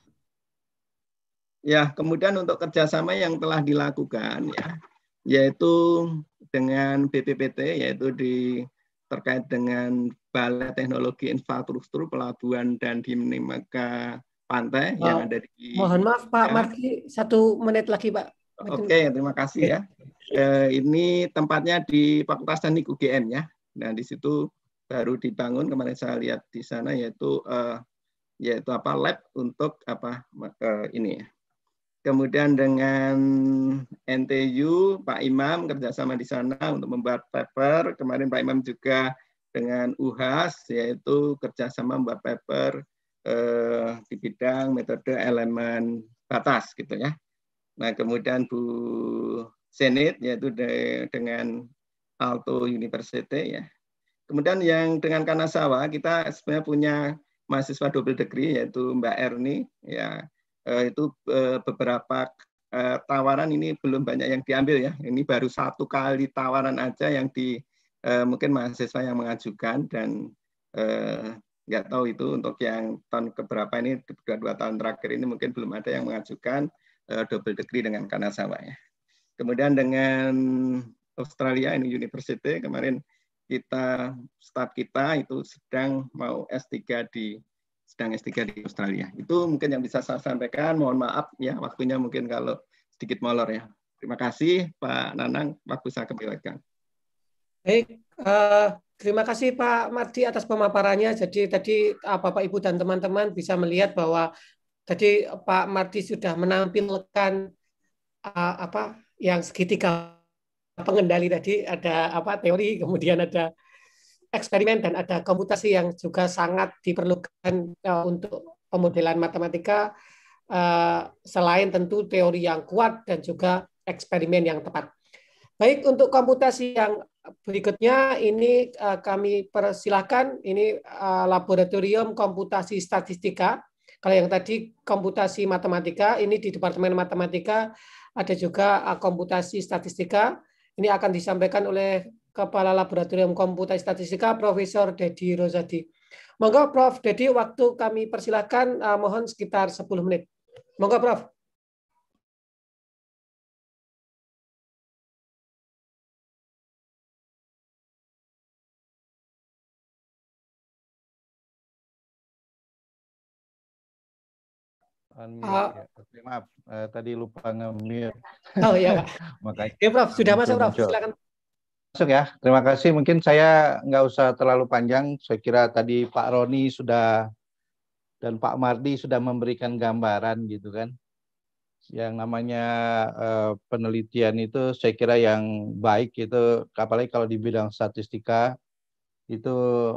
Speaker 9: Ya, kemudian untuk kerjasama yang telah dilakukan ya, yaitu dengan B P P T, yaitu di terkait dengan Balai Teknologi Infrastruktur Pelabuhan dan Dinamika Pantai oh, yang ada di.
Speaker 3: Mohon maaf Pak ya. Marki, satu menit lagi Pak.
Speaker 9: Oke, terima kasih ya. Eh, ini tempatnya di Fakultas Teknik U G M ya. Nah di situ baru dibangun kemarin saya lihat di sana yaitu eh, yaitu apa lab untuk apa eh, ini ya. Kemudian dengan N T U, Pak Imam kerjasama di sana untuk membuat paper. Kemarin Pak Imam juga dengan U H A S, yaitu kerjasama membuat paper eh, di bidang metode elemen batas, gitu ya. Nah, kemudian Bu Zenit, yaitu de, dengan Aalto University ya. Kemudian yang dengan Kanazawa kita sebenarnya punya mahasiswa double degree yaitu Mbak Erni ya. Eh, itu eh, beberapa eh, tawaran ini belum banyak yang diambil ya. Ini baru satu kali tawaran aja yang di eh, mungkin mahasiswa yang mengajukan dan eh, nggak tahu itu untuk yang tahun keberapa ini dua, dua tahun terakhir ini mungkin belum ada yang mengajukan eh, double degree dengan Kanazawa ya. Kemudian dengan Australia ini University kemarin kita staf kita itu sedang mau S tiga di sedang S tiga di Australia. Itu mungkin yang bisa saya sampaikan. Mohon maaf ya waktunya mungkin kalau sedikit molor ya. Terima kasih Pak Nanang, waktu saya kembalikan.
Speaker 3: Baik, uh, terima kasih Pak Mardi atas pemaparannya. Jadi tadi uh, Bapak Ibu dan teman-teman bisa melihat bahwa tadi Pak Mardi sudah menampilkan uh, apa yang segitiga pengendali tadi, ada apa teori, kemudian ada eksperimen dan ada komputasi yang juga sangat diperlukan uh, untuk pemodelan matematika uh, selain tentu teori yang kuat dan juga eksperimen yang tepat. Baik, untuk komputasi yang berikutnya ini uh, kami persilahkan ini uh, laboratorium komputasi statistika. Kalau yang tadi komputasi matematika, ini di Departemen Matematika ada juga uh, komputasi statistika. Ini akan disampaikan oleh Kepala Laboratorium Komputasi Statistika, Profesor Dedi Rozadi. Monggo, Prof Dedi, waktu kami persilahkan, uh, mohon sekitar sepuluh menit. Monggo, Prof.
Speaker 2: Uh, ya. Maaf, uh, tadi lupa nge-mute.
Speaker 3: Oh iya, Pak.
Speaker 2: Makanya.
Speaker 3: Oke, Prof. Sudah masuk, Prof. Silakan.
Speaker 2: Masuk ya. Terima kasih. Mungkin saya nggak usah terlalu panjang. Saya kira tadi Pak Roni sudah dan Pak Mardi sudah memberikan gambaran gitu kan. Yang namanya uh, penelitian itu saya kira yang baik itu, apalagi kalau di bidang statistika, itu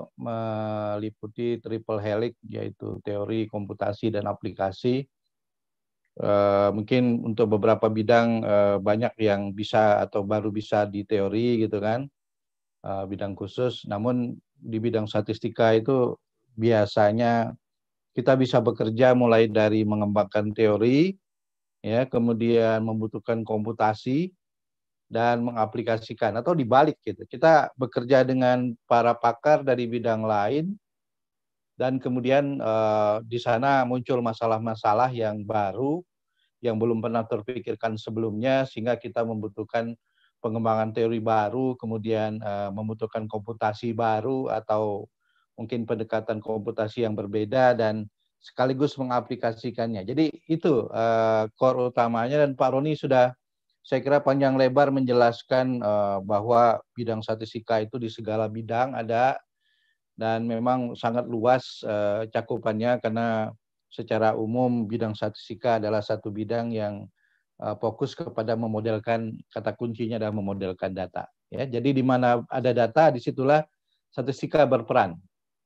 Speaker 2: meliputi triple helix, yaitu teori, komputasi, dan aplikasi. Uh, mungkin untuk beberapa bidang uh, banyak yang bisa atau baru bisa di teori gitu kan, uh, bidang khusus. Namun di bidang statistika itu biasanya kita bisa bekerja mulai dari mengembangkan teori, ya, kemudian membutuhkan komputasi, dan mengaplikasikan, atau dibalik gitu. Kita bekerja dengan para pakar dari bidang lain, dan kemudian eh, di sana muncul masalah-masalah yang baru, yang belum pernah terpikirkan sebelumnya, sehingga kita membutuhkan pengembangan teori baru, kemudian eh, membutuhkan komputasi baru, atau mungkin pendekatan komputasi yang berbeda, dan sekaligus mengaplikasikannya. Jadi itu eh, core utamanya, dan Pak Roni sudah saya kira panjang lebar menjelaskan uh, bahwa bidang statistika itu di segala bidang ada, dan memang sangat luas uh, cakupannya, karena secara umum bidang statistika adalah satu bidang yang uh, fokus kepada memodelkan, kata kuncinya adalah memodelkan data. Ya, jadi di mana ada data, disitulah statistika berperan.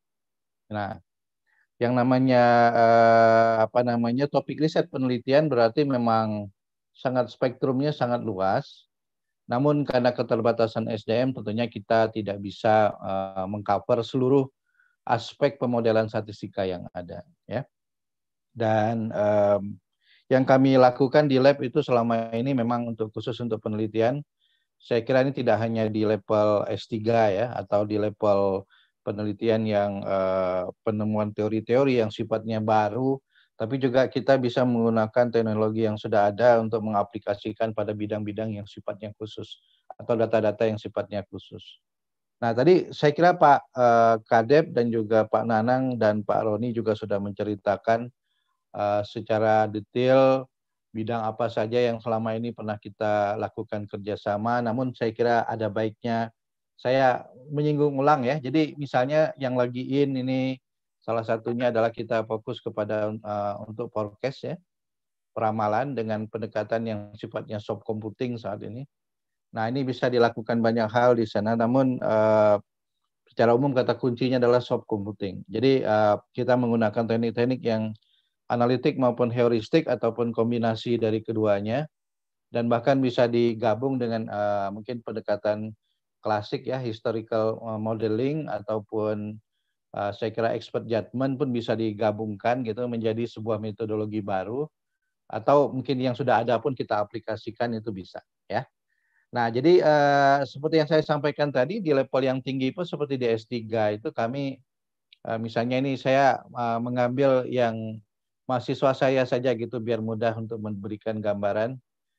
Speaker 2: Nah, yang namanya uh, apa namanya topik riset penelitian berarti memang sangat spektrumnya sangat luas. Namun karena keterbatasan S D M tentunya kita tidak bisa uh, mengcover seluruh aspek pemodelan statistika yang ada, ya. Dan um, yang kami lakukan di lab itu selama ini memang untuk khusus untuk penelitian. Saya kira ini tidak hanya di level S tiga ya, atau di level penelitian yang uh, penemuan teori-teori yang sifatnya baru, tapi juga kita bisa menggunakan teknologi yang sudah ada untuk mengaplikasikan pada bidang-bidang yang sifatnya khusus atau data-data yang sifatnya khusus. Nah, tadi saya kira Pak uh, Kadep dan juga Pak Nanang dan Pak Roni juga sudah menceritakan uh, secara detail bidang apa saja yang selama ini pernah kita lakukan kerjasama. Namun saya kira ada baiknya saya menyinggung ulang ya. Jadi misalnya yang lagi in ini salah satunya adalah kita fokus kepada uh, untuk forecast ya, peramalan dengan pendekatan yang sifatnya soft computing saat ini. Nah, ini bisa dilakukan banyak hal di sana, namun uh, secara umum kata kuncinya adalah soft computing. Jadi uh, kita menggunakan teknik-teknik yang analitik maupun heuristik ataupun kombinasi dari keduanya.
Speaker 11: dan bahkan bisa digabung dengan uh, mungkin pendekatan klasik ya, historical modeling ataupun uh, saya kira expert judgment pun bisa digabungkan gitu menjadi sebuah metodologi baru, atau mungkin yang sudah ada pun kita aplikasikan itu bisa ya. Nah, jadi uh, seperti yang saya sampaikan tadi di level yang tinggi pun seperti di S tiga itu kami uh, misalnya ini saya uh, mengambil yang mahasiswa saya saja gitu biar mudah untuk memberikan gambaran.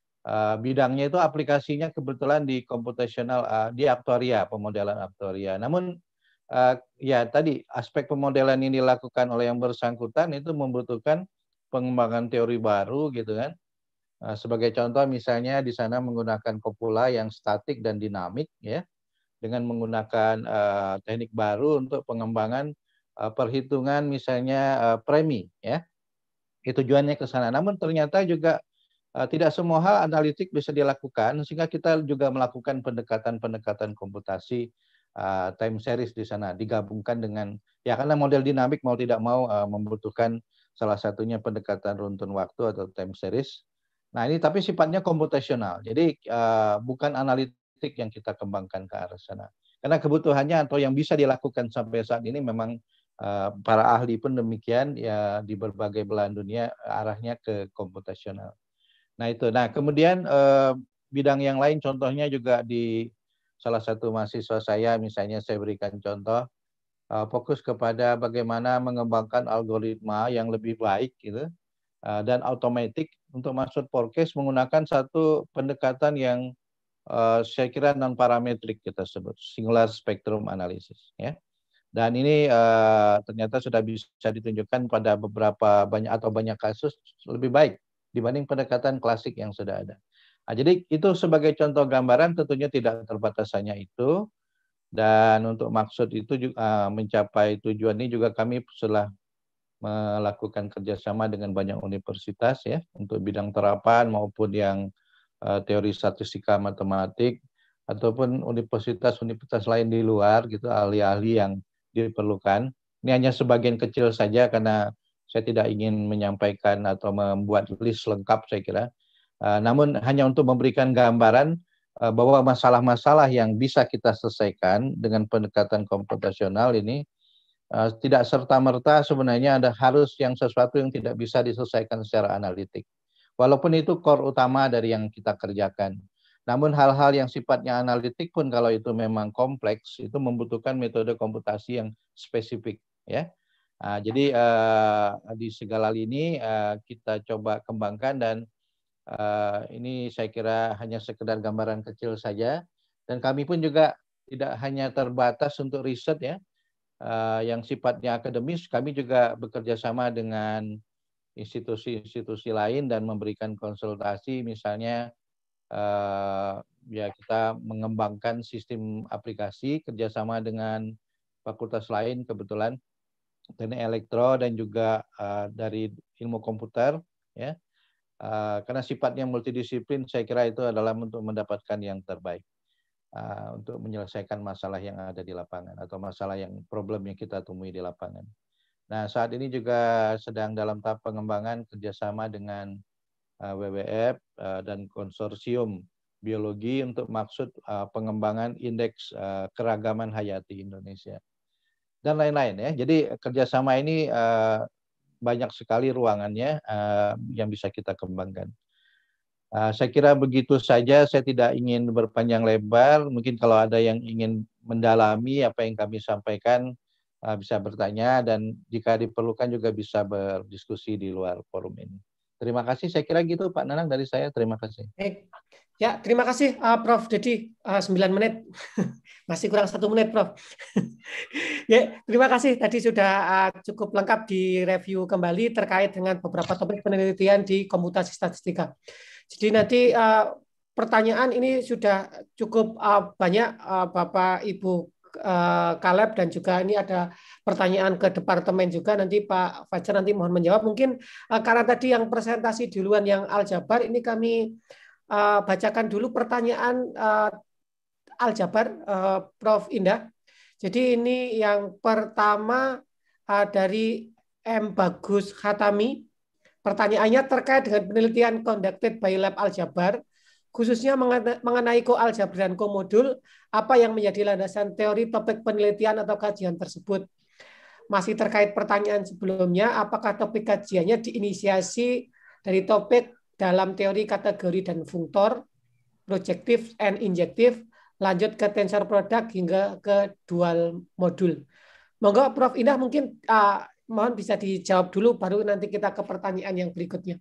Speaker 11: Uh, bidangnya itu aplikasinya kebetulan di computational uh, di aktuaria, pemodelan aktuaria. Namun uh, ya tadi aspek pemodelan ini dilakukan oleh yang bersangkutan itu membutuhkan pengembangan teori baru gitu kan. Uh, sebagai contoh misalnya di sana menggunakan kopula yang statik dan dinamik ya, dengan menggunakan uh, teknik baru untuk pengembangan uh, perhitungan misalnya uh, premi ya. Itu tujuannya ke sana. Namun ternyata juga uh, tidak semua hal analitik bisa dilakukan, sehingga kita juga melakukan pendekatan-pendekatan komputasi uh, time series di sana, digabungkan dengan ya karena model dinamik mau tidak mau uh, membutuhkan salah satunya pendekatan runtun waktu atau time series. Nah ini tapi sifatnya komputasional, jadi uh, bukan analitik yang kita kembangkan ke arah sana. Karena kebutuhannya atau yang bisa dilakukan sampai saat ini memang uh, para ahli pun demikian ya di berbagai belahan dunia arahnya ke komputasional. Nah itu, nah kemudian uh, bidang yang lain contohnya juga di salah satu mahasiswa saya, misalnya saya berikan contoh uh, fokus kepada bagaimana mengembangkan algoritma yang lebih baik gitu. Uh, dan automatic untuk maksud forecast menggunakan satu pendekatan yang uh, saya kira non parametrik kita sebut singular spectrum analysis ya. Dan ini uh, ternyata sudah bisa ditunjukkan pada beberapa banyak atau banyak kasus lebih baik dibanding pendekatan klasik yang sudah ada. Nah, jadi itu sebagai contoh gambaran, tentunya tidak terbatas hanya itu. Dan untuk maksud itu juga uh, mencapai tujuan ini juga kami setelah melakukan kerjasama dengan banyak universitas ya untuk bidang terapan maupun yang uh, teori statistika matematik ataupun universitas-universitas lain di luar gitu, ahli-ahli yang diperlukan. Ini hanya sebagian kecil saja karena saya tidak ingin menyampaikan atau membuat list lengkap saya kira. Uh, namun hanya untuk memberikan gambaran uh, bahwa masalah-masalah yang bisa kita selesaikan dengan pendekatan komputasional ini Uh, tidak serta-merta sebenarnya ada harus yang sesuatu yang tidak bisa diselesaikan secara analitik. Walaupun itu core utama dari yang kita kerjakan. Namun hal-hal yang sifatnya analitik pun kalau itu memang kompleks, itu membutuhkan metode komputasi yang spesifik. Ya. Uh, jadi uh, di segala lini uh, kita coba kembangkan dan uh, ini saya kira hanya sekedar gambaran kecil saja. Dan kami pun juga tidak hanya terbatas untuk riset ya, Uh, yang sifatnya akademis, kami juga bekerja sama dengan institusi-institusi lain dan memberikan konsultasi, misalnya uh, ya kita mengembangkan sistem aplikasi kerjasama dengan fakultas lain kebetulan, teknik elektro dan juga uh, dari ilmu komputer, ya, uh, karena sifatnya multidisiplin, saya kira itu adalah untuk mendapatkan yang terbaik. Uh, untuk menyelesaikan masalah yang ada di lapangan atau masalah yang problem yang kita temui di lapangan. Nah saat ini juga sedang dalam tahap pengembangan kerjasama dengan uh, W W F uh, dan konsorsium biologi untuk maksud uh, pengembangan indeks uh, keragaman hayati Indonesia dan lain-lain ya. Jadi kerjasama ini uh, banyak sekali ruangannya uh, yang bisa kita kembangkan. Uh, saya kira begitu saja, saya tidak ingin berpanjang lebar. Mungkin kalau ada yang ingin mendalami apa yang kami sampaikan, uh, bisa bertanya dan jika diperlukan juga bisa berdiskusi di luar forum ini. Terima kasih, saya kira gitu Pak Nanang dari saya. Terima kasih.
Speaker 3: Baik. Ya, terima kasih uh, Prof Dedi, uh, sembilan menit. Masih kurang satu menit, Prof. Ya, terima kasih. Tadi sudah uh, cukup lengkap di review kembali terkait dengan beberapa topik penelitian di komputasi statistika. Jadi nanti uh, pertanyaan ini sudah cukup uh, banyak uh, Bapak Ibu uh, Caleb dan juga ini ada pertanyaan ke departemen juga, nanti Pak Fajar nanti mohon menjawab. Mungkin uh, karena tadi yang presentasi duluan yang aljabar, ini kami uh, bacakan dulu pertanyaan uh, aljabar uh, Prof Indah. Jadi ini yang pertama uh, dari M Bagus Khatami. Pertanyaannya terkait dengan penelitian conducted by Lab Aljabar khususnya mengenai koaljabar dan komodul, apa yang menjadi landasan teori topik penelitian atau kajian tersebut? Masih terkait pertanyaan sebelumnya, apakah topik kajiannya diinisiasi dari topik dalam teori kategori dan fungtor, projective and injective, lanjut ke tensor product hingga ke dual modul. Monggo Prof Indah mungkin uh, mohon bisa dijawab dulu, baru nanti kita ke pertanyaan yang berikutnya.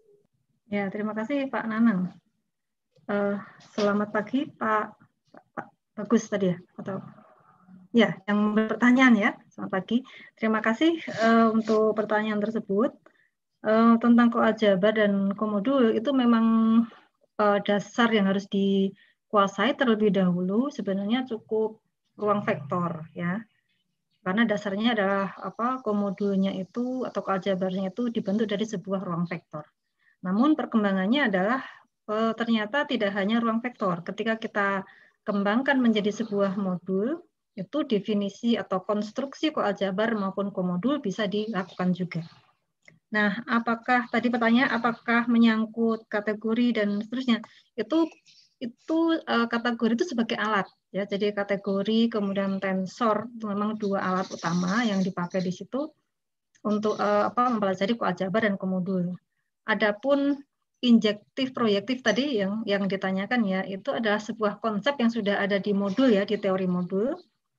Speaker 5: Ya, terima kasih Pak Nanang. Uh, selamat pagi Pak, Pak Bagus tadi ya, atau ya yang berpertanyaan ya. Selamat pagi. Terima kasih uh, untuk pertanyaan tersebut uh, tentang koaljabar dan komodul. Itu memang uh, dasar yang harus dikuasai terlebih dahulu. Sebenarnya cukup ruang vektor ya. Karena dasarnya adalah apa komodulnya itu atau koaljabarnya itu dibentuk dari sebuah ruang vektor. Namun perkembangannya adalah e, ternyata tidak hanya ruang vektor. Ketika kita kembangkan menjadi sebuah modul, itu definisi atau konstruksi koaljabar maupun komodul bisa dilakukan juga. Nah, apakah tadi pertanyaan apakah menyangkut kategori dan seterusnya? Itu itu e, kategori itu sebagai alat ya. Jadi kategori kemudian tensor itu memang dua alat utama yang dipakai di situ untuk e, apa mempelajari koaljabar dan komodul. Adapun injektif proyektif tadi yang yang ditanyakan ya, itu adalah sebuah konsep yang sudah ada di modul ya, di teori modul.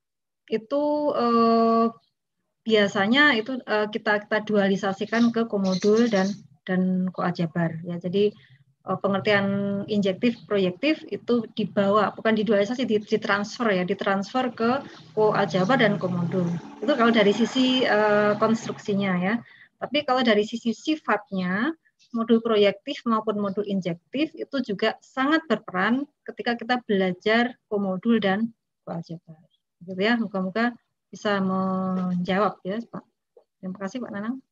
Speaker 5: Itu eh, biasanya itu eh, kita kita dualisasikan ke komodul dan dan koaljabar ya. Jadi eh, pengertian injektif proyektif itu dibawa, bukan didualisasi, ditransfer ya, ditransfer ke koaljabar dan komodul. Itu kalau dari sisi eh, konstruksinya ya. Tapi kalau dari sisi sifatnya, modul proyektif maupun modul injektif itu juga sangat berperan ketika kita belajar komodul dan koaljabar. Gitu ya, moga-moga bisa menjawab ya, Pak. Terima kasih, Pak Nanang.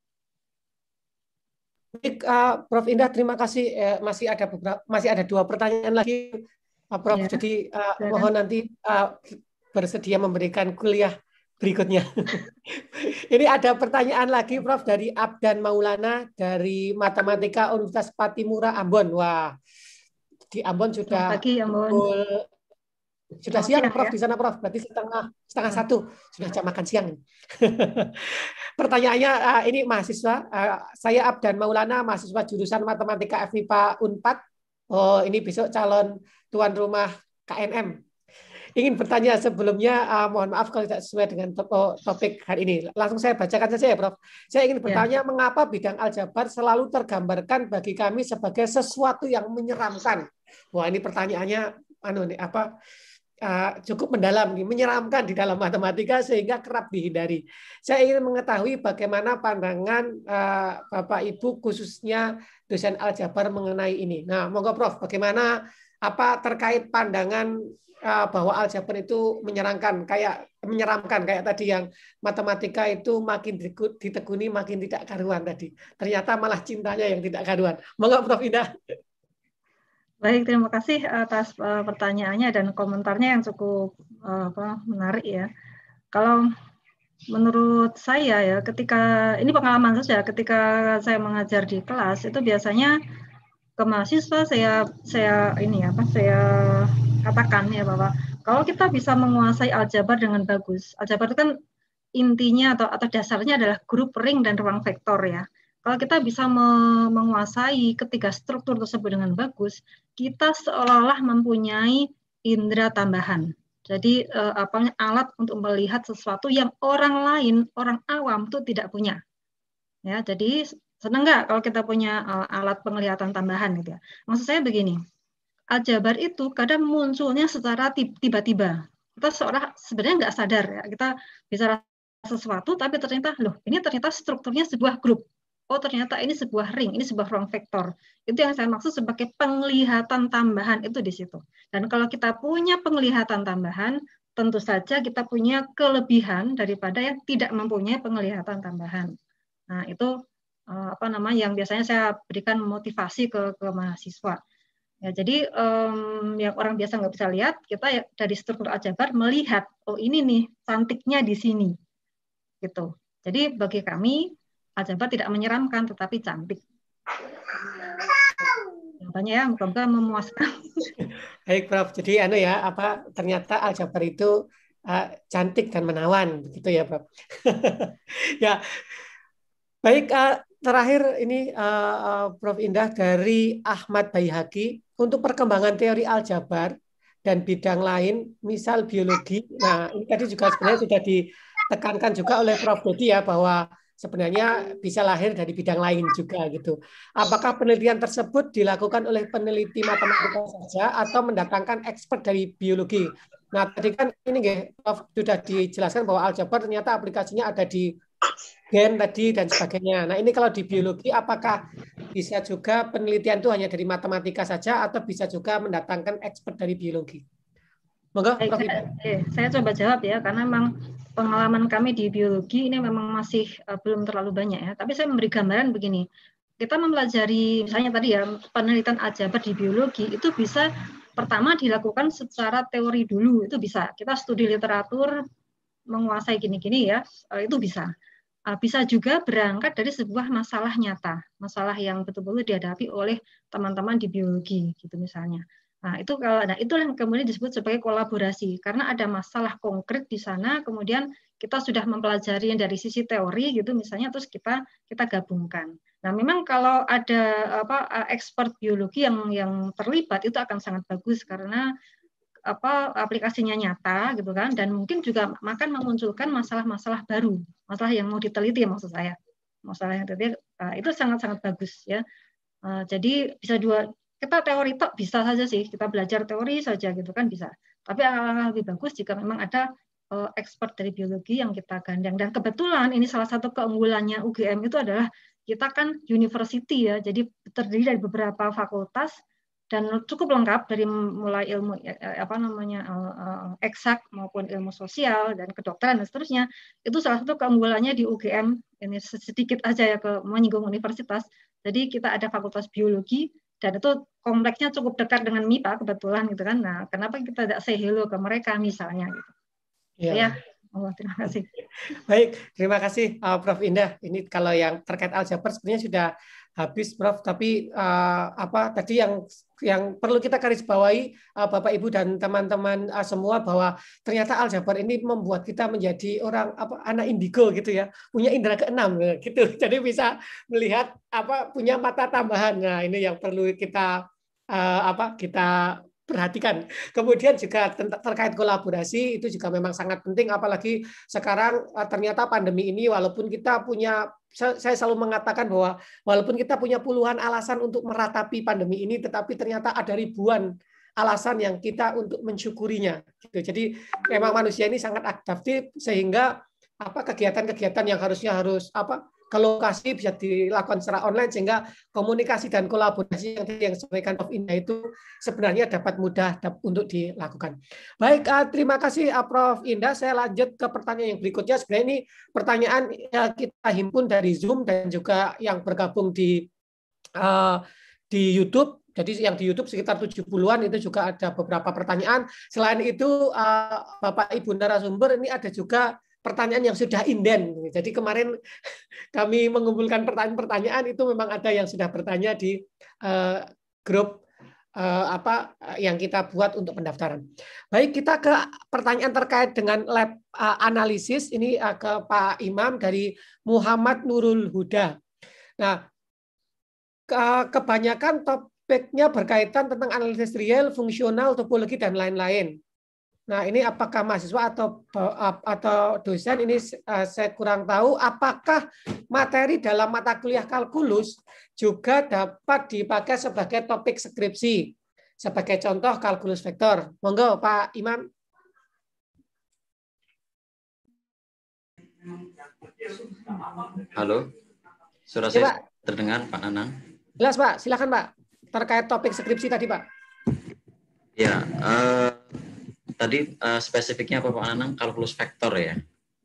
Speaker 3: Baik, uh, Prof Indah, terima kasih. Eh, masih ada beberapa, masih ada dua pertanyaan lagi, uh, Prof. Ya, jadi uh, mohon nanti uh, bersedia memberikan kuliah berikutnya. Ini ada pertanyaan lagi, Prof, dari Abdan Maulana dari Matematika Universitas Patimura Ambon. Wah, di Ambon sudah
Speaker 5: pagi, Ambon.
Speaker 3: Pukul, sudah siang, siang, Prof, ya? Di sana, Prof. Berarti setengah setengah hmm. satu sudah jam makan siang. Pertanyaannya uh, ini mahasiswa, uh, saya Abdan Maulana, mahasiswa jurusan Matematika F M I P A Unpad. Oh, ini besok calon tuan rumah K N M. Ingin bertanya sebelumnya, uh, mohon maaf kalau tidak sesuai dengan topik hari ini. Langsung saya bacakan saja ya, Prof. Saya ingin bertanya, ya. Mengapa bidang aljabar selalu tergambarkan bagi kami sebagai sesuatu yang menyeramkan? Wah, ini pertanyaannya anu nih, apa uh, cukup mendalam nih, menyeramkan di dalam matematika sehingga kerap dihindari. Saya ingin mengetahui bagaimana pandangan uh, Bapak Ibu khususnya dosen aljabar mengenai ini. Nah, monggo Prof, bagaimana apa terkait pandangan bahwa aljabar itu menyeramkan, kayak menyeramkan kayak tadi yang matematika itu makin ditekuni makin tidak karuan tadi. Ternyata malah cintanya yang tidak karuan. Monggo Prof Indah.
Speaker 5: Baik, terima kasih atas pertanyaannya dan komentarnya yang cukup apa, menarik ya. Kalau menurut saya ya, ketika ini pengalaman saya, ketika saya mengajar di kelas itu biasanya ke mahasiswa saya saya ini apa saya katakan ya bahwa kalau kita bisa menguasai aljabar dengan bagus, aljabar itu kan intinya atau atau dasarnya adalah grup ring dan ruang vektor ya. Kalau kita bisa me menguasai ketiga struktur tersebut dengan bagus, kita seolah-olah mempunyai indera tambahan. Jadi eh, apa alat untuk melihat sesuatu yang orang lain, orang awam itu tidak punya. Ya, jadi senang nggak kalau kita punya uh, alat penglihatan tambahan gitu ya. Maksud saya begini, aljabar itu kadang munculnya secara tiba-tiba. Kita seorang sebenarnya nggak sadar ya, kita bicara sesuatu tapi ternyata loh ini ternyata strukturnya sebuah grup. Oh ternyata ini sebuah ring, ini sebuah ruang vektor. Itu yang saya maksud sebagai penglihatan tambahan itu di situ. Dan kalau kita punya penglihatan tambahan, tentu saja kita punya kelebihan daripada yang tidak mempunyai penglihatan tambahan. Nah itu apa namanya yang biasanya saya berikan motivasi ke, ke mahasiswa. Ya, jadi um, yang orang biasa nggak bisa lihat, kita ya, dari struktur aljabar melihat, oh ini nih cantiknya di sini, gitu. Jadi bagi kami aljabar tidak menyeramkan, tetapi cantik. Jawabannya ya, moga-moga memuaskan.
Speaker 3: Baik, Prof. Jadi anu ya, apa ternyata aljabar itu uh, cantik dan menawan, begitu ya, Prof. Ya, baik. Uh, terakhir ini uh, uh, Prof Indah dari Ahmad Baihaqi untuk perkembangan teori aljabar dan bidang lain, misal biologi. Nah, ini tadi juga sebenarnya sudah ditekankan juga oleh Prof Dodi ya, bahwa sebenarnya bisa lahir dari bidang lain juga gitu. Apakah penelitian tersebut dilakukan oleh peneliti matematika saja atau mendatangkan expert dari biologi? Nah, tadi kan ini Prof sudah dijelaskan bahwa aljabar ternyata aplikasinya ada di gen tadi dan sebagainya. Nah, ini kalau di biologi apakah bisa juga penelitian itu hanya dari matematika saja atau bisa juga mendatangkan expert dari biologi? Moga,
Speaker 5: Baik, saya, eh, saya coba jawab ya, karena memang pengalaman kami di biologi ini memang masih uh, belum terlalu banyak ya. Tapi saya memberi gambaran begini, kita mempelajari misalnya tadi ya penelitian aljabar di biologi itu bisa pertama dilakukan secara teori dulu, itu bisa. Kita studi literatur menguasai gini-gini ya, uh, itu bisa. Uh, bisa juga berangkat dari sebuah masalah nyata, masalah yang betul-betul dihadapi oleh teman-teman di biologi gitu misalnya. Nah, itu kalau nah itu yang kemudian disebut sebagai kolaborasi karena ada masalah konkret di sana, kemudian kita sudah mempelajari yang dari sisi teori gitu misalnya, terus kita kita gabungkan. Nah, memang kalau ada apa expert biologi yang yang terlibat itu akan sangat bagus karena apa aplikasinya nyata gitu kan, dan mungkin juga akan memunculkan masalah-masalah baru, masalah yang mau diteliti maksud saya, masalah yang diteliti uh, itu sangat-sangat bagus ya. Uh, jadi bisa dua kita teori tok bisa saja sih, kita belajar teori saja gitu kan bisa. Tapi alangkah lebih bagus jika memang ada uh, expert dari biologi yang kita gandeng. Dan kebetulan ini salah satu keunggulannya U G M itu adalah kita kan university ya, jadi terdiri dari beberapa fakultas dan cukup lengkap dari mulai ilmu apa namanya uh, eksak maupun ilmu sosial dan kedokteran dan seterusnya. Itu salah satu keunggulannya di U G M. Ini sedikit aja ya ke menyinggung universitas. Jadi kita ada fakultas biologi dan itu kompleksnya cukup dekat dengan M I P A kebetulan gitu kan. Nah, kenapa kita tidak say hello ke mereka misalnya gitu. Ya. Ya. Oh, terima kasih.
Speaker 3: Baik, terima kasih uh, Prof Indah. Ini kalau yang terkait aljabar sebenarnya sudah habis, Prof. Tapi uh, apa tadi yang yang perlu kita garis bawahi uh, Bapak Ibu dan teman-teman uh, semua bahwa ternyata aljabar ini membuat kita menjadi orang apa anak indigo gitu ya, punya indera keenam gitu. Jadi bisa melihat apa punya mata tambahan. Nah, ini yang perlu kita uh, apa kita perhatikan. Kemudian juga terkait kolaborasi itu juga memang sangat penting, apalagi sekarang ternyata pandemi ini walaupun kita punya, saya selalu mengatakan bahwa walaupun kita punya puluhan alasan untuk meratapi pandemi ini, tetapi ternyata ada ribuan alasan yang kita untuk mensyukurinya. Jadi memang manusia ini sangat adaptif sehingga apa kegiatan-kegiatan yang harusnya harus apa ke lokasi bisa dilakukan secara online sehingga komunikasi dan kolaborasi yang yang disampaikan Prof Indah itu sebenarnya dapat mudah untuk dilakukan. Baik, terima kasih Prof Indah. Saya lanjut ke pertanyaan yang berikutnya. Sebenarnya ini pertanyaan kita himpun dari Zoom dan juga yang bergabung di uh, di YouTube. Jadi yang di YouTube sekitar tujuh puluhan itu juga ada beberapa pertanyaan. Selain itu uh, Bapak Ibu narasumber ini ada juga pertanyaan yang sudah inden. Jadi kemarin kami mengumpulkan pertanyaan-pertanyaan itu memang ada yang sudah bertanya di uh, grup uh, apa yang kita buat untuk pendaftaran. Baik, kita ke pertanyaan terkait dengan lab uh, analisis ini uh, ke Pak Imam dari Muhammad Nurul Huda. Nah, ke kebanyakan topiknya berkaitan tentang analisis real, fungsional, topologi dan lain-lain. Nah, ini apakah mahasiswa atau atau dosen ini uh, saya kurang tahu. Apakah materi dalam mata kuliah kalkulus juga dapat dipakai sebagai topik skripsi? Sebagai contoh kalkulus vektor. Monggo Pak Imam.
Speaker 6: Halo, suara saya ya, terdengar Pak Nanang?
Speaker 3: Jelas Pak, silakan Pak. Terkait topik skripsi tadi Pak.
Speaker 6: Ya. Uh... Tadi uh, spesifiknya apa Pak Nanang? Kalkulus vektor ya?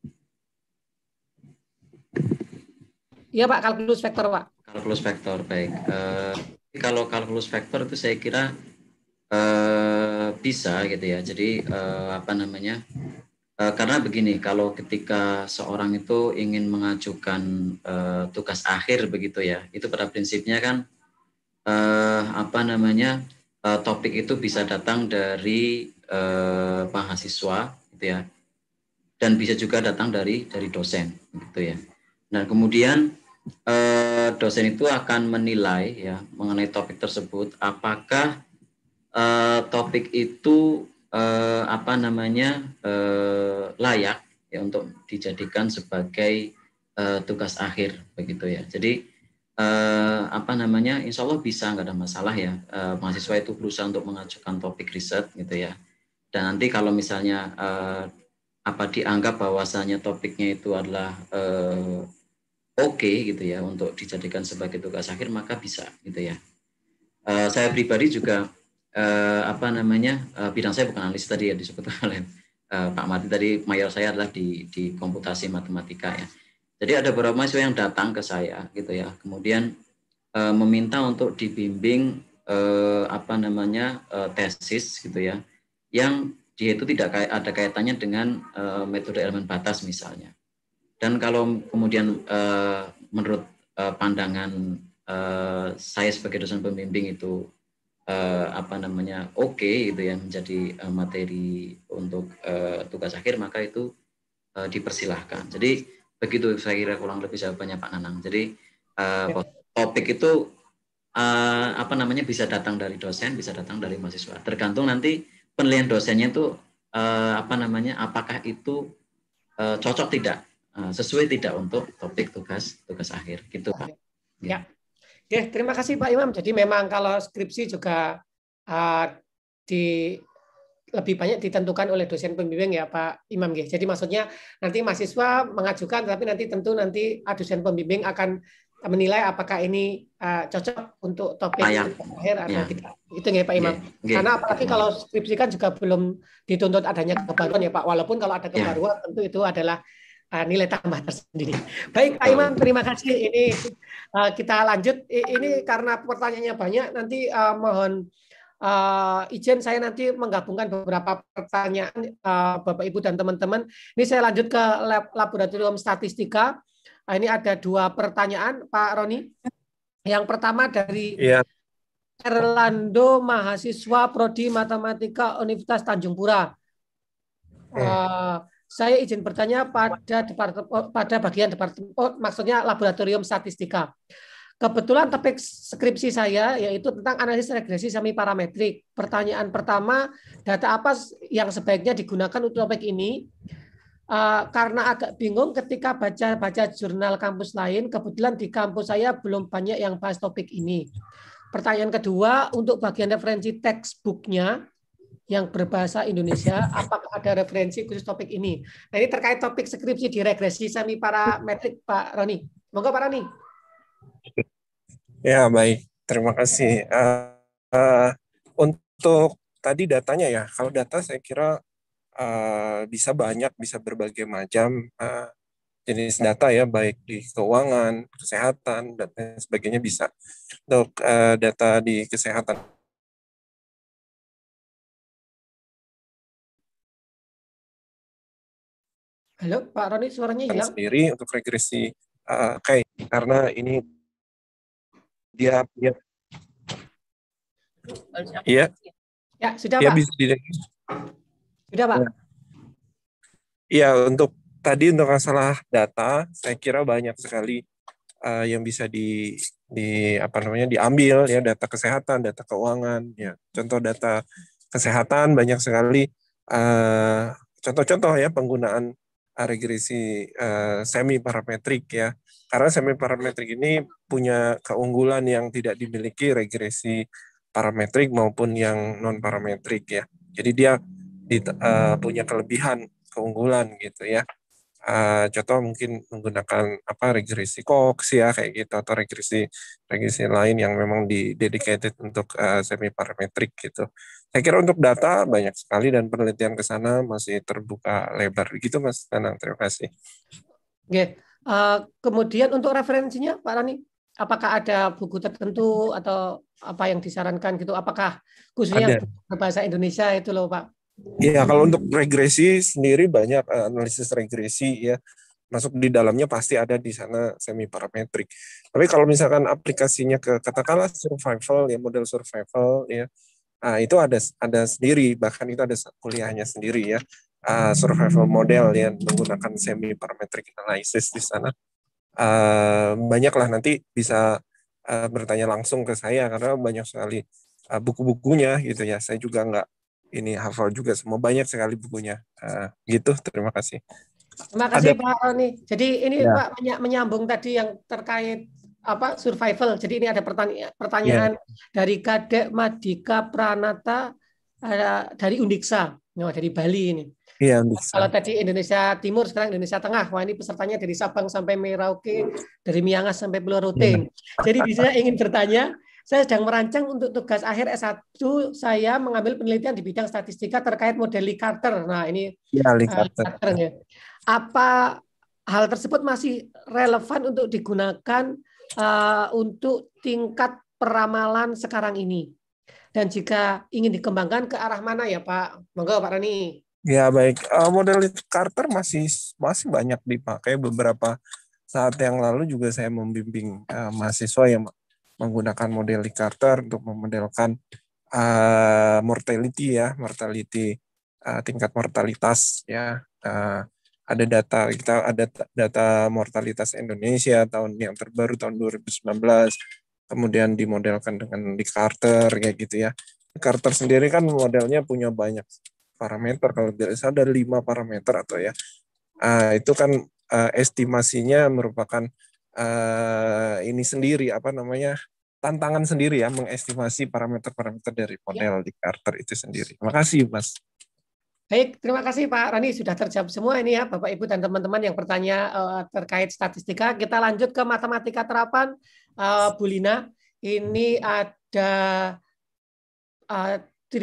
Speaker 3: Iya Pak, kalkulus vektor Pak.
Speaker 6: Kalkulus vektor, baik. Uh, kalau kalkulus vektor itu saya kira uh, bisa gitu ya. Jadi uh, apa namanya? Uh, karena begini, kalau ketika seorang itu ingin mengajukan uh, tugas akhir begitu ya, itu pada prinsipnya kan eh, apa namanya eh, topik itu bisa datang dari eh, mahasiswa, gitu ya, dan bisa juga datang dari dari dosen, gitu ya. Nah kemudian eh, dosen itu akan menilai ya mengenai topik tersebut, apakah eh, topik itu eh, apa namanya eh, layak ya untuk dijadikan sebagai eh, tugas akhir, begitu ya. Jadi eh, apa namanya, insya Allah bisa, nggak ada masalah ya. Eh, mahasiswa itu berusaha untuk mengajukan topik riset, gitu ya. Dan nanti kalau misalnya eh, apa dianggap bahwasanya topiknya itu adalah eh, oke, okay, gitu ya, untuk dijadikan sebagai tugas akhir, maka bisa, gitu ya. Uh, saya pribadi juga uh, apa namanya uh, bidang saya bukan analis tadi ya disebut oleh uh, Pak Martin tadi, mayor saya adalah di di komputasi matematika ya. Jadi ada beberapa mahasiswa yang datang ke saya, gitu ya, kemudian uh, meminta untuk dibimbing uh, apa namanya uh, tesis, gitu ya, yang dia itu tidak kait, ada kaitannya dengan uh, metode elemen batas misalnya. Dan kalau kemudian uh, menurut uh, pandangan Uh, saya sebagai dosen pembimbing itu uh, apa namanya oke, okay, gitu ya, menjadi uh, materi untuk uh, tugas akhir, maka itu uh, dipersilahkan. Jadi begitu saya kira kurang lebih jawabannya Pak Nanang. Jadi uh, ya. Topik itu uh, apa namanya bisa datang dari dosen, bisa datang dari mahasiswa. Tergantung nanti penilaian dosennya itu uh, apa namanya apakah itu uh, cocok tidak, uh, sesuai tidak untuk topik tugas tugas akhir, gitu Pak.
Speaker 3: Ya. Oke, terima kasih Pak Imam. Jadi memang kalau skripsi juga uh, di lebih banyak ditentukan oleh dosen pembimbing ya Pak Imam. Jadi maksudnya nanti mahasiswa mengajukan, tapi nanti tentu nanti dosen pembimbing akan menilai apakah ini uh, cocok untuk topik akhir atau ya. Tidak. Itu ya Pak Imam. Ya. Karena apalagi kalau skripsi kan juga belum dituntut adanya kebaruan ya Pak. Walaupun kalau ada kebaruan ya. Tentu itu adalah nilai tambah tersendiri. Baik Pak Imam, terima kasih. Ini uh, kita lanjut. Ini karena pertanyaannya banyak, nanti uh, mohon uh, izin saya nanti menggabungkan beberapa pertanyaan uh, Bapak Ibu dan teman-teman. Ini saya lanjut ke lab, laboratorium statistika. Uh, ini ada dua pertanyaan Pak Roni. Yang pertama dari ya. Erlando, mahasiswa Prodi Matematika Universitas Tanjung Pura. Uh, Saya izin bertanya pada departemen, pada bagian departemen, oh, maksudnya laboratorium statistika. Kebetulan topik skripsi saya yaitu tentang analisis regresi semi parametrik. Pertanyaan pertama, data apa yang sebaiknya digunakan untuk topik ini? Uh, karena agak bingung ketika baca-baca jurnal kampus lain, kebetulan di kampus saya belum banyak yang bahas topik ini. Pertanyaan kedua, untuk bagian referensi textbook-nya yang berbahasa Indonesia, apakah ada referensi khusus topik ini? Nah, ini terkait topik skripsi di regresi semi parametrik, Pak Roni. Monggo Pak Roni.
Speaker 8: Ya, baik. Terima kasih. Uh, uh, untuk tadi datanya ya, kalau data saya kira uh, bisa banyak, bisa berbagai macam uh, jenis data ya, baik di keuangan, kesehatan, dan sebagainya bisa. Untuk uh, data di kesehatan,
Speaker 3: halo, Pak Roni, suaranya hilang.
Speaker 8: Sendiri untuk regresi, uh, kayak karena ini dia dia, iya,
Speaker 3: ya sudah
Speaker 8: ya,
Speaker 3: Pak.
Speaker 8: bisa di,
Speaker 3: sudah Pak.
Speaker 8: Iya, untuk tadi untuk masalah data, saya kira banyak sekali uh, yang bisa di di apa namanya diambil ya, data kesehatan, data keuangan, ya. Contoh data kesehatan banyak sekali uh, contoh-contoh ya penggunaan regresi uh, semi parametrik ya, karena semi parametrik ini punya keunggulan yang tidak dimiliki regresi parametrik maupun yang non parametrik ya. Jadi dia di, uh, punya kelebihan keunggulan gitu ya. Uh, contoh mungkin menggunakan apa regresi Cox ya kayak gitu, atau regresi regresi lain yang memang di dedicated untuk uh, semi parametrik gitu. Saya kira untuk data banyak sekali dan penelitian ke sana masih terbuka lebar gitu Mas Nanang. Terima kasih.
Speaker 3: Oke. Uh, kemudian untuk referensinya Pak Roni, apakah ada buku tertentu atau apa yang disarankan gitu? Apakah khususnya berbahasa Indonesia itu loh Pak?
Speaker 8: Iya, kalau untuk regresi sendiri banyak uh, analisis regresi ya. masuk di dalamnya pasti ada di sana semi parametrik. Tapi kalau misalkan aplikasinya ke katakanlah survival ya, model survival ya, nah, itu ada ada sendiri, bahkan itu ada kuliahnya sendiri ya, uh, survival model yang menggunakan semi parametric analysis di sana. Uh, banyaklah, nanti bisa uh, bertanya langsung ke saya karena banyak sekali uh, buku-bukunya gitu ya. Saya juga nggak ini hafal juga semua, banyak sekali bukunya. Uh, gitu, terima kasih.
Speaker 3: Terima kasih
Speaker 8: Ada,
Speaker 3: Pak Roni. Jadi ini
Speaker 8: ya.
Speaker 3: Pak menyambung tadi yang terkait apa survival. Jadi ini ada pertanyaan, pertanyaan yeah. dari Kadek Madika Pranata uh, dari Undiksa, no, dari Bali ini.
Speaker 8: Iya, Undiksa.
Speaker 3: Kalau tadi Indonesia Timur, sekarang Indonesia Tengah. Wah, ini pesertanya dari Sabang sampai Merauke, dari Miangas sampai Pulau Rote. Yeah. Jadi di sini ingin bertanya, saya sedang merancang untuk tugas akhir S satu, saya mengambil penelitian di bidang statistika terkait model Lee Carter. Nah, ini
Speaker 8: ya, Lee Carter. Uh, Carter ya.
Speaker 3: Apa hal tersebut masih relevan untuk digunakan uh, untuk tingkat peramalan sekarang ini? Dan jika ingin dikembangkan ke arah mana ya Pak? Monggo Pak Roni.
Speaker 8: Ya baik, uh, model Lee Carter masih masih banyak dipakai. Beberapa saat yang lalu juga saya membimbing uh, mahasiswa yang menggunakan model Lee Carter untuk memodelkan uh, mortality ya, mortality uh, tingkat mortalitas ya. Uh, ada data, kita ada data mortalitas Indonesia tahun yang terbaru tahun dua ribu sembilan belas, kemudian dimodelkan dengan Lee Carter kayak gitu ya. Lee Carter sendiri kan modelnya punya banyak parameter, kalau tidak salah ada lima parameter atau ya. Uh, itu kan uh, estimasinya merupakan uh, ini sendiri apa namanya? tantangan sendiri ya, mengestimasi parameter-parameter dari model Lee Carter itu sendiri. Terima kasih, Mas.
Speaker 3: Baik, terima kasih Pak Roni, sudah terjawab semua ini ya Bapak Ibu dan teman-teman yang bertanya uh, terkait statistika. Kita lanjut ke matematika terapan, uh, Bu Lina. Ini ada uh,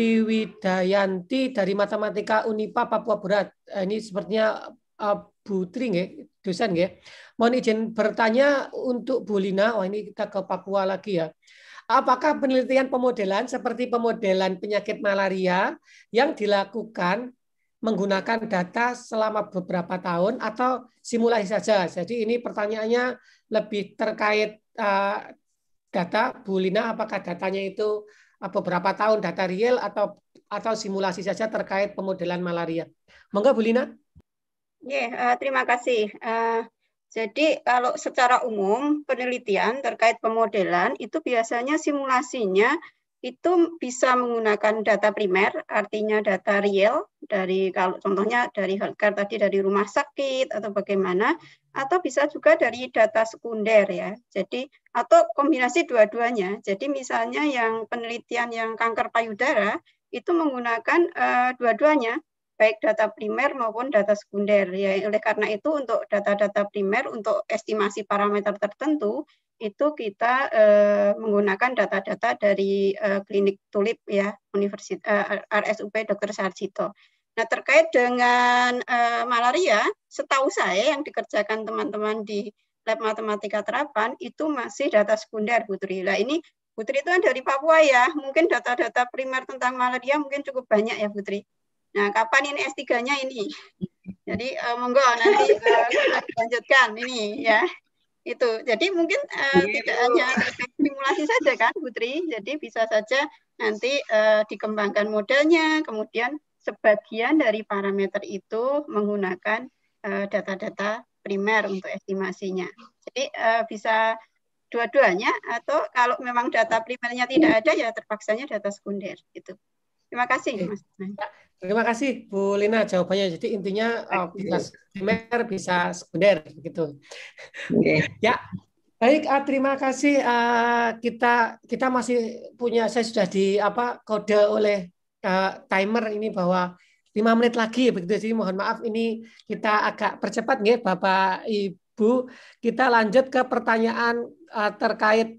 Speaker 3: Triwidayanti dari matematika Unipa Papua Barat. Uh, ini sepertinya uh, Bu Tri, ya, dosen ya. Mohon izin bertanya untuk Bu Lina. Oh, ini kita ke Papua lagi ya. Apakah penelitian pemodelan seperti pemodelan penyakit malaria yang dilakukan menggunakan data selama beberapa tahun atau simulasi saja? Jadi ini pertanyaannya lebih terkait uh, data, Bu Lina, apakah datanya itu uh, beberapa tahun data real atau atau simulasi saja terkait pemodelan malaria? Monggo Bu Lina.
Speaker 7: Yeah, uh, terima kasih. Uh... Jadi kalau secara umum penelitian terkait pemodelan itu biasanya simulasinya itu bisa menggunakan data primer, artinya data real dari kalau contohnya dari healthcare tadi dari rumah sakit atau bagaimana, atau bisa juga dari data sekunder ya. Jadi atau kombinasi dua-duanya. Jadi misalnya yang penelitian yang kanker payudara itu menggunakan uh, dua-duanya, baik data primer maupun data sekunder ya. Oleh karena itu untuk data-data primer untuk estimasi parameter tertentu itu kita eh, menggunakan data-data dari eh, klinik Tulip ya, Universitas eh, R S U P Dokter Sarjito. Nah, terkait dengan eh, malaria, setahu saya yang dikerjakan teman-teman di lab matematika terapan itu masih data sekunder, Bu Tri. Nah, ini Bu Tri itu kan dari Papua ya, mungkin data-data primer tentang malaria mungkin cukup banyak ya, Bu Tri. Nah, kapan ini S tiga-nya ini? Jadi, uh, monggo nanti uh, lanjutkan ini ya. Itu. Jadi mungkin uh, tidak hanya simulasi saja kan, Putri. Jadi bisa saja nanti uh, dikembangkan modelnya, kemudian sebagian dari parameter itu menggunakan data-data uh, primer untuk estimasinya. Jadi uh, bisa dua-duanya, atau kalau memang data primernya tidak ada, ya terpaksanya data sekunder. Gitu. Terima kasih, Mas.
Speaker 3: Terima kasih Bu Lina jawabannya. Jadi intinya uh, bisa primer, bisa sekunder begitu. Okay. Ya, baik. Uh, terima kasih. Uh, kita kita masih punya, saya sudah di apa kode oleh uh, timer ini bahwa lima menit lagi begitu. Jadi mohon maaf ini kita agak percepat nih Bapak Ibu. Kita lanjut ke pertanyaan uh, terkait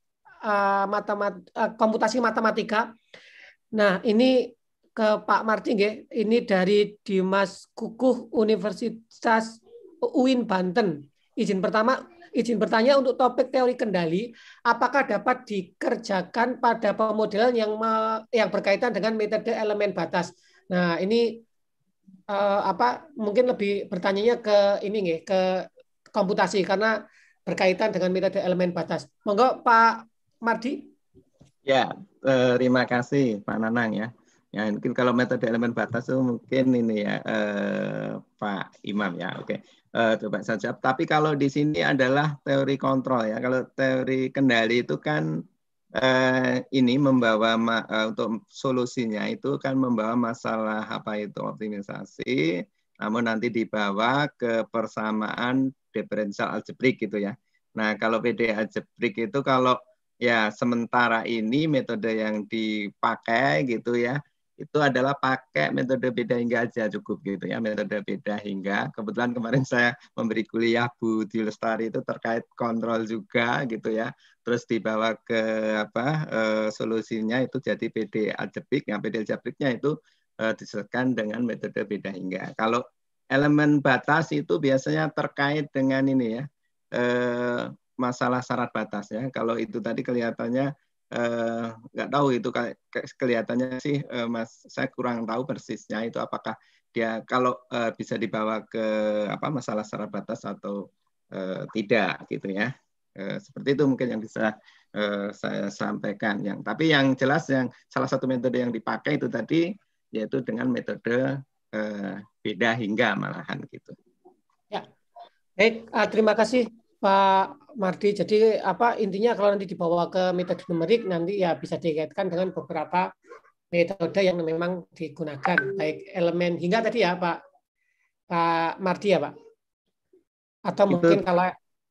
Speaker 3: uh, matemat uh, komputasi matematika. Nah, ini ke Pak Martin ya. Ini dari Dimas Kukuh Universitas U I N Banten. Izin pertama, izin bertanya untuk topik teori kendali, apakah dapat dikerjakan pada pemodelan yang yang berkaitan dengan metode elemen batas. Nah, ini uh, apa mungkin lebih bertanyanya ke ini nih, ke komputasi karena berkaitan dengan metode elemen batas. Monggo Pak Mardi.
Speaker 9: Ya, eh, terima kasih Pak Nanang ya. Ya, mungkin kalau metode elemen batas itu mungkin ini ya eh, Pak Imam ya. Oke, eh, coba saja. Tapi kalau di sini adalah teori kontrol ya. Kalau teori kendali itu kan eh, ini membawa eh, untuk solusinya itu kan membawa masalah apa itu optimisasi, namun nanti dibawa ke persamaan diferensial algebrik gitu ya. Nah, kalau P D algebrik itu kalau ya sementara ini metode yang dipakai gitu ya, itu adalah pakai metode beda hingga aja cukup gitu ya, metode beda hingga. Kebetulan kemarin saya memberi kuliah Bu Dwi Lestari itu terkait kontrol juga gitu ya. Terus dibawa ke apa eh, solusinya itu jadi P D algebrik. Yang P D algebriknya itu eh, diselesaikan dengan metode beda hingga. Kalau elemen batas itu biasanya terkait dengan ini ya. Eh, masalah syarat batas ya. Kalau itu tadi kelihatannya eh, nggak tahu itu kelihatannya sih eh, Mas saya kurang tahu persisnya itu apakah dia kalau eh, bisa dibawa ke apa masalah syarat batas atau eh, tidak gitu ya. Eh, seperti itu mungkin yang bisa eh, saya sampaikan. Yang tapi yang jelas yang salah satu metode yang dipakai itu tadi yaitu dengan metode eh, beda hingga malahan gitu.
Speaker 3: Ya, baik. Uh, terima kasih Pak Mardi. Jadi apa intinya kalau nanti dibawa ke metode numerik nanti ya bisa dikaitkan dengan beberapa metode yang memang digunakan, baik elemen hingga tadi ya Pak Pak Mardi ya Pak. Atau
Speaker 9: itu,
Speaker 3: mungkin kalau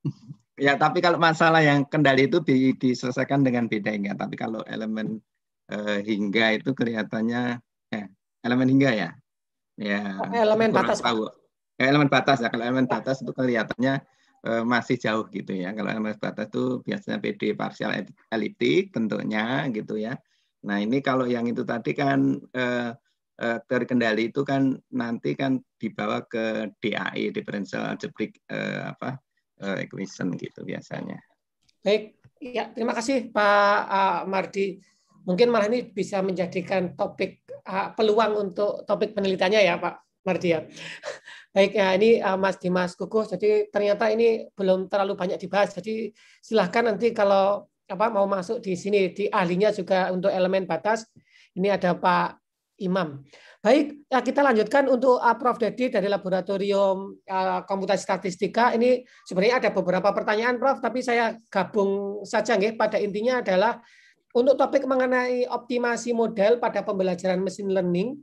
Speaker 9: ya tapi kalau masalah yang kendali itu di, diselesaikan dengan beda hingga. Tapi kalau elemen eh, hingga itu kelihatannya eh, elemen hingga ya. Ya,
Speaker 3: elemen batas
Speaker 9: tahu. Eh, elemen batas ya. Kalau elemen batas itu kelihatannya eh, masih jauh gitu ya. Kalau elemen batas itu biasanya P D parsial eliptik bentuknya gitu ya. Nah ini kalau yang itu tadi kan eh, eh, teori kendali itu kan nanti kan dibawa ke D A E differential algebraic eh, apa eh, equation gitu biasanya.
Speaker 3: Baik, ya terima kasih Pak uh, Mardi. Mungkin malah ini bisa menjadikan topik uh, peluang untuk topik penelitiannya ya Pak Mardi ya. Baik ya ini uh, Mas Dimas Kukuh. Jadi ternyata ini belum terlalu banyak dibahas. Jadi silahkan nanti kalau apa mau masuk di sini di ahlinya juga untuk elemen batas. Ini ada Pak Imam. Baik, ya kita lanjutkan untuk uh, Prof Dedi dari Laboratorium uh, Komputasi Statistika. Ini sebenarnya ada beberapa pertanyaan Prof, tapi saya gabung saja nggih. Pada intinya adalah untuk topik mengenai optimasi model pada pembelajaran machine learning,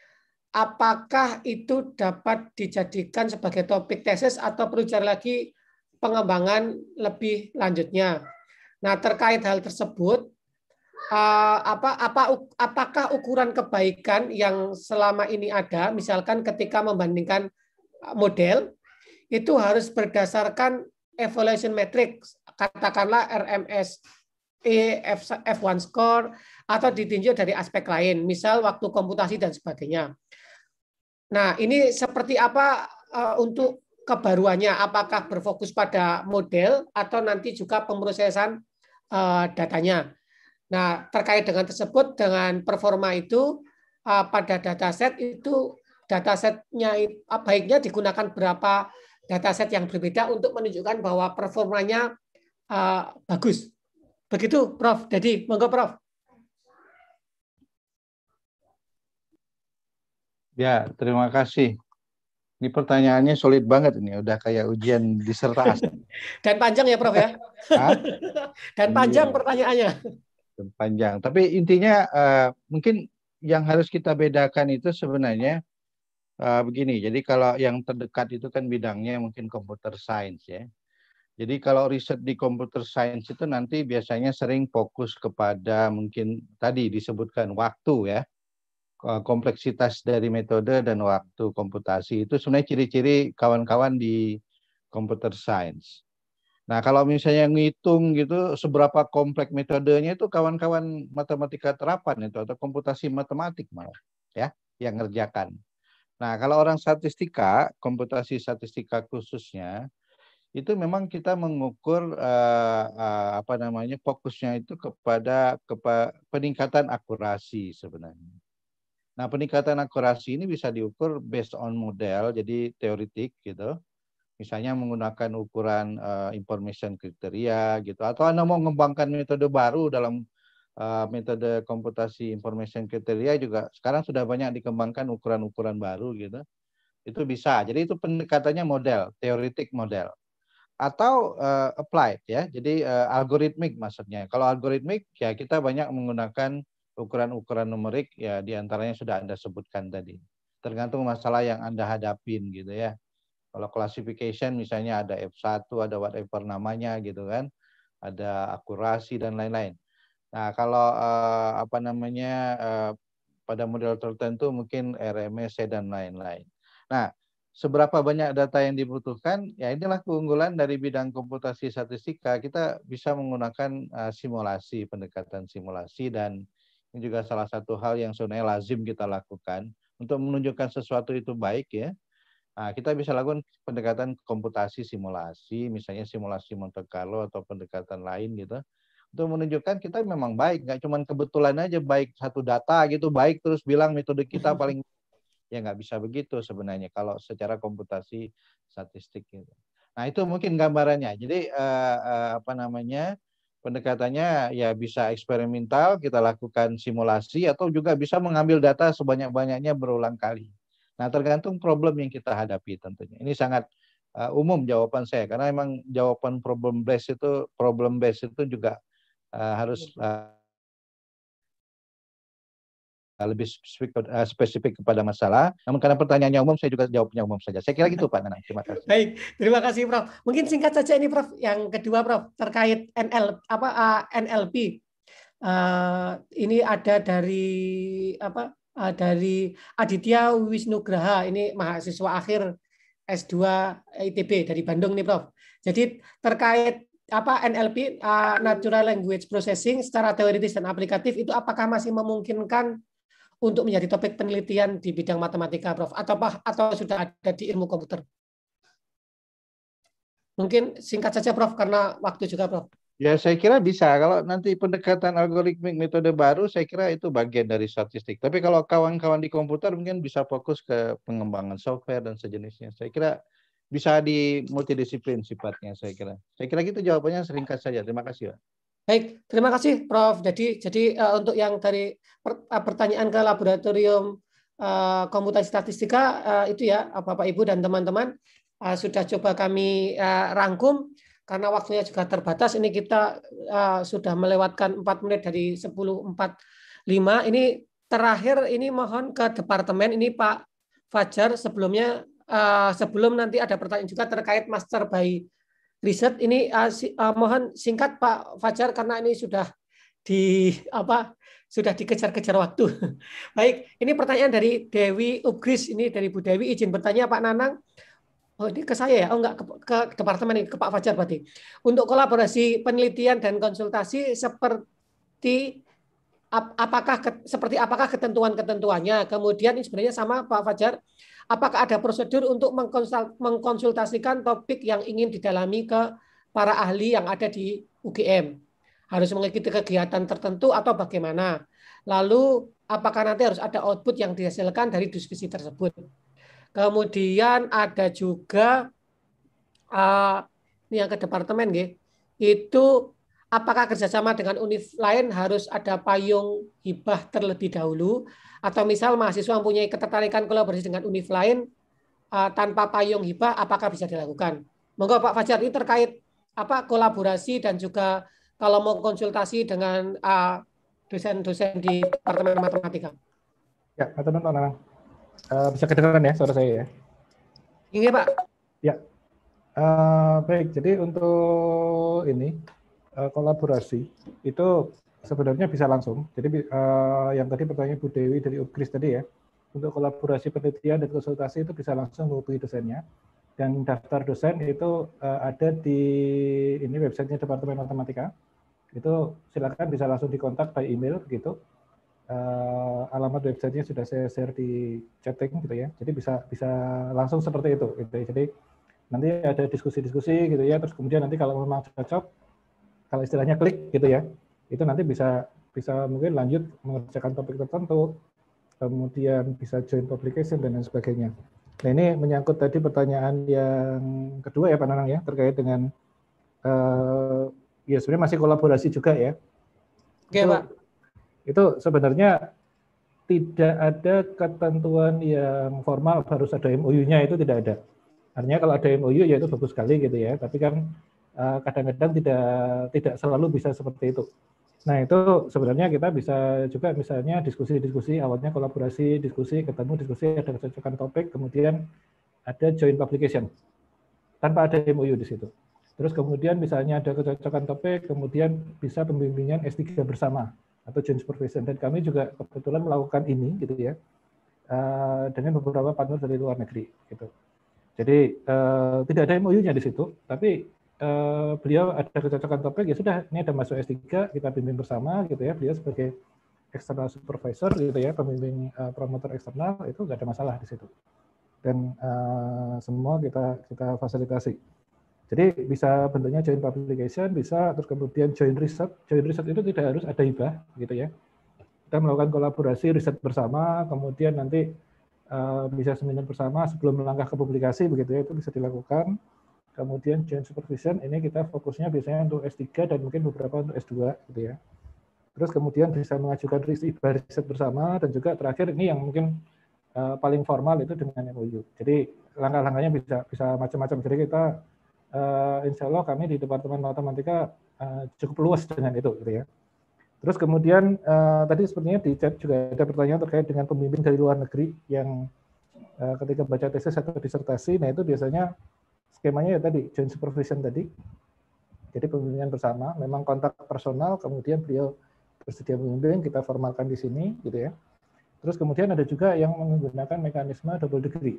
Speaker 3: apakah itu dapat dijadikan sebagai topik tesis atau perlu cari lagi pengembangan lebih lanjutnya? Nah, terkait hal tersebut, Uh, apa apa apakah ukuran kebaikan yang selama ini ada, misalkan ketika membandingkan model itu harus berdasarkan evaluation matrix, katakanlah R M S E, F satu score atau ditinjau dari aspek lain, misal waktu komputasi dan sebagainya. Nah, ini seperti apa uh, untuk kebaruannya? Apakah berfokus pada model atau nanti juga pemrosesan uh, datanya? Nah, terkait dengan tersebut, dengan performa itu pada dataset itu datasetnya baiknya digunakan berapa dataset yang berbeda untuk menunjukkan bahwa performanya uh, bagus. Begitu, Prof. Jadi, monggo, Prof.
Speaker 11: Ya, terima kasih. Ini pertanyaannya solid banget ini, udah kayak ujian disertasi.
Speaker 3: Dan panjang ya, Prof ya. Dan panjang iya. Pertanyaannya.
Speaker 11: Panjang. Tapi intinya uh, mungkin yang harus kita bedakan itu sebenarnya uh, begini. Jadi kalau yang terdekat itu kan bidangnya mungkin computer science ya. Jadi kalau riset di computer science itu nanti biasanya sering fokus kepada mungkin tadi disebutkan waktu ya. Kompleksitas dari metode dan waktu komputasi itu sebenarnya ciri-ciri kawan-kawan di computer science. Nah, kalau misalnya ngitung gitu seberapa kompleks metodenya itu kawan-kawan matematika terapan itu atau komputasi matematik malah ya yang ngerjakan. Nah, kalau orang statistika, komputasi statistika khususnya itu memang kita mengukur uh, uh, apa namanya fokusnya itu kepada kepa, peningkatan akurasi sebenarnya. Nah, peningkatan akurasi ini bisa diukur based on model, jadi teoretik gitu. Misalnya menggunakan ukuran uh, information kriteria gitu, atau Anda mau mengembangkan metode baru dalam uh, metode komputasi information kriteria juga sekarang sudah banyak dikembangkan ukuran-ukuran baru gitu. Itu bisa. Jadi itu pendekatannya model, teoretik model. Atau uh, applied ya. Jadi uh, algoritmik maksudnya. Kalau algoritmik ya kita banyak menggunakan ukuran-ukuran numerik ya diantaranya sudah Anda sebutkan tadi. Tergantung masalah yang Anda hadapin gitu ya. Kalau classification misalnya ada F satu, ada whatever namanya gitu kan, ada akurasi dan lain-lain. Nah kalau uh, apa namanya uh, pada model tertentu mungkin R M S dan lain-lain. Nah seberapa banyak data yang dibutuhkan, ya inilah keunggulan dari bidang komputasi statistika. Kita bisa menggunakan uh, simulasi, pendekatan simulasi, dan ini juga salah satu hal yang sebenarnya lazim kita lakukan untuk menunjukkan sesuatu itu baik ya. Nah, kita bisa lakukan pendekatan komputasi simulasi, misalnya simulasi Monte Carlo atau pendekatan lain gitu, untuk menunjukkan kita memang baik, nggak cuma kebetulan aja baik satu data gitu, baik terus bilang metode kita paling, ya nggak bisa begitu sebenarnya kalau secara komputasi statistik gitu. Nah itu mungkin gambarannya. Jadi eh, eh, apa namanya pendekatannya ya bisa eksperimental, kita lakukan simulasi atau juga bisa mengambil data sebanyak-banyaknya berulang kali. Nah, tergantung problem yang kita hadapi tentunya. Ini sangat uh, umum jawaban saya karena memang jawaban problem based itu problem based itu juga uh, harus uh, lebih spesifik, uh, spesifik kepada masalah. Namun karena pertanyaannya umum, saya juga jawabnya umum saja. Saya kira gitu Pak Nanang. Terima kasih.
Speaker 3: Baik, terima kasih Prof. Mungkin singkat saja ini Prof. Yang kedua Prof terkait N L apa uh, N L P. Uh, ini ada dari apa? Uh, dari Aditya Wisnugraha, ini mahasiswa akhir S dua I T B dari Bandung nih Prof. Jadi terkait apa N L P, uh, Natural Language Processing secara teoritis dan aplikatif itu apakah masih memungkinkan untuk menjadi topik penelitian di bidang matematika Prof, atau atau sudah ada di ilmu komputer? Mungkin singkat saja Prof karena waktu juga Prof.
Speaker 11: Ya, saya kira bisa. Kalau nanti pendekatan algoritmik metode baru, saya kira itu bagian dari statistik. Tapi kalau kawan-kawan di komputer mungkin bisa fokus ke pengembangan software dan sejenisnya. Saya kira bisa di multidisiplin sifatnya, saya kira. Saya kira gitu jawabannya, singkat saja. Terima kasih, Pak.
Speaker 3: Baik, terima kasih Prof. Jadi jadi uh, untuk yang dari per, uh, pertanyaan ke laboratorium uh, komputasi statistika uh, itu ya, Bapak Ibu dan teman-teman uh, sudah coba kami uh, rangkum. Karena waktunya juga terbatas, ini kita uh, sudah melewatkan empat menit dari sepuluh empat puluh lima. Ini terakhir, ini mohon ke departemen, ini Pak Fajar, sebelumnya uh, sebelum nanti ada pertanyaan juga terkait Master by Research. Ini uh, si, uh, mohon singkat Pak Fajar, karena ini sudah di apa sudah dikejar-kejar waktu. Baik, ini pertanyaan dari Dewi Ugris, ini dari Bu Dewi, izin bertanya Pak Nanang. Oh, ini ke saya ya? Oh, enggak, ke, ke departemen ini, ke Pak Fajar berarti. Untuk kolaborasi penelitian dan konsultasi seperti ap, apakah ke, seperti apakah ketentuan-ketentuannya? Kemudian ini sebenarnya sama Pak Fajar, apakah ada prosedur untuk mengkonsul, mengkonsultasikan topik yang ingin didalami ke para ahli yang ada di U G M? Harus mengikuti kegiatan tertentu atau bagaimana? Lalu apakah nanti harus ada output yang dihasilkan dari diskusi tersebut? Kemudian ada juga uh, ini yang ke departemen, gitu. Itu apakah kerjasama dengan univ lain harus ada payung hibah terlebih dahulu, atau misal mahasiswa mempunyai ketertarikan kolaborasi dengan univ lain uh, tanpa payung hibah, apakah bisa dilakukan? Monggo Pak Fajar, ini terkait apa kolaborasi dan juga kalau mau konsultasi dengan uh, dosen-dosen di Departemen Matematika.
Speaker 2: Ya, teman-teman. Uh, bisa kedengaran ya suara saya ya?
Speaker 3: Iya Pak.
Speaker 2: Ya, uh, baik. Jadi untuk ini uh, kolaborasi itu sebenarnya bisa langsung. Jadi uh, yang tadi pertanyaan Bu Dewi dari Ugris tadi ya, untuk kolaborasi penelitian dan konsultasi itu bisa langsung menghubungi dosennya. Dan daftar dosen itu uh, ada di ini websitenya Departemen Matematika. Itu silakan bisa langsung dikontak by email gitu. Uh, alamat websitenya sudah saya share di chatting gitu ya, jadi bisa bisa langsung seperti itu gitu ya. Jadi nanti ada diskusi-diskusi gitu ya, terus kemudian nanti kalau memang cocok, kalau istilahnya klik gitu ya, itu nanti bisa bisa mungkin lanjut mengerjakan topik tertentu, kemudian bisa join publication dan lain sebagainya. Nah ini menyangkut tadi pertanyaan yang kedua ya Pak Nanang ya, terkait dengan uh, ya sebenarnya masih kolaborasi juga ya.
Speaker 3: Oke
Speaker 2: itu,
Speaker 3: Pak.
Speaker 2: Itu sebenarnya tidak ada ketentuan yang formal harus ada M O U-nya, itu tidak ada. Artinya kalau ada M O U ya itu bagus sekali gitu ya, tapi kan kadang-kadang uh, tidak tidak selalu bisa seperti itu. Nah itu sebenarnya kita bisa juga misalnya diskusi-diskusi, awalnya kolaborasi, diskusi, ketemu, diskusi, ada kecocokan topik, kemudian ada joint publication, tanpa ada M O U di situ. Terus kemudian misalnya ada kecocokan topik, kemudian bisa pembimbingan S tiga bersama, atau joint supervision, dan kami juga kebetulan melakukan ini gitu ya uh, dengan beberapa partner dari luar negeri gitu. Jadi uh, tidak ada M O U-nya di situ, tapi uh, beliau ada kecocokan topik, ya sudah ini ada masuk S tiga, kita bimbing bersama gitu ya, beliau sebagai external supervisor gitu ya, pembimbing uh, promotor eksternal, itu nggak ada masalah di situ, dan uh, semua kita kita fasilitasi. Jadi bisa bentuknya joint publication, bisa terus kemudian joint research. Joint research itu tidak harus ada hibah, gitu ya. Kita melakukan kolaborasi riset bersama, kemudian nanti uh, bisa seminar bersama sebelum melangkah ke publikasi, begitu ya, itu bisa dilakukan. Kemudian joint supervision, ini kita fokusnya biasanya untuk S tiga dan mungkin beberapa untuk S dua, gitu ya. Terus kemudian bisa mengajukan hibah riset bersama, dan juga terakhir ini yang mungkin uh, paling formal itu dengan M O U. Jadi langkah-langkahnya bisa bisa macam-macam. Jadi kita Uh, insya Allah kami di Departemen Matematika uh, cukup luas dengan itu, gitu ya. Terus kemudian uh, tadi sepertinya di chat juga ada pertanyaan terkait dengan pembimbing dari luar negeri yang uh, ketika baca tesis atau disertasi, nah itu biasanya skemanya ya tadi joint supervision tadi. Jadi pembimbingan bersama, memang kontak personal, kemudian beliau bersedia membimbing, kita formalkan di sini, gitu ya. Terus kemudian ada juga yang menggunakan mekanisme double degree.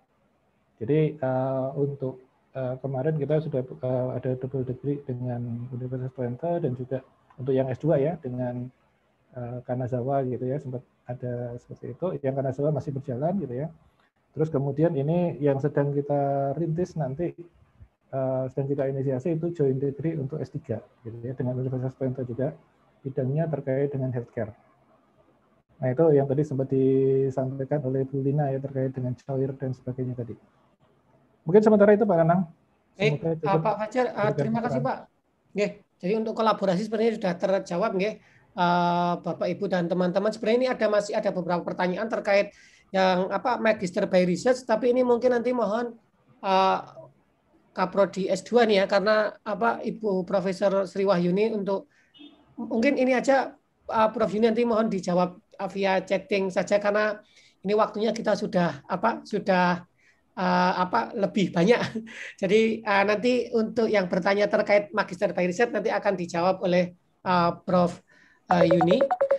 Speaker 2: Jadi uh, untuk Uh, kemarin kita sudah uh, ada double degree dengan Universitas Twente, dan juga untuk yang S dua ya dengan uh, Kanazawa gitu ya, sempat ada seperti itu. Yang Kanazawa masih berjalan gitu ya. Terus kemudian ini yang sedang kita rintis nanti uh, sedang kita inisiasi itu joint degree untuk S tiga gitu ya, dengan Universitas Twente juga, bidangnya terkait dengan healthcare. Nah itu yang tadi sempat disampaikan oleh Bu Lina ya, terkait dengan cair dan sebagainya tadi. Mungkin sementara itu Pak Nanang.
Speaker 3: Baik, uh, Pak Fajar, uh, terima kasih Pak. Nggih, jadi untuk kolaborasi sebenarnya sudah terjawab nggih, uh, Bapak Ibu dan teman-teman. Sebenarnya ini ada masih ada beberapa pertanyaan terkait yang apa Magister by Research, tapi ini mungkin nanti mohon uh, Kaprodi S dua nih ya, karena apa Ibu Profesor Sri Wahyuni untuk mungkin ini aja uh, Prof Yuni nanti mohon dijawab uh, via chatting saja, karena ini waktunya kita sudah apa sudah Uh, apa lebih banyak. Jadi uh, nanti untuk yang bertanya terkait Magister by Research nanti akan dijawab oleh uh, Prof Uh, Yuni.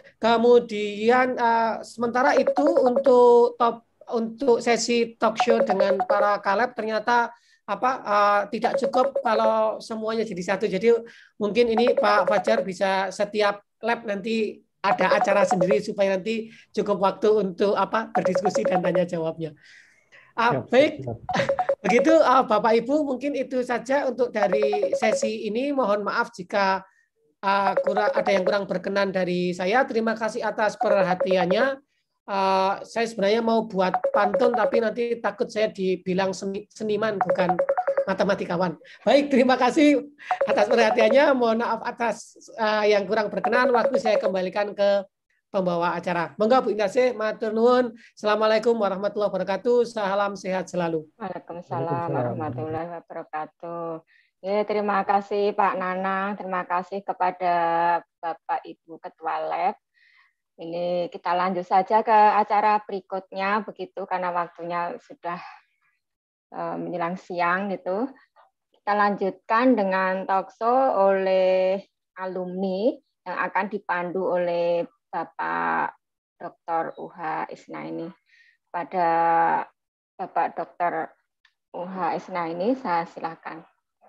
Speaker 3: Kemudian uh, sementara itu untuk top untuk sesi talk show dengan para kaleb ternyata apa uh, tidak cukup kalau semuanya jadi satu. Jadi mungkin ini Pak Fajar bisa setiap lab nanti ada acara sendiri supaya nanti cukup waktu untuk apa berdiskusi dan tanya jawabnya. Uh, baik, begitu uh, Bapak Ibu, mungkin itu saja untuk dari sesi ini. Mohon maaf jika uh, kurang, ada yang kurang berkenan dari saya. Terima kasih atas perhatiannya. Uh, saya sebenarnya mau buat pantun, tapi nanti takut saya dibilang seni, seniman bukan matematikawan. Baik, terima kasih atas perhatiannya. Mohon maaf atas uh, yang kurang berkenan. Waktu saya kembalikan ke pembawa acara. Monggo Bu Indase, matur nuwun. Assalamualaikum warahmatullahi wabarakatuh. Salam sehat selalu.
Speaker 1: Waalaikumsalam warahmatullahi wabarakatuh. Ya, terima kasih Pak Nanang, terima kasih kepada Bapak Ibu Ketua Lab. Ini kita lanjut saja ke acara berikutnya begitu, karena waktunya sudah uh, menjelang siang gitu. Kita lanjutkan dengan talkshow oleh alumni yang akan dipandu oleh Bapak Doktor U H Isnaini. Pada Bapak Doktor U H Isnaini, saya silakan.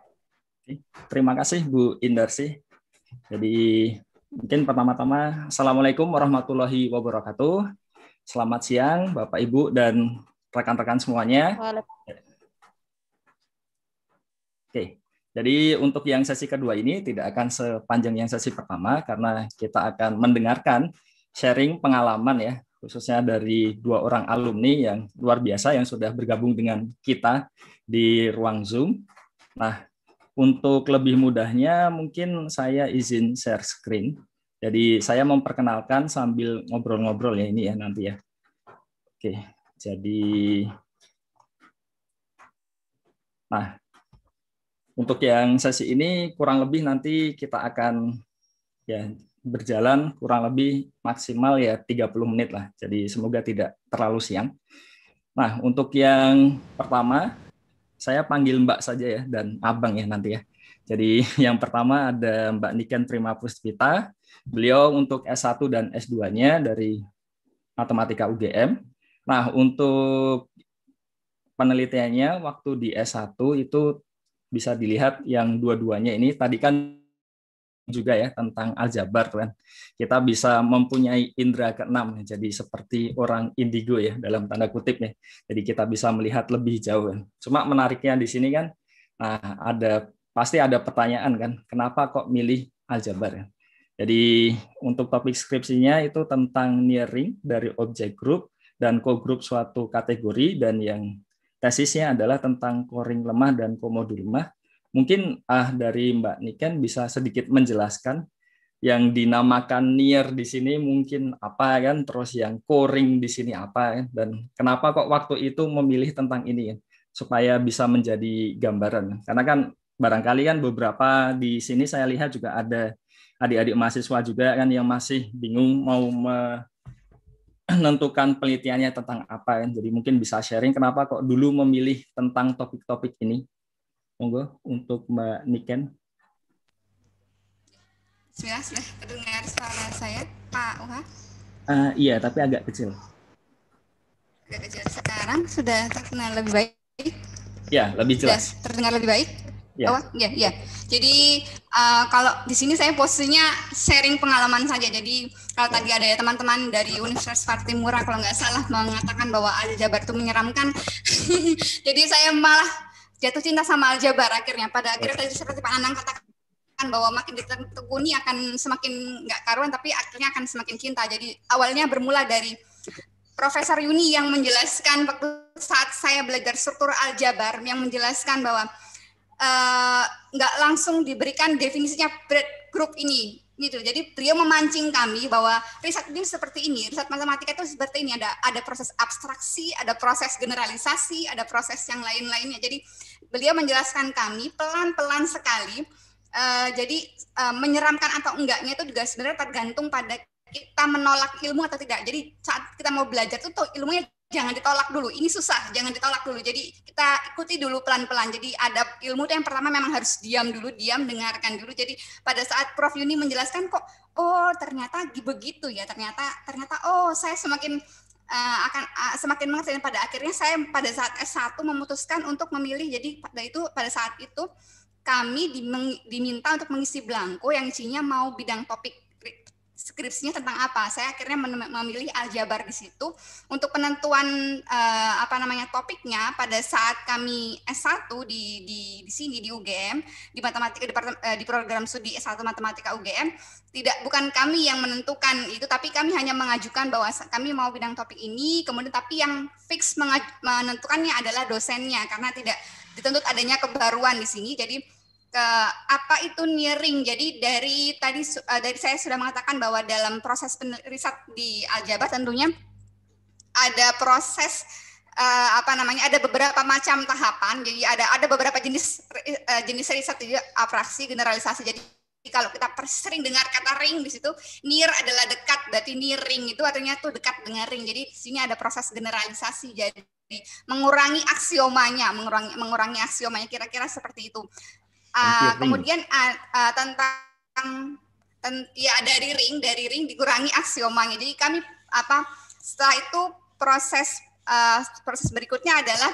Speaker 12: Terima kasih Bu Indarsi. Jadi mungkin pertama-tama Assalamualaikum warahmatullahi wabarakatuh. Selamat siang Bapak Ibu dan rekan-rekan semuanya. Oke. Jadi untuk yang sesi kedua ini tidak akan sepanjang yang sesi pertama, karena kita akan mendengarkan sharing pengalaman ya khususnya dari dua orang alumni yang luar biasa yang sudah bergabung dengan kita di ruang Zoom. Nah, untuk lebih mudahnya mungkin saya izin share screen. Jadi saya memperkenalkan sambil ngobrol-ngobrol ya ini ya nanti ya. Oke, jadi nah untuk yang sesi ini kurang lebih nanti kita akan ya berjalan kurang lebih maksimal ya tiga puluh menit lah. Jadi semoga tidak terlalu siang. Nah, untuk yang pertama saya panggil Mbak saja ya dan Abang ya nanti ya. Jadi yang pertama ada Mbak Niken Primapuspita. Beliau untuk S satu dan S dua-nya dari Matematika U G M. Nah, untuk penelitiannya waktu di S satu itu bisa dilihat yang dua-duanya ini tadi kan juga ya tentang aljabar kan. Kita bisa mempunyai indera keenam, jadi seperti orang indigo ya dalam tanda kutip ya. Jadi kita bisa melihat lebih jauh kan. Cuma menariknya di sini kan, nah ada pasti ada pertanyaan kan, kenapa kok milih aljabar ya? Jadi untuk topik skripsinya itu tentang nearing dari objek group dan co-group suatu kategori, dan yang tesisnya adalah tentang coring lemah dan komodul lemah. Mungkin ah dari Mbak Niken bisa sedikit menjelaskan yang dinamakan near di sini mungkin apa kan, terus yang coring di sini apa kan, dan kenapa kok waktu itu memilih tentang ini kan, supaya bisa menjadi gambaran. Karena kan barangkali kan beberapa di sini saya lihat juga ada adik-adik mahasiswa juga kan yang masih bingung mau menentukan penelitiannya tentang apa kan. Jadi mungkin bisa sharing kenapa kok dulu memilih tentang topik-topik ini. Monggo untuk Mbak Niken.
Speaker 13: Bismillah, sudah terdengar suara saya, Pak Uha?
Speaker 12: Uh, iya, tapi agak kecil.
Speaker 13: Agak kecil. Sekarang sudah terdengar lebih baik?
Speaker 12: Ya, lebih jelas.
Speaker 13: Sudah terdengar lebih baik?
Speaker 12: Ya.
Speaker 13: Oh, ya, ya. Jadi uh, kalau di sini saya posisinya sharing pengalaman saja. Jadi kalau tadi ada ya teman-teman dari Universitas Patimura kalau nggak salah mengatakan bahwa aljabar itu menyeramkan, jadi saya malah jatuh cinta sama aljabar akhirnya. Pada akhirnya tadi seperti Pak Anang katakan bahwa makin ditekuni akan semakin nggak karuan, tapi akhirnya akan semakin cinta. Jadi awalnya bermula dari Profesor Yuni yang menjelaskan waktu saat saya belajar struktur aljabar, yang menjelaskan bahwa uh, nggak langsung diberikan definisinya breadth group ini. Gitu. Jadi beliau memancing kami bahwa riset ini seperti ini, riset matematika itu seperti ini, ada ada proses abstraksi, ada proses generalisasi, ada proses yang lain-lainnya. Jadi beliau menjelaskan kami pelan-pelan sekali. Uh, jadi uh, menyeramkan atau enggaknya itu juga sebenarnya tergantung pada kita menolak ilmu atau tidak. Jadi saat kita mau belajar itu ilmunya jangan ditolak dulu, ini susah, jangan ditolak dulu. Jadi kita ikuti dulu pelan-pelan. Jadi ada ilmu itu yang pertama memang harus diam dulu, diam, dengarkan dulu. Jadi pada saat Prof Yuni menjelaskan kok, oh ternyata begitu ya, ternyata ternyata oh saya semakin uh, akan uh, semakin mengerti. Dan pada akhirnya saya pada saat S satu memutuskan untuk memilih. Jadi pada itu pada saat itu kami diminta untuk mengisi belangko yang isinya mau bidang topik skripsinya tentang apa. Saya akhirnya memilih aljabar di situ untuk penentuan uh, apa namanya topiknya. Pada saat kami S satu di di di sini di U G M di matematika di, di program studi S satu matematika U G M, tidak bukan kami yang menentukan itu, tapi kami hanya mengajukan bahwa kami mau bidang topik ini, kemudian tapi yang fix menentukannya adalah dosennya karena tidak dituntut adanya kebaruan di sini. Jadi ke apa itu nearing. Jadi dari tadi uh, dari saya sudah mengatakan bahwa dalam proses riset di aljabar tentunya ada proses uh, apa namanya ada beberapa macam tahapan. Jadi ada ada beberapa jenis uh, jenis riset, jadi abstraksi, generalisasi. Jadi kalau kita sering dengar kata ring di situ, near adalah dekat, berarti nearing itu artinya tuh dekat dengan ring. Jadi di sini ada proses generalisasi. Jadi mengurangi aksiomanya, mengurangi mengurangi aksiomanya, kira-kira seperti itu. Uh, kemudian uh, uh, tentang ten, ya dari ring dari ring dikurangi aksiomanya. Jadi kami apa setelah itu proses uh, proses berikutnya adalah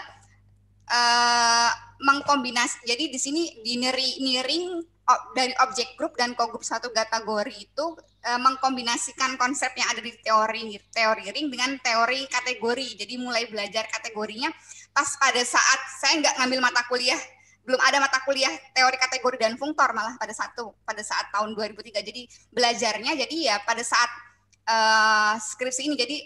Speaker 13: uh, mengkombinasi. Jadi di sini di nearing dari objek group dan co-group satu kategori itu uh, mengkombinasikan konsep yang ada di teori teori ring dengan teori kategori. Jadi mulai belajar kategorinya pas pada saat saya nggak ngambil mata kuliah, belum ada mata kuliah teori kategori dan fungtor malah pada satu pada saat tahun dua ribu tiga. Jadi belajarnya jadi ya pada saat uh, skripsi ini. Jadi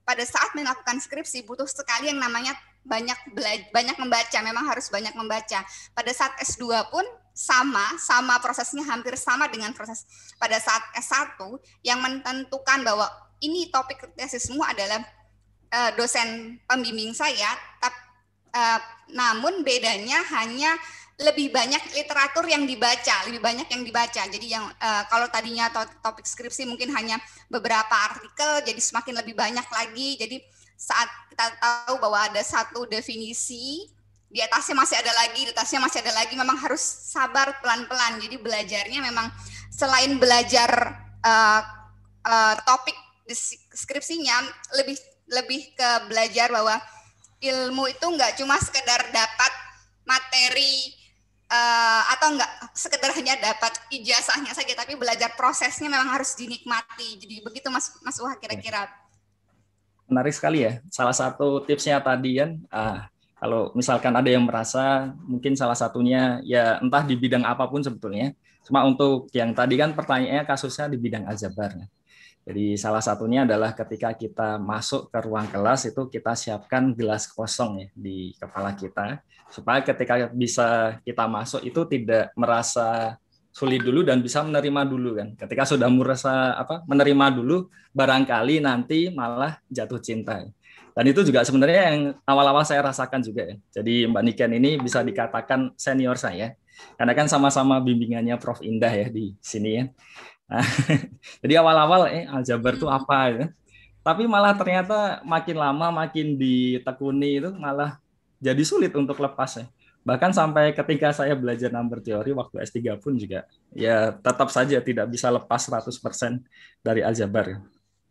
Speaker 13: pada saat melakukan skripsi butuh sekali yang namanya banyak belajar, banyak membaca, memang harus banyak membaca. Pada saat S dua pun sama, sama prosesnya hampir sama dengan proses pada saat S satu yang menentukan bahwa ini topik tesismu adalah uh, dosen pembimbing saya, tapi, uh, namun bedanya hanya lebih banyak literatur yang dibaca, lebih banyak yang dibaca. Jadi yang uh, kalau tadinya topik skripsi mungkin hanya beberapa artikel, jadi semakin lebih banyak lagi. Jadi saat kita tahu bahwa ada satu definisi, di atasnya masih ada lagi, di atasnya masih ada lagi, memang harus sabar pelan-pelan. Jadi belajarnya memang selain belajar uh, uh, topik deskripsinya, lebih lebih ke belajar bahwa ilmu itu nggak cuma sekedar dapat materi uh, atau nggak sekedar hanya dapat ijazahnya saja, tapi belajar prosesnya memang harus dinikmati. Jadi begitu Mas Mas Wah kira-kira.
Speaker 12: Menarik sekali ya. Salah satu tipsnya tadi kan, ah, kalau misalkan ada yang merasa mungkin salah satunya ya entah di bidang apapun sebetulnya. Cuma untuk yang tadi kan pertanyaannya kasusnya di bidang aljabar. Jadi salah satunya adalah ketika kita masuk ke ruang kelas itu kita siapkan gelas kosong ya di kepala kita supaya ketika bisa kita masuk itu tidak merasa sulit dulu dan bisa menerima dulu kan. Ketika sudah merasa apa menerima dulu barangkali nanti malah jatuh cinta. Dan itu juga sebenarnya yang awal-awal saya rasakan juga ya. Jadi Mbak Niken ini bisa dikatakan senior saya karena kan sama-sama bimbingannya Prof Indah ya di sini ya. Nah, jadi awal-awal eh aljabar itu apa ya? Tapi malah ternyata makin lama makin ditekuni itu malah jadi sulit untuk lepas ya. Bahkan sampai ketika saya belajar number teori waktu S tiga pun juga ya tetap saja tidak bisa lepas seratus persen dari aljabar.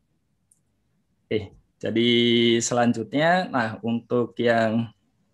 Speaker 12: Eh, jadi selanjutnya nah untuk yang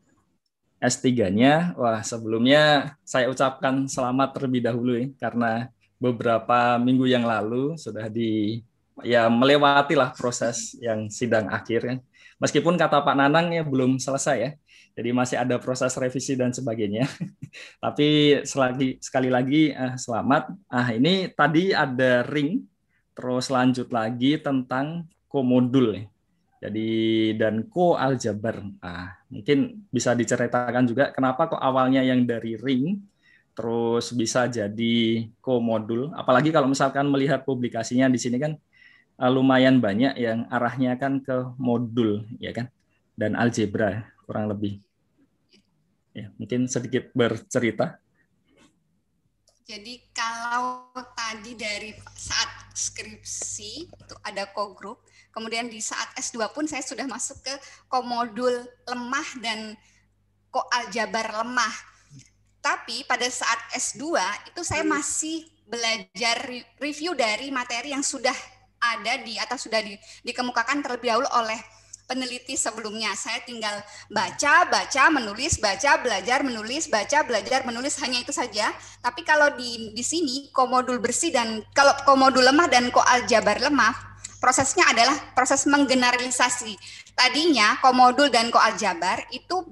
Speaker 12: S tiga-nya wah sebelumnya saya ucapkan selamat terlebih dahulu ya karena beberapa minggu yang lalu sudah di ya melewati lah proses yang sidang akhir kan. Meskipun kata Pak Nanang ya belum selesai ya. Jadi masih ada proses revisi dan sebagainya. Tapi selagi sekali lagi eh, selamat. Ah ini tadi ada ring terus lanjut lagi tentang komodul ya. Jadi dan ko-aljabar. Ah mungkin bisa diceritakan juga kenapa kok awalnya yang dari ring terus bisa jadi komodul, apalagi kalau misalkan melihat publikasinya di sini kan lumayan banyak yang arahnya kan ke modul ya kan dan algebra kurang lebih. Ya, mungkin sedikit bercerita.
Speaker 13: Jadi kalau tadi dari saat skripsi itu ada co-group, kemudian di saat S dua pun saya sudah masuk ke komodul lemah dan ko-aljabar lemah. Tapi pada saat S dua itu saya masih belajar review dari materi yang sudah ada di atau sudah di, dikemukakan terlebih dahulu oleh peneliti sebelumnya. Saya tinggal baca, baca, menulis, baca, belajar, menulis, baca, belajar, menulis, hanya itu saja. Tapi kalau di di sini komodul bersih dan kalau komodul lemah dan ko-aljabar lemah, prosesnya adalah proses menggeneralisasi. Tadinya komodul dan ko-aljabar itu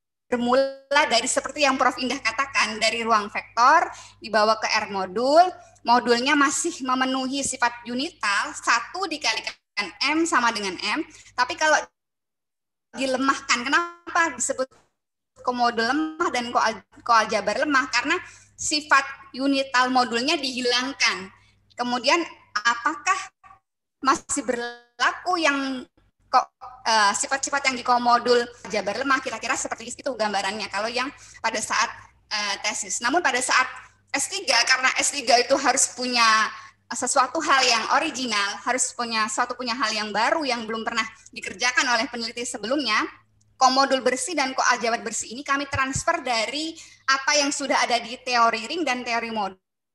Speaker 13: bermula dari seperti yang Prof Indah katakan, dari ruang vektor dibawa ke R modul, modulnya masih memenuhi sifat unital, satu dikalikan M sama dengan M, tapi kalau dilemahkan, kenapa disebut komodul lemah dan ko-aljabar lemah? Karena sifat unital modulnya dihilangkan. Kemudian apakah masih berlaku yang kok uh, sifat-sifat yang di komodul aljabar lemah, kira-kira seperti itu gambarannya kalau yang pada saat uh, tesis. Namun pada saat S tiga, karena S tiga itu harus punya sesuatu hal yang original, harus punya suatu punya hal yang baru yang belum pernah dikerjakan oleh peneliti sebelumnya, komodul bersih dan ko-aljabar bersih ini kami transfer dari apa yang sudah ada di teori ring dan teori modul,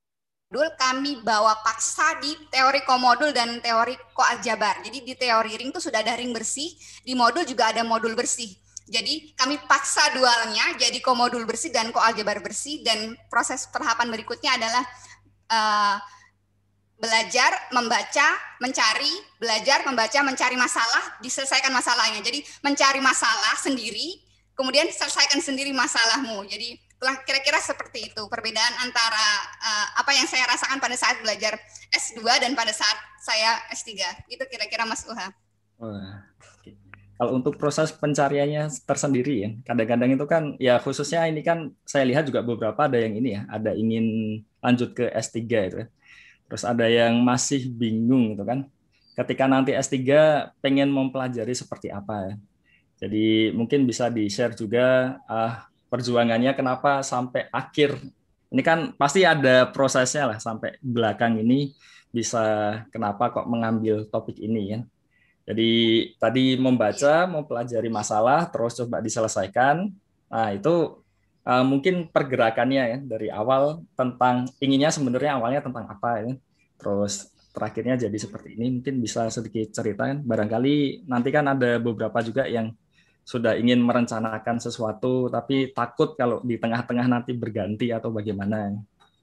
Speaker 13: kami bawa paksa di teori komodul dan teori ko-aljabar. Jadi di teori ring itu sudah ada ring bersih, di modul juga ada modul bersih. Jadi kami paksa dualnya jadi komodul bersih dan ko-aljabar bersih, dan proses tahapan berikutnya adalah uh, belajar, membaca, mencari, belajar, membaca, mencari masalah, diselesaikan masalahnya. Jadi mencari masalah sendiri, kemudian selesaikan sendiri masalahmu. Jadi kira-kira seperti itu perbedaan antara uh, apa yang saya rasakan pada saat belajar S dua dan pada saat saya S tiga. Itu kira-kira Mas Uha.
Speaker 12: Wah, kalau untuk proses pencariannya tersendiri ya, kadang-kadang itu kan ya khususnya ini kan saya lihat juga beberapa ada yang ini ya, ada ingin lanjut ke S tiga itu ya. Terus ada yang masih bingung gitu kan. Ketika nanti S tiga pengen mempelajari seperti apa ya. Jadi mungkin bisa di-share juga uh, perjuangannya kenapa sampai akhir. Ini kan pasti ada prosesnya lah sampai belakang ini bisa kenapa kok mengambil topik ini ya. Jadi tadi membaca, mempelajari masalah, terus coba diselesaikan. Nah itu uh, mungkin pergerakannya ya dari awal tentang inginnya sebenarnya awalnya tentang apa ya. Terus terakhirnya jadi seperti ini, mungkin bisa sedikit ceritakan. Barangkali nanti kan ada beberapa juga yang sudah ingin merencanakan sesuatu, tapi takut kalau di tengah-tengah nanti berganti atau bagaimana.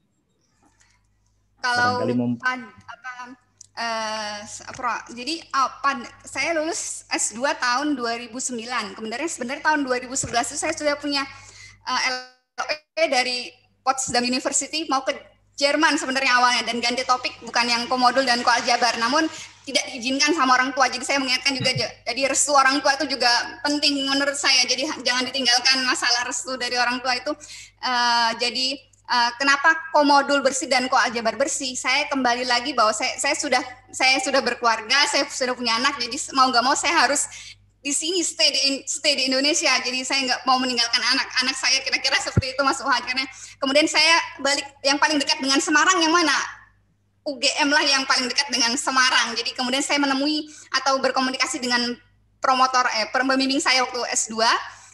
Speaker 13: Kalau mem- apa, uh, pro, jadi apa? Saya lulus S dua tahun dua ribu sembilan. Kemudian sebenarnya tahun dua ribu sebelas itu saya sudah punya uh, L O E dari Potsdam University mau ke Jerman sebenarnya awalnya dan ganti topik bukan yang komodul dan koaljabar, namun tidak diizinkan sama orang tua. Jadi saya mengingatkan juga, jadi restu orang tua itu juga penting menurut saya. Jadi jangan ditinggalkan masalah restu dari orang tua itu. Uh, jadi uh, kenapa komodul bersih dan koaljabar bersih? Saya kembali lagi bahwa saya, saya sudah saya sudah berkeluarga, saya sudah punya anak. Jadi mau nggak mau saya harus di sini stay di stay di Indonesia. Jadi saya nggak mau meninggalkan anak-anak saya, kira-kira seperti itu Mas Uhad. Karena kemudian saya balik yang paling dekat dengan Semarang yang mana? U G M lah yang paling dekat dengan Semarang. Jadi kemudian saya menemui atau berkomunikasi dengan promotor eh pembimbing saya waktu S dua.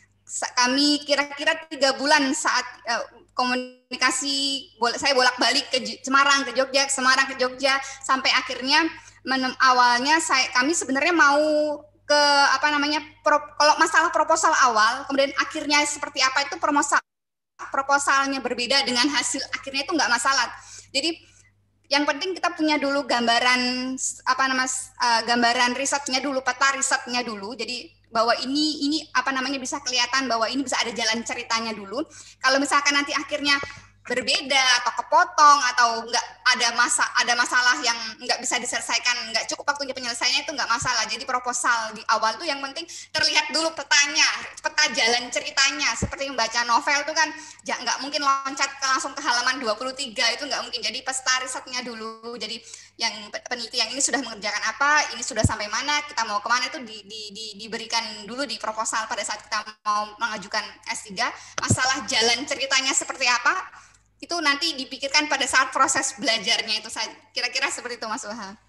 Speaker 13: Kami kira-kira tiga bulan saat eh, komunikasi, saya bolak-balik ke Semarang ke Jogja, Semarang ke Jogja sampai akhirnya menem, awalnya saya kami sebenarnya mau ke apa namanya pro, kalau masalah proposal awal kemudian akhirnya seperti apa itu proposal proposalnya berbeda dengan hasil akhirnya itu nggak masalah. Jadi yang penting kita punya dulu gambaran apa namanya uh, gambaran risetnya dulu, peta risetnya dulu. Jadi bahwa ini ini apa namanya bisa kelihatan bahwa ini bisa ada jalan ceritanya dulu. Kalau misalkan nanti akhirnya berbeda atau kepotong atau enggak ada masa ada masalah yang enggak bisa diselesaikan, enggak cukup waktunya penyelesaiannya, itu enggak masalah. Jadi proposal di awal tuh yang penting terlihat dulu petanya, peta jalan ceritanya. Seperti membaca novel itu kan ya enggak mungkin loncat ke langsung ke halaman dua puluh tiga, itu enggak mungkin. Jadi peta risetnya dulu. Jadi yang peneliti yang ini sudah mengerjakan apa, ini sudah sampai mana, kita mau kemana itu di, di, di, diberikan dulu di proposal pada saat kita mau mengajukan S tiga. Masalah jalan ceritanya seperti apa itu nanti dipikirkan pada saat proses belajarnya itu saja. Kira-kira seperti itu Mas Wahab.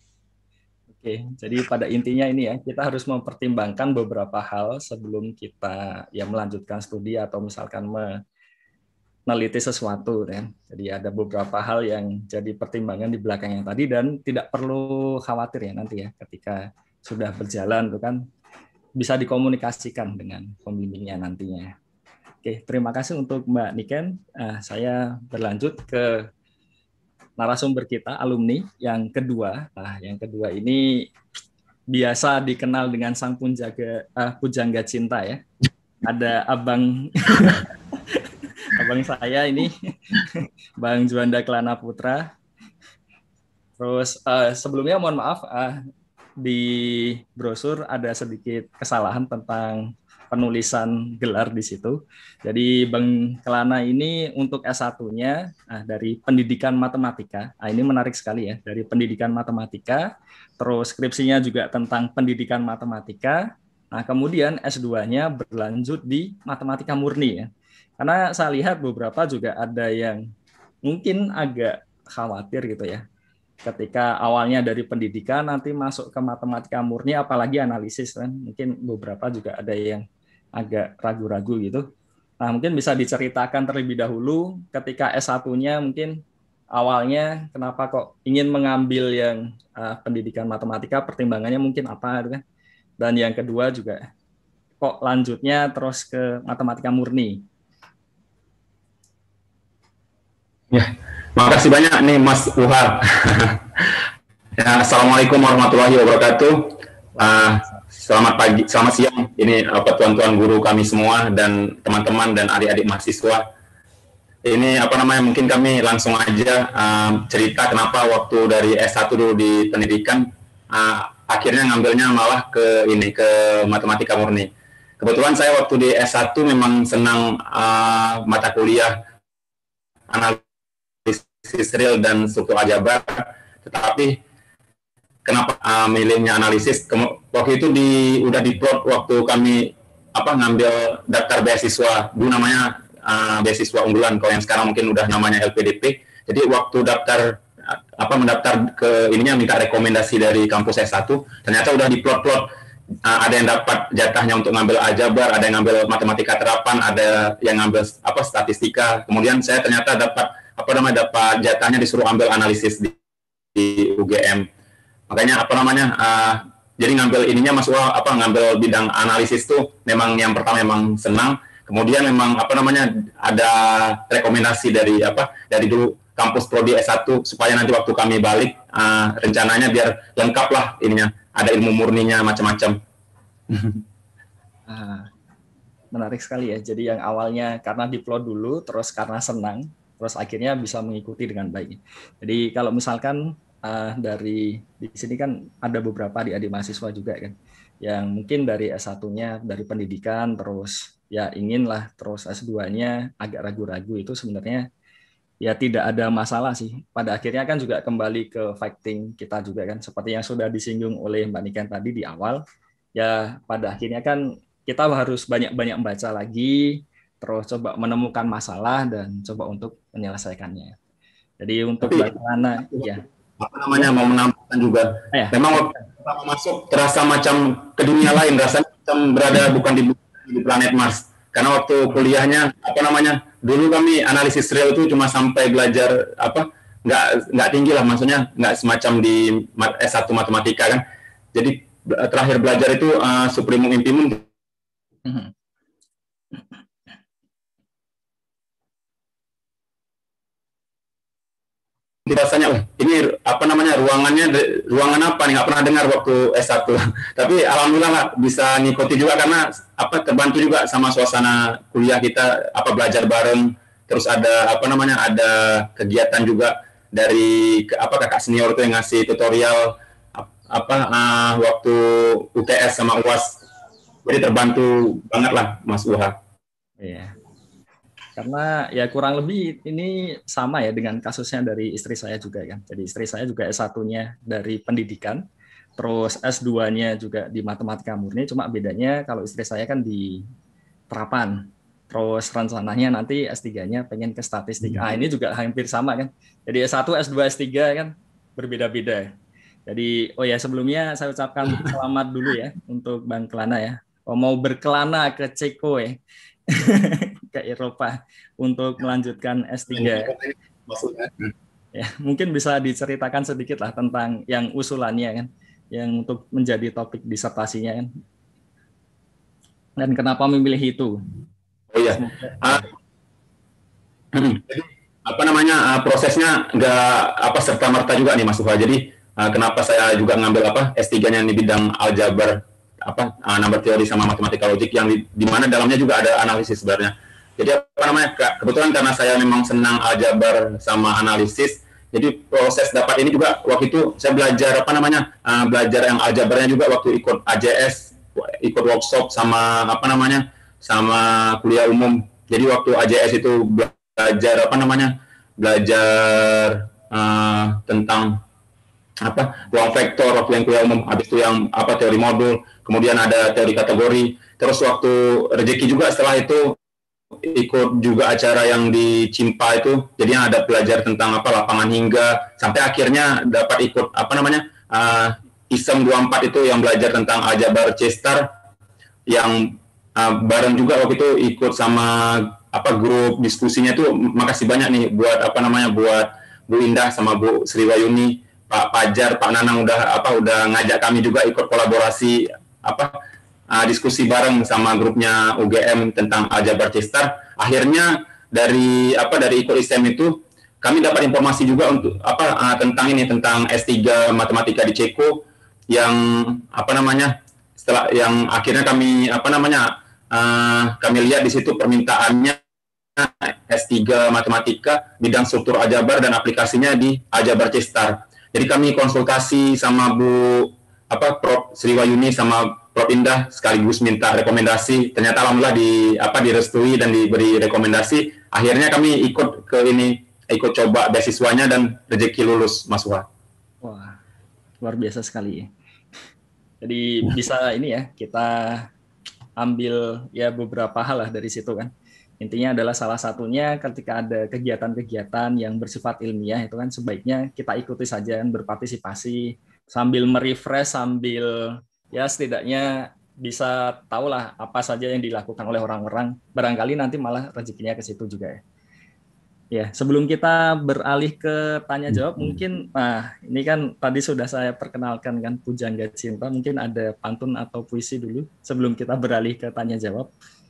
Speaker 12: Oke, jadi pada intinya ini ya, kita harus mempertimbangkan beberapa hal sebelum kita ya melanjutkan studi atau misalkan meneliti sesuatu ya. Jadi ada beberapa hal yang jadi pertimbangan di belakang yang tadi dan tidak perlu khawatir ya nanti ya ketika sudah berjalan itu kan bisa dikomunikasikan dengan pembimbingnya nantinya. Oke, terima kasih untuk Mbak Niken. Uh, saya berlanjut ke narasumber kita, alumni yang kedua. Nah, yang kedua ini biasa dikenal dengan sang punjaga, uh, pujangga cinta ya. Ada abang, abang saya ini, Bang Juanda Kelana Putra. Terus uh, sebelumnya mohon maaf, uh, di brosur ada sedikit kesalahan tentang penulisan gelar di situ. Jadi Bang Kelana ini untuk S satu-nya nah, dari pendidikan matematika. Nah, ini menarik sekali ya, dari pendidikan matematika, terus skripsinya juga tentang pendidikan matematika. Nah, kemudian S dua-nya berlanjut di matematika murni ya. Karena saya lihat beberapa juga ada yang mungkin agak khawatir gitu ya. Ketika awalnya dari pendidikan nanti masuk ke matematika murni apalagi analisis kan. Mungkin beberapa juga ada yang agak ragu-ragu gitu. Nah, mungkin bisa diceritakan terlebih dahulu ketika S satu-nya mungkin awalnya kenapa kok ingin mengambil yang uh, pendidikan matematika, pertimbangannya mungkin apa gitu kan. Dan yang kedua juga kok lanjutnya terus ke matematika murni.
Speaker 14: Ya, makasih banyak nih Mas Uhar. Ya, Assalamualaikum warahmatullahi wabarakatuh. Uh, selamat pagi, selamat siang. Ini apa tuan-tuan guru kami semua dan teman-teman dan adik-adik mahasiswa. Ini apa namanya? Mungkin kami langsung aja uh, cerita kenapa waktu dari S satu dulu di pendidikan uh, akhirnya ngambilnya malah ke ini ke matematika murni. Kebetulan saya waktu di S satu memang senang uh, mata kuliah analisis real dan struktur aljabar, tetapi kenapa uh, milihnya analisis? Kem waktu itu di udah diplot waktu kami apa ngambil daftar beasiswa, dulu namanya uh, beasiswa unggulan, kalau yang sekarang mungkin udah namanya L P D P. Jadi waktu daftar apa mendaftar ke ininya minta rekomendasi dari kampus S satu, ternyata udah diplot-plot. Uh, ada yang dapat jatahnya untuk ngambil aljabar, ada yang ngambil matematika terapan, ada yang ngambil apa statistika. Kemudian saya ternyata dapat apa namanya dapat jatahnya disuruh ambil analisis di, di U G M. Makanya apa namanya uh, jadi ngambil ininya masuk apa ngambil bidang analisis tuh memang yang pertama memang senang. Kemudian memang apa namanya ada rekomendasi dari apa dari dulu kampus prodi S satu supaya nanti waktu kami balik uh, rencananya biar lengkap lah ininya. Ada ilmu murninya macam-macam.
Speaker 12: Ah, menarik sekali ya. Jadi yang awalnya karena diplot dulu, terus karena senang, terus akhirnya bisa mengikuti dengan baik. Jadi kalau misalkan uh, dari di sini kan ada beberapa adik-adik mahasiswa juga kan, yang mungkin dari S satu-nya dari pendidikan, terus ya inginlah terus S dua-nya agak ragu-ragu, itu sebenarnya ya tidak ada masalah sih. Pada akhirnya kan juga kembali ke fighting kita juga kan, seperti yang sudah disinggung oleh Mbak Niken tadi di awal. Ya pada akhirnya kan kita harus banyak-banyak membaca lagi, terus coba menemukan masalah dan coba untuk menyelesaikannya. Jadi untuk bagaimana ya
Speaker 14: apa namanya mau menambahkan juga. Ya. Memang waktu pertama masuk terasa macam ke dunia lain, rasanya macam berada bukan di, di planet Mars. Karena waktu kuliahnya apa namanya dulu kami analisis real itu cuma sampai belajar apa nggak nggak tinggi lah, maksudnya nggak semacam di S satu matematika kan. Jadi terakhir belajar itu uh, supremum impimum. Mm-hmm. Rasanya oh, ini apa namanya ruangannya ruangan apa nih nggak pernah dengar waktu S satu. Tapi alhamdulillah lah, bisa ngikuti juga karena apa terbantu juga sama suasana kuliah kita, apa belajar bareng, terus ada apa namanya ada kegiatan juga dari apa kakak senior itu yang ngasih tutorial apa uh, waktu U T S sama U A S. Jadi terbantu banget lah Mas Uha.
Speaker 12: Iya. Karena ya kurang lebih ini sama ya dengan kasusnya dari istri saya juga kan. Jadi istri saya juga S satu-nya dari pendidikan, terus S dua-nya juga di matematika murni, cuma bedanya kalau istri saya kan di terapan. Terus rencananya nanti S tiga-nya pengen ke statistik. Ah ini juga hampir sama kan. Jadi S satu, S dua, S tiga kan berbeda-beda. Jadi oh ya sebelumnya saya ucapkan selamat dulu ya untuk Bang Kelana ya. Oh, mau berkelana ke Ceko ya. Ke Eropa untuk melanjutkan S tiga. Ya, mungkin bisa diceritakan sedikit lah tentang yang usulannya kan, yang untuk menjadi topik disertasinya kan. Dan kenapa memilih itu?
Speaker 14: Oh iya. Uh, apa namanya uh, prosesnya nggak apa serta merta juga nih Mas Ufa. Jadi uh, kenapa saya juga ngambil apa S tiga-nya di bidang aljabar, apa uh, number teori sama matematika logik yang di, di mana dalamnya juga ada analisis sebenarnya. Jadi apa namanya kebetulan karena saya memang senang aljabar sama analisis, jadi proses dapat ini juga waktu itu saya belajar apa namanya uh, belajar yang aljabarnya juga waktu ikut A J S, ikut workshop sama apa namanya sama kuliah umum. Jadi waktu A J S itu belajar apa namanya belajar uh, tentang apa ruang vektor waktu yang kuliah umum, habis itu yang apa teori modul, kemudian ada teori kategori, terus waktu rezeki juga setelah itu ikut juga acara yang di Cimpa itu, jadi yang ada belajar tentang apa lapangan hingga, sampai akhirnya dapat ikut apa namanya uh, I S E M dua puluh empat itu yang belajar tentang aljabar C-star, yang uh, bareng juga waktu itu ikut sama apa grup diskusinya itu. Makasih banyak nih buat apa namanya buat Bu Indah sama Bu Sriwayuni, Pak Fajar, Pak Nanang udah apa udah ngajak kami juga ikut kolaborasi apa uh, diskusi bareng sama grupnya U G M tentang aljabar C-star. Akhirnya dari apa dari ikut I S E M itu kami dapat informasi juga untuk apa uh, tentang ini tentang S tiga matematika di Ceko yang apa namanya setelah yang akhirnya kami apa namanya uh, kami lihat di situ permintaannya S tiga matematika bidang struktur aljabar dan aplikasinya di aljabar C-star. Jadi kami konsultasi sama Bu apa Prof Sriwayuni sama Prof Indah sekaligus minta rekomendasi. Ternyata alhamdulillah di apa direstui dan diberi rekomendasi. Akhirnya kami ikut ke ini, ikut coba beasiswanya dan rezeki lulus, Mas Wah.
Speaker 12: Wah, luar biasa sekali. Jadi bisa ini ya, kita ambil ya beberapa hal lah dari situ kan. Intinya adalah salah satunya ketika ada kegiatan-kegiatan yang bersifat ilmiah itu kan sebaiknya kita ikuti saja dan berpartisipasi sambil merefresh, sambil ya setidaknya bisa tahulah apa saja yang dilakukan oleh orang-orang. Barangkali nanti malah rezekinya ke situ juga ya. Ya, sebelum kita beralih ke tanya jawab, mungkin nah ini kan tadi sudah saya perkenalkan kan Pujangga Cinta, mungkin ada pantun atau puisi dulu sebelum kita beralih ke tanya jawab.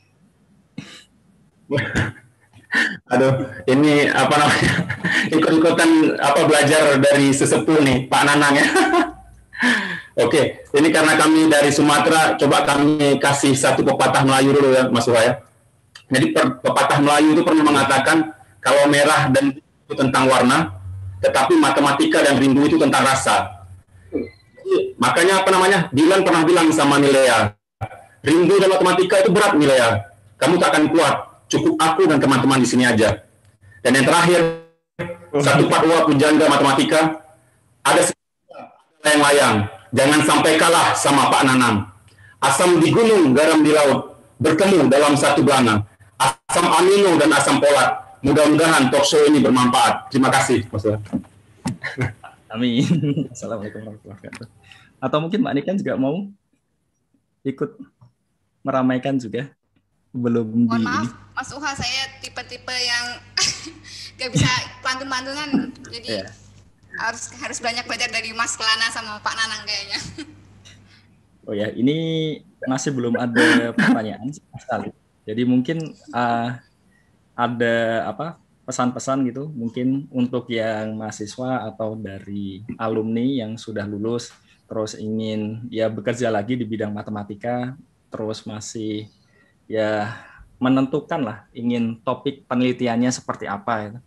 Speaker 14: Aduh, ini apa namanya? Ikut-ikutan apa belajar dari sesepuh nih, Pak Nanang ya. Oke, ini karena kami dari Sumatera, coba kami kasih satu pepatah Melayu dulu ya, Mas Wahya. Jadi pepatah Melayu itu pernah mengatakan kalau merah dan itu tentang warna, tetapi matematika dan rindu itu tentang rasa. Jadi, makanya apa namanya? Dylan pernah bilang sama Nilea, rindu dan matematika itu berat Nilea. Kamu tak akan kuat. Cukup aku dan teman-teman di sini aja. Dan yang terakhir, satu fatwa Pujangga matematika, ada layang-layang. Jangan sampai kalah sama Pak Nanang. Asam di gunung, garam di laut, bertemu dalam satu belanga. Asam amino dan asam folat. Mudah-mudahan talk show ini bermanfaat. Terima kasih, Mas.
Speaker 12: Amin. Assalamualaikum warahmatullahi wabarakatuh. Atau mungkin Mbak Niken juga mau ikut meramaikan juga? Belum
Speaker 13: Mohon
Speaker 12: di
Speaker 13: maaf, Mas Uha, saya tipe-tipe yang gak bisa pantun-pantunan, jadi yeah. harus harus banyak belajar dari Mas Kelana sama Pak Nanang kayaknya.
Speaker 12: Oh ya, ini masih belum ada pertanyaan sekali. Jadi mungkin uh, ada apa pesan-pesan gitu, mungkin untuk yang mahasiswa atau dari alumni yang sudah lulus, terus ingin ya bekerja lagi di bidang matematika, terus masih ya menentukan lah ingin topik penelitiannya seperti apa ya.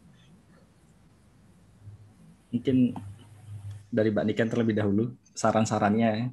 Speaker 12: Mungkin dari Mbak Niken terlebih dahulu saran-sarannya.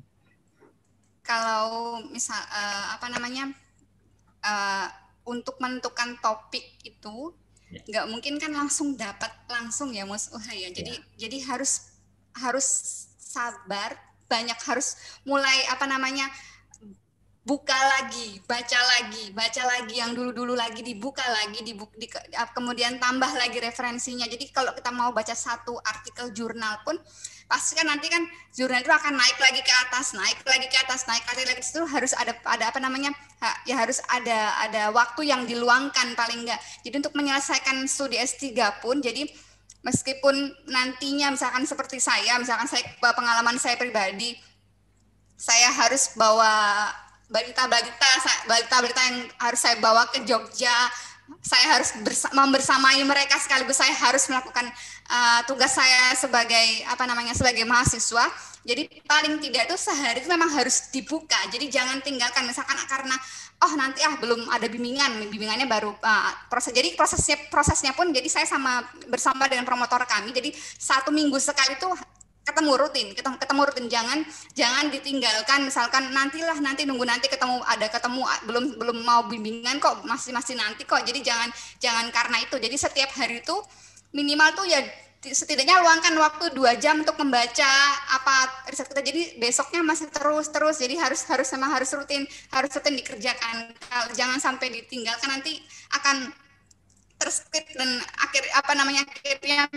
Speaker 13: Kalau misal uh, apa namanya uh, untuk menentukan topik itu nggak yeah. mungkin kan langsung dapat langsung ya Mas Uha ya. Jadi yeah. jadi harus harus sabar, banyak harus mulai apa namanya buka lagi, baca lagi, baca lagi yang dulu-dulu lagi dibuka lagi, dibuka, di, kemudian tambah lagi referensinya. Jadi kalau kita mau baca satu artikel jurnal pun, pasti kan nanti kan jurnal itu akan naik lagi ke atas, naik lagi ke atas, naik lagi ke atas. Itu harus ada ada apa namanya? Ya harus ada ada waktu yang diluangkan paling enggak. Jadi untuk menyelesaikan studi S tiga pun, jadi meskipun nantinya misalkan seperti saya, misalkan saya pengalaman saya pribadi, saya harus bawa balita-balita, balita-balita yang harus saya bawa ke Jogja, saya harus membersamai mereka sekaligus saya harus melakukan uh, tugas saya sebagai apa namanya sebagai mahasiswa. Jadi paling tidak itu sehari itu memang harus dibuka. Jadi jangan tinggalkan misalkan karena oh nanti ah belum ada bimbingan, bimbingannya baru uh, proses. Jadi prosesnya prosesnya pun jadi saya sama bersama dengan promotor kami. Jadi satu minggu sekali itu ketemu rutin, ketemu, ketemu rutin, jangan jangan ditinggalkan, misalkan nantilah nanti nunggu nanti ketemu ada ketemu belum belum mau bimbingan kok masih masih nanti kok, jadi jangan jangan karena itu, jadi setiap hari itu minimal tuh ya setidaknya luangkan waktu dua jam untuk membaca apa riset kita, jadi besoknya masih terus terus, jadi harus harus memang harus rutin harus rutin dikerjakan, jangan sampai ditinggalkan nanti akan terskip dan akhir apa namanya akhirnya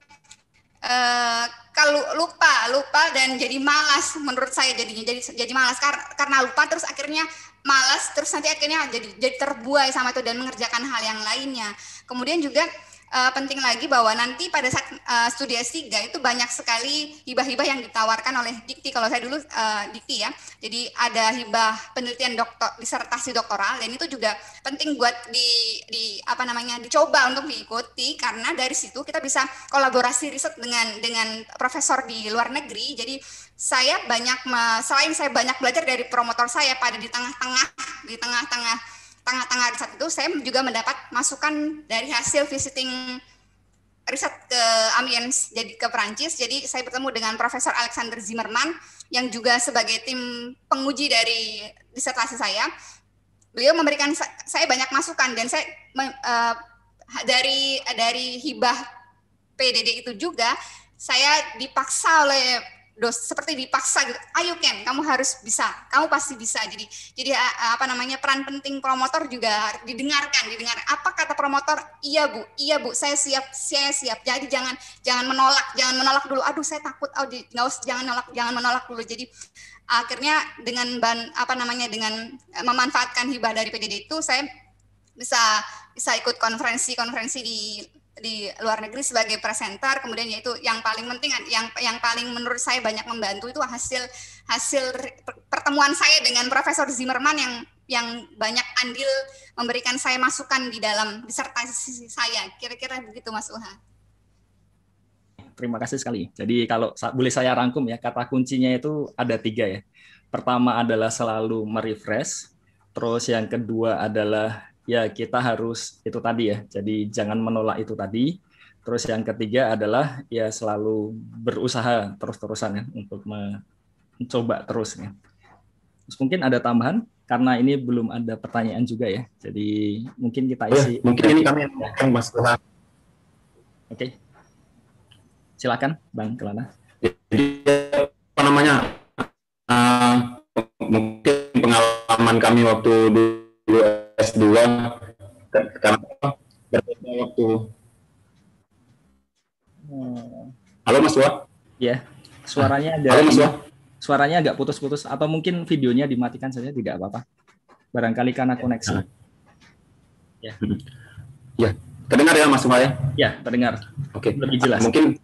Speaker 13: Uh, kalau lupa lupa dan jadi malas menurut saya jadinya jadi jadi malas karena karena lupa terus akhirnya malas terus nanti akhirnya jadi jadi terbuai sama itu dan mengerjakan hal yang lainnya. Kemudian juga uh, penting lagi bahwa nanti pada saat uh, studi S tiga itu banyak sekali hibah-hibah yang ditawarkan oleh Dikti. Kalau saya dulu uh, Dikti ya, jadi ada hibah penelitian doktor, disertasi doktoral, dan itu juga penting buat di, di apa namanya dicoba untuk diikuti, karena dari situ kita bisa kolaborasi riset dengan dengan profesor di luar negeri. Jadi saya banyak selain saya banyak belajar dari promotor saya pada di tengah-tengah di tengah-tengah tengah-tengah riset itu, saya juga mendapat masukan dari hasil visiting riset ke Amiens, jadi ke Perancis. Jadi saya bertemu dengan Profesor Alexander Zimmermann yang juga sebagai tim penguji dari disertasi saya, beliau memberikan saya banyak masukan dan saya uh, dari dari hibah P D D itu juga saya dipaksa oleh dos seperti dipaksa gitu. Ayo Ken, kamu harus bisa, kamu pasti bisa. Jadi jadi apa namanya peran penting promotor juga didengarkan, didengar. Apa kata promotor? Iya Bu, iya Bu, saya siap, saya siap. Jadi jangan jangan menolak, jangan menolak dulu. Aduh saya takut, oh di, nggak usah, jangan menolak, jangan menolak dulu. Jadi akhirnya dengan ban apa namanya dengan memanfaatkan hibah dari P D D itu saya bisa bisa ikut konferensi-konferensi di di luar negeri sebagai presenter. Kemudian yaitu yang paling penting, yang yang paling menurut saya banyak membantu itu hasil hasil pertemuan saya dengan Profesor Zimmerman yang yang banyak andil memberikan saya masukan di dalam disertasi saya. Kira-kira begitu Mas Uha.
Speaker 12: Terima kasih sekali. Jadi kalau boleh saya rangkum ya, kata kuncinya itu ada tiga ya. Pertama adalah selalu merefresh. Terus yang kedua adalah ya kita harus itu tadi ya, jadi jangan menolak itu tadi. Terus yang ketiga adalah ya selalu berusaha terus-terusan ya untuk mencoba terus ya. Terus mungkin ada tambahan karena ini belum ada pertanyaan juga ya, jadi mungkin kita isi.
Speaker 14: Ya, mungkin ini kami akan Mas Kelana.
Speaker 12: Oke, silakan Bang Kelana.
Speaker 14: Jadi apa namanya? Uh, mungkin pengalaman kami waktu dulu S dua karena berbeda waktu. Halo Mas Wah?
Speaker 12: Ya, suaranya ada.
Speaker 14: Halo Mas Wah?
Speaker 12: Suaranya agak putus-putus atau mungkin videonya dimatikan saja, tidak apa-apa. Barangkali karena koneksi. Ya.
Speaker 14: Ya, terdengar ya Mas Wah ya?
Speaker 12: Ya, terdengar.
Speaker 14: Oke.
Speaker 12: Lebih jelas.
Speaker 14: Mungkin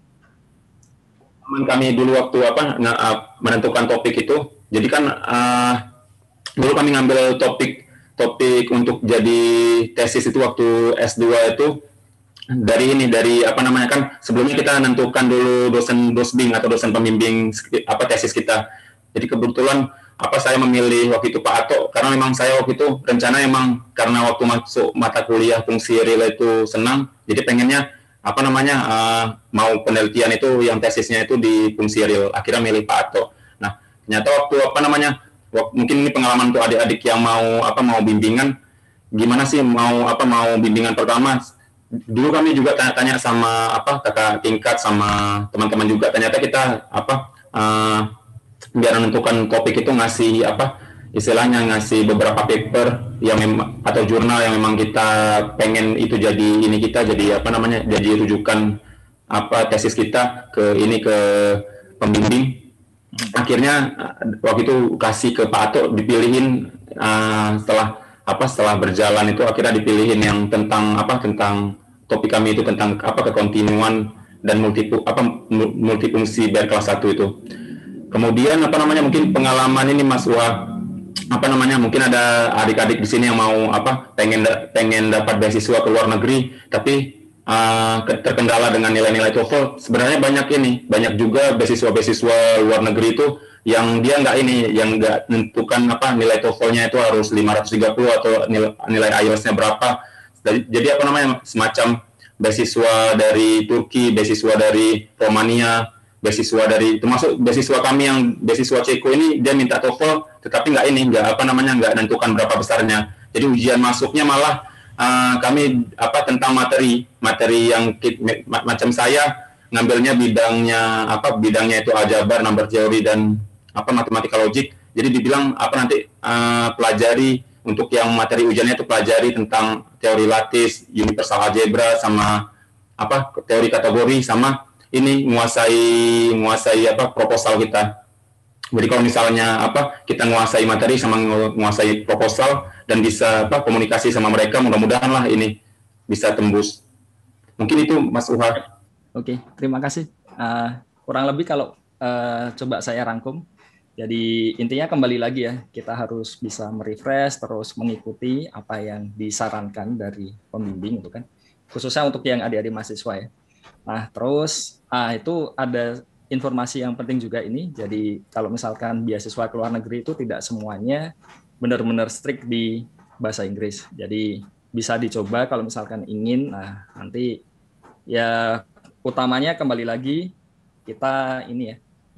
Speaker 14: kami dulu waktu apa menentukan topik itu, jadi kan uh, dulu kami ngambil topik topik untuk jadi tesis itu waktu S dua itu dari ini dari apa namanya kan sebelumnya kita menentukan dulu dosen dosbing atau dosen pembimbing apa tesis kita. Jadi kebetulan apa saya memilih waktu itu Pak Ato karena memang saya waktu itu rencana emang karena waktu masuk mata kuliah fungsi real itu senang, jadi pengennya apa namanya uh, mau penelitian itu yang tesisnya itu di fungsi real. Akhirnya milih Pak Ato. Nah ternyata waktu apa namanya mungkin ini pengalaman untuk adik-adik yang mau apa mau bimbingan, gimana sih mau apa mau bimbingan pertama. Dulu kami juga tanya-tanya sama apa kakak tingkat sama teman-teman juga, ternyata kita apa uh, biar menentukan topik itu ngasih apa istilahnya ngasih beberapa paper yang memang atau jurnal yang memang kita pengen itu jadi ini kita jadi apa namanya jadi rujukan apa tesis kita ke ini ke pembimbing. Akhirnya waktu itu kasih ke Pak Ato dipilihin uh, setelah apa setelah berjalan itu akhirnya dipilihin yang tentang apa tentang topik kami itu tentang apa kekontinuan dan multi apa multifungsi B R kelas satu itu. Kemudian apa namanya mungkin pengalaman ini Mas Wah apa namanya mungkin ada adik-adik di sini yang mau apa pengen pengen dapat beasiswa ke luar negeri tapi Uh, terkendala dengan nilai-nilai TOEFL. Sebenarnya banyak ini, banyak juga beasiswa-beasiswa luar negeri itu yang dia nggak ini, yang nggak menentukan apa nilai TOEFL-nya itu harus lima ratus tiga puluh atau nilai, nilai I E L T S-nya berapa. Jadi, jadi apa namanya semacam beasiswa dari Turki, beasiswa dari Romania, beasiswa dari termasuk beasiswa kami yang beasiswa Ceko ini dia minta TOEFL, tetapi nggak ini, nggak apa namanya nggak menentukan berapa besarnya. Jadi ujian masuknya malah Uh, kami apa tentang materi materi yang macam saya ngambilnya bidangnya apa bidangnya itu aljabar, number theory dan apa matematika logik. Jadi dibilang apa nanti uh, pelajari untuk yang materi ujiannya itu pelajari tentang teori lattice, universal algebra sama apa teori kategori sama ini menguasai menguasai apa proposal kita. Jadi kalau misalnya apa kita menguasai materi sama menguasai proposal dan bisa apa komunikasi sama mereka, mudah-mudahan lah ini bisa tembus. Mungkin itu Mas Uhar.
Speaker 12: Oke, terima kasih. Uh, kurang lebih kalau uh, coba saya rangkum. Jadi intinya kembali lagi ya, kita harus bisa merefresh terus mengikuti apa yang disarankan dari pembimbing itu kan. Khususnya untuk yang adik-adik mahasiswa ya. Nah, terus ah itu ada informasi yang penting juga ini, jadi kalau misalkan beasiswa ke luar negeri itu tidak semuanya benar-benar strict di bahasa Inggris. Jadi bisa dicoba kalau misalkan ingin, nah nanti ya utamanya kembali lagi kita ini ya,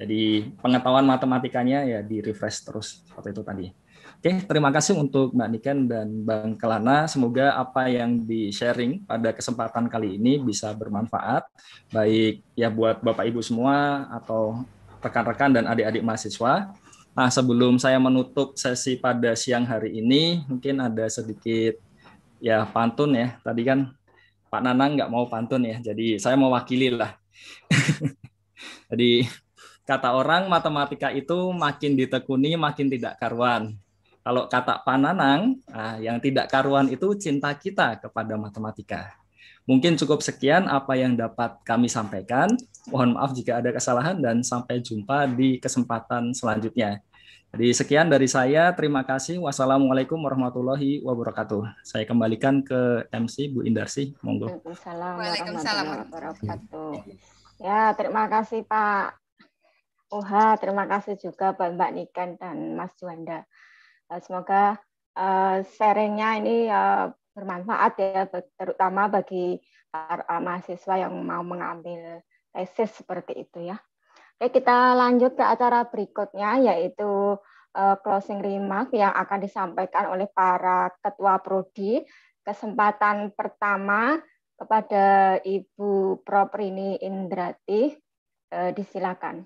Speaker 12: Jadi pengetahuan matematikanya ya di refresh terus seperti itu tadi. Oke, terima kasih untuk Mbak Niken dan Bang Kelana. Semoga apa yang di-sharing pada kesempatan kali ini bisa bermanfaat, baik ya buat Bapak Ibu semua atau rekan-rekan dan adik-adik mahasiswa. Nah, sebelum saya menutup sesi pada siang hari ini, mungkin ada sedikit ya pantun ya. Tadi kan Pak Nanang nggak mau pantun ya, jadi saya mewakili lah. Jadi kata orang matematika itu makin ditekuni makin tidak karuan. Kalau kata Pak Nanang, nah, yang tidak karuan itu cinta kita kepada matematika. Mungkin cukup sekian apa yang dapat kami sampaikan. Mohon maaf jika ada kesalahan dan sampai jumpa di kesempatan selanjutnya. Jadi sekian dari saya. Terima kasih. Wassalamualaikum warahmatullahi wabarakatuh. Saya kembalikan ke M C Bu Indarsi. Monggo.
Speaker 1: Waalaikumsalam warahmatullahi wabarakatuh. Ya, terima kasih Pak Uha. Terima kasih juga buat Mbak Niken dan Mas Juanda. Semoga uh, sharingnya ini uh, bermanfaat ya, terutama bagi para mahasiswa yang mau mengambil tesis seperti itu ya. Oke, kita lanjut ke acara berikutnya, yaitu uh, closing remark yang akan disampaikan oleh para ketua prodi. Kesempatan pertama kepada Ibu Prof Rini Indrati, uh, disilakan.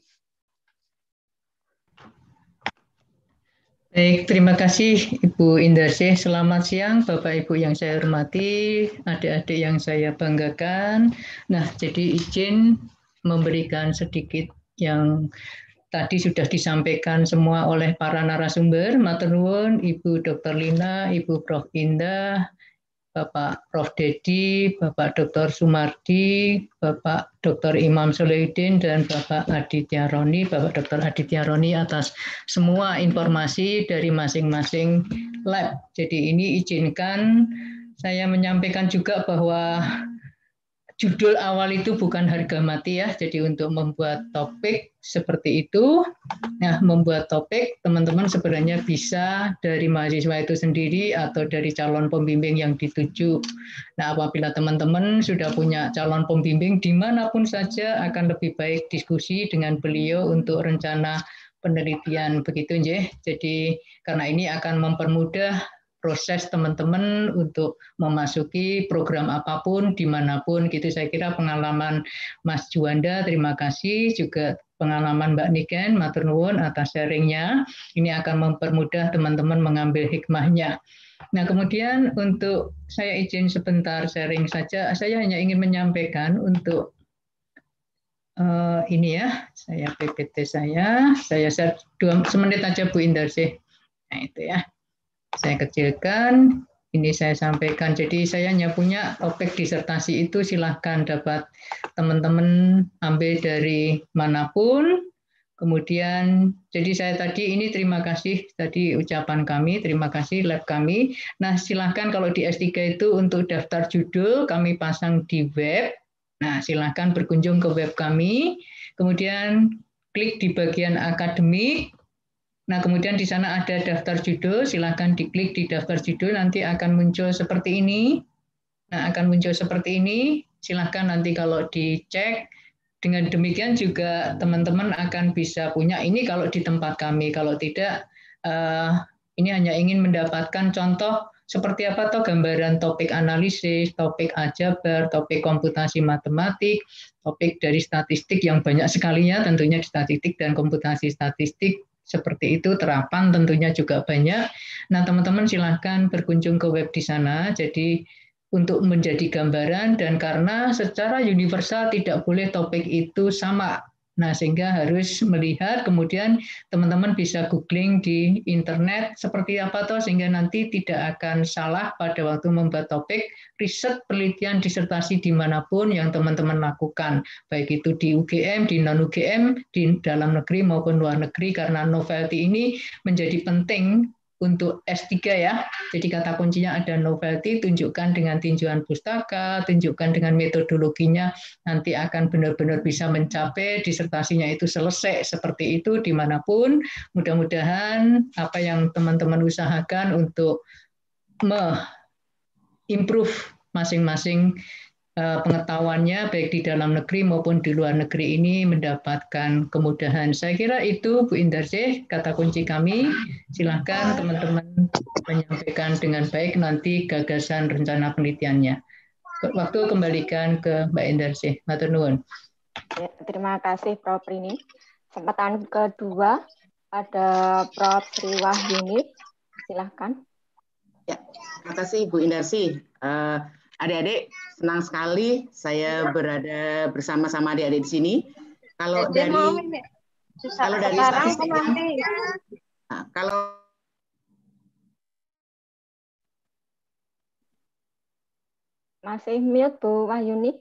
Speaker 15: Baik, terima kasih Ibu Indarsyih. Selamat siang Bapak Ibu yang saya hormati, adik-adik yang saya banggakan. Nah, jadi izin memberikan sedikit yang tadi sudah disampaikan semua oleh para narasumber. Matur nuwun Ibu Doktor Lina, Ibu Prof Indah, Bapak Prof Dedi, Bapak Doktor Sumardi, Bapak Doktor Imam Solihuddin, dan Bapak Aditya Roni, Bapak Doktor Aditya Roni atas semua informasi dari masing-masing lab. Jadi ini izinkan saya menyampaikan juga bahwa judul awal itu bukan harga mati ya, jadi untuk membuat topik seperti itu, nah membuat topik teman-teman sebenarnya bisa dari mahasiswa itu sendiri atau dari calon pembimbing yang dituju. Nah apabila teman-teman sudah punya calon pembimbing dimanapun saja akan lebih baik diskusi dengan beliau untuk rencana penelitian begitu nggih. Jadi karena ini akan mempermudah proses teman-teman untuk memasuki program apapun, dimanapun, gitu. Saya kira pengalaman Mas Juanda, terima kasih, juga pengalaman Mbak Niken, matur nuwun atas sharingnya, ini akan mempermudah teman-teman mengambil hikmahnya. Nah, kemudian untuk saya izin sebentar sharing saja, saya hanya ingin menyampaikan untuk uh, ini ya, saya P P T saya, saya share dua semenit aja Bu Indarsyih. Nah, itu ya. Saya kecilkan, ini saya sampaikan. Jadi saya hanya punya topik disertasi itu, silahkan dapat teman-teman ambil dari manapun. Kemudian, jadi saya tadi ini terima kasih, tadi ucapan kami, terima kasih lab kami. Nah silahkan kalau di S tiga itu untuk daftar judul kami pasang di web. Nah silahkan berkunjung ke web kami, kemudian klik di bagian akademik. Nah, kemudian di sana ada daftar judul, silahkan diklik di daftar judul, nanti akan muncul seperti ini. Nah, akan muncul seperti ini, silahkan nanti kalau dicek. Dengan demikian juga teman-teman akan bisa punya ini kalau di tempat kami, kalau tidak, uh, ini hanya ingin mendapatkan contoh seperti apa toh gambaran topik analisis, topik aljabar, topik komputasi matematik, topik dari statistik yang banyak sekalinya, tentunya di statistik dan komputasi statistik, seperti itu, terapan tentunya juga banyak. Nah, teman-teman silahkan berkunjung ke web di sana, jadi untuk menjadi gambaran, dan karena secara universal tidak boleh topik itu sama. Nah, sehingga harus melihat, kemudian teman-teman bisa googling di internet seperti apa toh, sehingga nanti tidak akan salah pada waktu membuat topik, riset, penelitian, disertasi dimanapun yang teman-teman lakukan, baik itu di U G M, di non-U G M, di dalam negeri maupun luar negeri, karena novelty ini menjadi penting untuk S tiga ya. Jadi kata kuncinya ada novelty, tunjukkan dengan tinjauan pustaka, tunjukkan dengan metodologinya, nanti akan benar-benar bisa mencapai disertasinya itu selesai seperti itu dimanapun. Mudah-mudahan apa yang teman-teman usahakan untuk me-improve masing-masing pengetahuannya baik di dalam negeri maupun di luar negeri ini mendapatkan kemudahan. Saya kira itu Bu Indarsyih kata kunci kami. Silahkan teman-teman menyampaikan dengan baik nanti gagasan rencana penelitiannya. Waktu kembalikan ke Mbak Indarsyih. Matur nuwun.
Speaker 1: Ya, terima kasih Prof Rini. Kesempatan kedua ada Prof Sri Wahyuni. Silahkan.
Speaker 10: Ya, terima kasih Bu Indarsyih. Uh, adik-adik, senang sekali saya berada bersama-sama adik-adik di sini. Kalau
Speaker 7: Dede
Speaker 10: dari kalau dari statistik, nah, kalau
Speaker 1: masih mute Bu Wahyuni.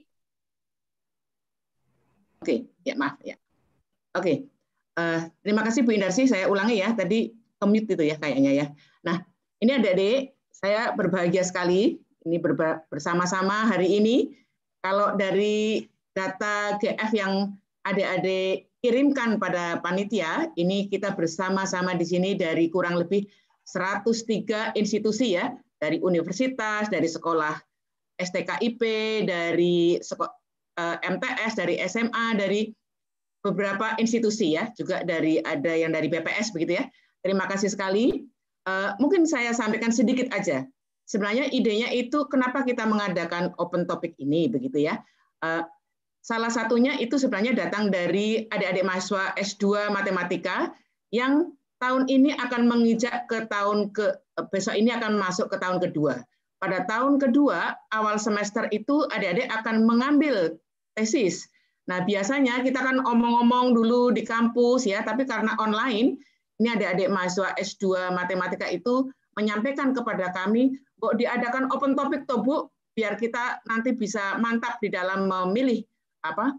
Speaker 10: Oke, ya maaf ya. Oke, uh, terima kasih Bu Indarsyih. Saya ulangi ya, tadi ke-mute itu ya kayaknya ya. Nah, ini adik-adik, saya berbahagia sekali ini bersama-sama hari ini. Kalau dari data G F yang adik-adik kirimkan pada panitia, ini kita bersama-sama di sini dari kurang lebih seratus tiga institusi ya, dari universitas, dari sekolah S T K I P, dari M T S, dari S M A, dari beberapa institusi ya, juga dari ada yang dari B P S begitu ya. Terima kasih sekali. Uh, mungkin saya sampaikan sedikit aja. Sebenarnya idenya itu kenapa kita mengadakan open topic ini begitu ya. Uh, salah satunya itu sebenarnya datang dari adik-adik mahasiswa S dua Matematika yang tahun ini akan menginjak ke tahun ke besok ini akan masuk ke tahun kedua. Pada tahun kedua awal semester itu adik-adik akan mengambil tesis. Nah, biasanya kita kan omong-omong dulu di kampus ya, tapi karena online ini adik-adik mahasiswa S dua Matematika itu menyampaikan kepada kami, kok diadakan open topic toh Bu, biar kita nanti bisa mantap di dalam memilih apa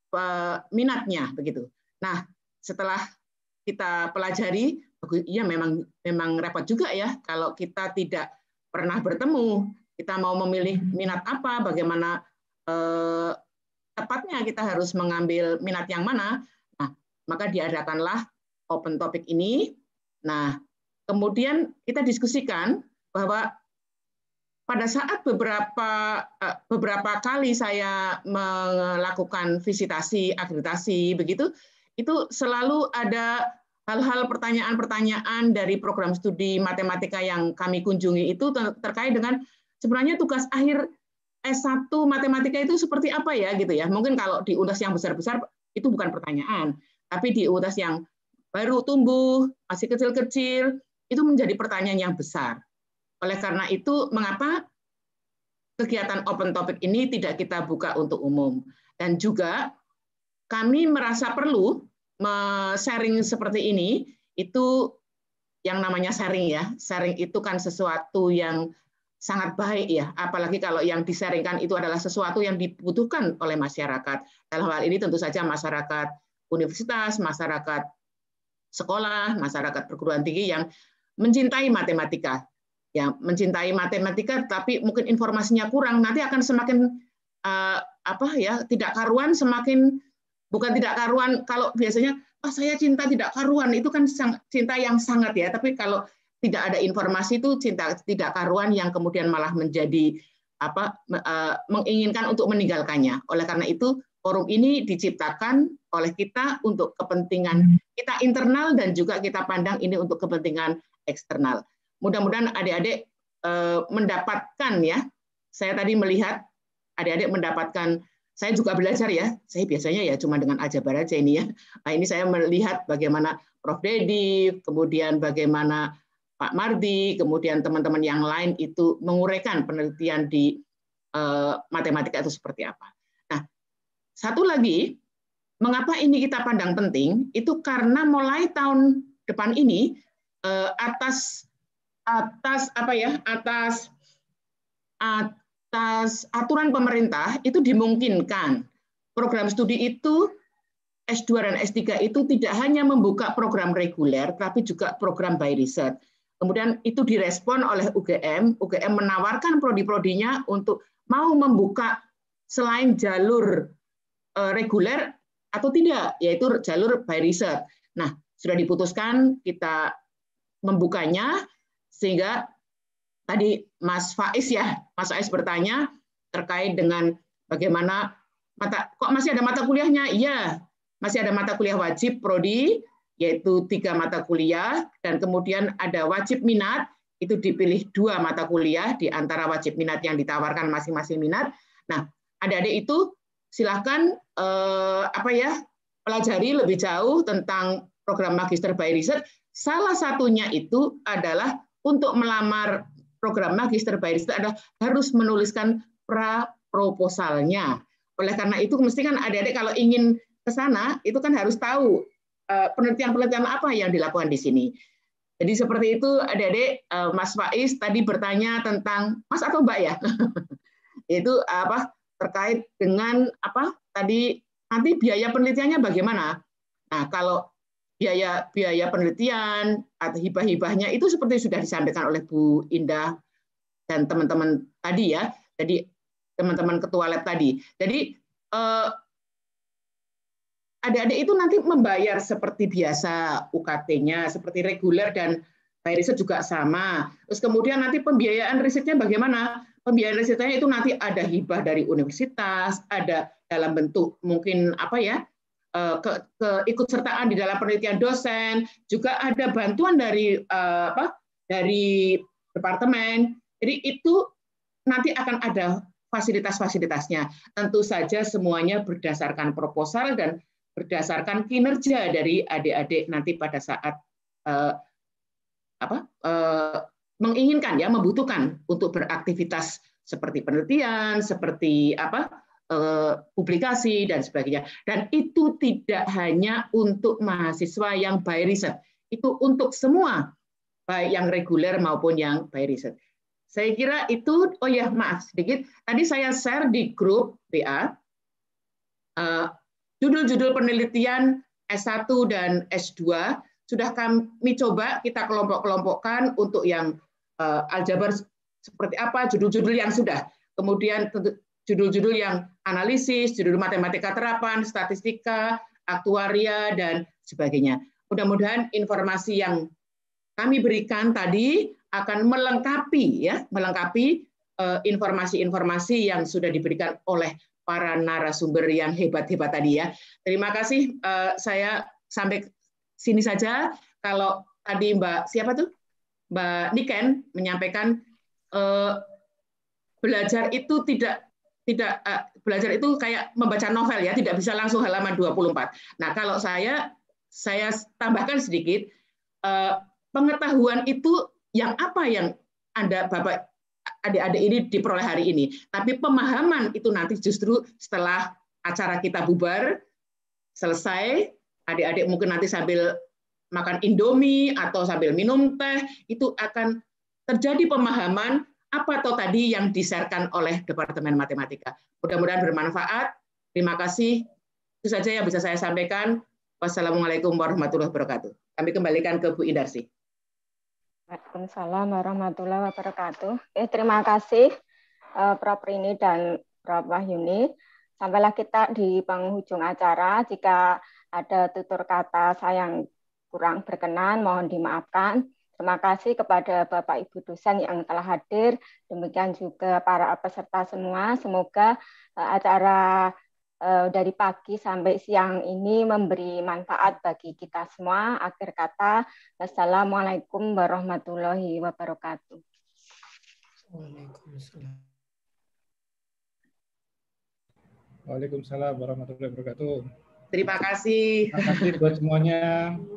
Speaker 10: minatnya begitu. Nah, setelah kita pelajari, ya memang memang repot juga ya kalau kita tidak pernah bertemu, kita mau memilih minat apa, bagaimana eh, tepatnya kita harus mengambil minat yang mana. Nah, maka diadakanlah open topic ini. Nah, kemudian kita diskusikan bahwa pada saat beberapa beberapa kali saya melakukan visitasi, akreditasi begitu, itu selalu ada hal-hal pertanyaan-pertanyaan dari program studi matematika yang kami kunjungi itu terkait dengan sebenarnya tugas akhir S satu matematika itu seperti apa ya gitu ya. Mungkin kalau di universitas yang besar-besar itu bukan pertanyaan, tapi di universitas yang baru tumbuh, masih kecil-kecil, itu menjadi pertanyaan yang besar. Oleh karena itu, mengapa kegiatan open topic ini tidak kita buka untuk umum? Dan juga kami merasa perlu sharing seperti ini, itu yang namanya sharing ya. Sharing itu kan sesuatu yang sangat baik ya, apalagi kalau yang disaringkan itu adalah sesuatu yang dibutuhkan oleh masyarakat. Dalam hal ini tentu saja masyarakat universitas, masyarakat sekolah, masyarakat perguruan tinggi yang mencintai matematika. Ya, mencintai matematika tapi mungkin informasinya kurang, nanti akan semakin uh, apa ya, tidak karuan, semakin bukan tidak karuan kalau biasanya oh saya cinta tidak karuan, itu kan cinta yang sangat ya, tapi kalau tidak ada informasi itu cinta tidak karuan yang kemudian malah menjadi apa uh, menginginkan untuk meninggalkannya. Oleh karena itu forum ini diciptakan oleh kita untuk kepentingan kita internal dan juga kita pandang ini untuk kepentingan eksternal. Mudah-mudahan adik-adik uh, mendapatkan ya. Saya tadi melihat adik-adik mendapatkan, saya juga belajar ya. Saya biasanya ya cuma dengan aljabar aja ini ya. Nah, ini saya melihat bagaimana Prof Dedi, kemudian bagaimana Pak Mardi, kemudian teman-teman yang lain itu menguraikan penelitian di uh, matematika itu seperti apa. Nah, satu lagi, mengapa ini kita pandang penting, itu karena mulai tahun depan ini, uh, atas atas apa ya, atas atas aturan pemerintah itu dimungkinkan program studi itu S dua dan S tiga itu tidak hanya membuka program reguler, tapi juga program by research. Kemudian itu direspon oleh U G M, U G M menawarkan prodi-prodinya untuk mau membuka selain jalur reguler atau tidak, yaitu jalur by research. Nah, sudah diputuskan kita membukanya, sehingga tadi Mas Faiz ya, Mas Faiz bertanya terkait dengan Bagaimana mata kok masih ada mata kuliahnya? Iya, masih ada mata kuliah wajib prodi, yaitu tiga mata kuliah, dan kemudian ada wajib minat, itu dipilih dua mata kuliah di antara wajib minat yang ditawarkan masing-masing minat. Nah, adik-adik itu silahkan eh, apa ya pelajari lebih jauh tentang program Magister by Research. Salah satunya itu adalah untuk melamar program Magister by Research adalah harus menuliskan pra proposalnya. Oleh karena itu, mesti kan adik-adik kalau ingin ke sana itu kan harus tahu penelitian-penelitian apa yang dilakukan di sini. Jadi seperti itu adik-adik. Mas Faiz tadi bertanya tentang Mas atau Mbak ya, itu apa terkait dengan apa tadi nanti biaya penelitiannya bagaimana. Nah kalau biaya biaya penelitian atau hibah-hibahnya itu seperti sudah disampaikan oleh Bu Indah dan teman-teman tadi ya. Jadi teman-teman ketua lab tadi. Jadi eh, adik-adik itu nanti membayar seperti biasa U K T-nya, seperti reguler dan by riset juga sama. Terus kemudian nanti pembiayaan risetnya bagaimana? Pembiayaan risetnya itu nanti ada hibah dari universitas, ada dalam bentuk mungkin apa ya, ke, keikutsertaan di dalam penelitian dosen, juga ada bantuan dari apa? Dari departemen. Jadi itu nanti akan ada fasilitas-fasilitasnya. Tentu saja semuanya berdasarkan proposal dan berdasarkan kinerja dari adik-adik nanti pada saat eh, apa eh, menginginkan ya membutuhkan untuk beraktivitas seperti penelitian, seperti apa eh, publikasi dan sebagainya. Dan itu tidak hanya untuk mahasiswa yang by riset, itu untuk semua baik yang reguler maupun yang by riset. Saya kira itu. Oh ya maaf sedikit. Tadi saya share di grup W A. Uh, Judul-judul penelitian S satu dan S dua sudah kami coba kita kelompok-kelompokkan untuk yang uh, aljabar seperti apa, judul-judul yang sudah. Kemudian judul-judul yang analisis, judul matematika terapan, statistika, aktuaria, dan sebagainya. Mudah-mudahan informasi yang kami berikan tadi akan melengkapi ya, melengkapi uh, informasi-informasi yang sudah diberikan oleh para narasumber yang hebat-hebat tadi ya. Terima kasih. Uh, saya sampai sini saja. Kalau tadi Mbak siapa tuh? Mbak Niken menyampaikan uh, belajar itu tidak tidak uh, belajar itu kayak membaca novel ya, tidak bisa langsung halaman dua puluh empat. Nah, kalau saya saya tambahkan sedikit uh, pengetahuan itu yang apa yang Anda Bapak adik-adik ini diperoleh hari ini. Tapi pemahaman itu nanti justru setelah acara kita bubar, selesai, adik-adik mungkin nanti sambil makan Indomie atau sambil minum teh, itu akan terjadi pemahaman apa atau tadi yang di-share-kan oleh Departemen Matematika. Mudah-mudahan bermanfaat. Terima kasih. Itu saja yang bisa saya sampaikan. Wassalamualaikum warahmatullahi wabarakatuh. Kami kembalikan ke Bu Indarsi.
Speaker 1: Waalaikumsalam warahmatullahi wabarakatuh. Eh, terima kasih uh, Prof Rini dan Prof Wahyuni. Sampailah kita di penghujung acara. Jika ada tutur kata saya yang kurang berkenan, mohon dimaafkan. Terima kasih kepada Bapak Ibu dosen yang telah hadir. Demikian juga para peserta semua. Semoga uh, acara dari pagi sampai siang ini memberi manfaat bagi kita semua. Akhir kata, wassalamualaikum warahmatullahi wabarakatuh.
Speaker 3: Waalaikumsalam.
Speaker 2: Waalaikumsalam warahmatullahi wabarakatuh.
Speaker 10: Terima kasih.
Speaker 2: Terima kasih buat semuanya.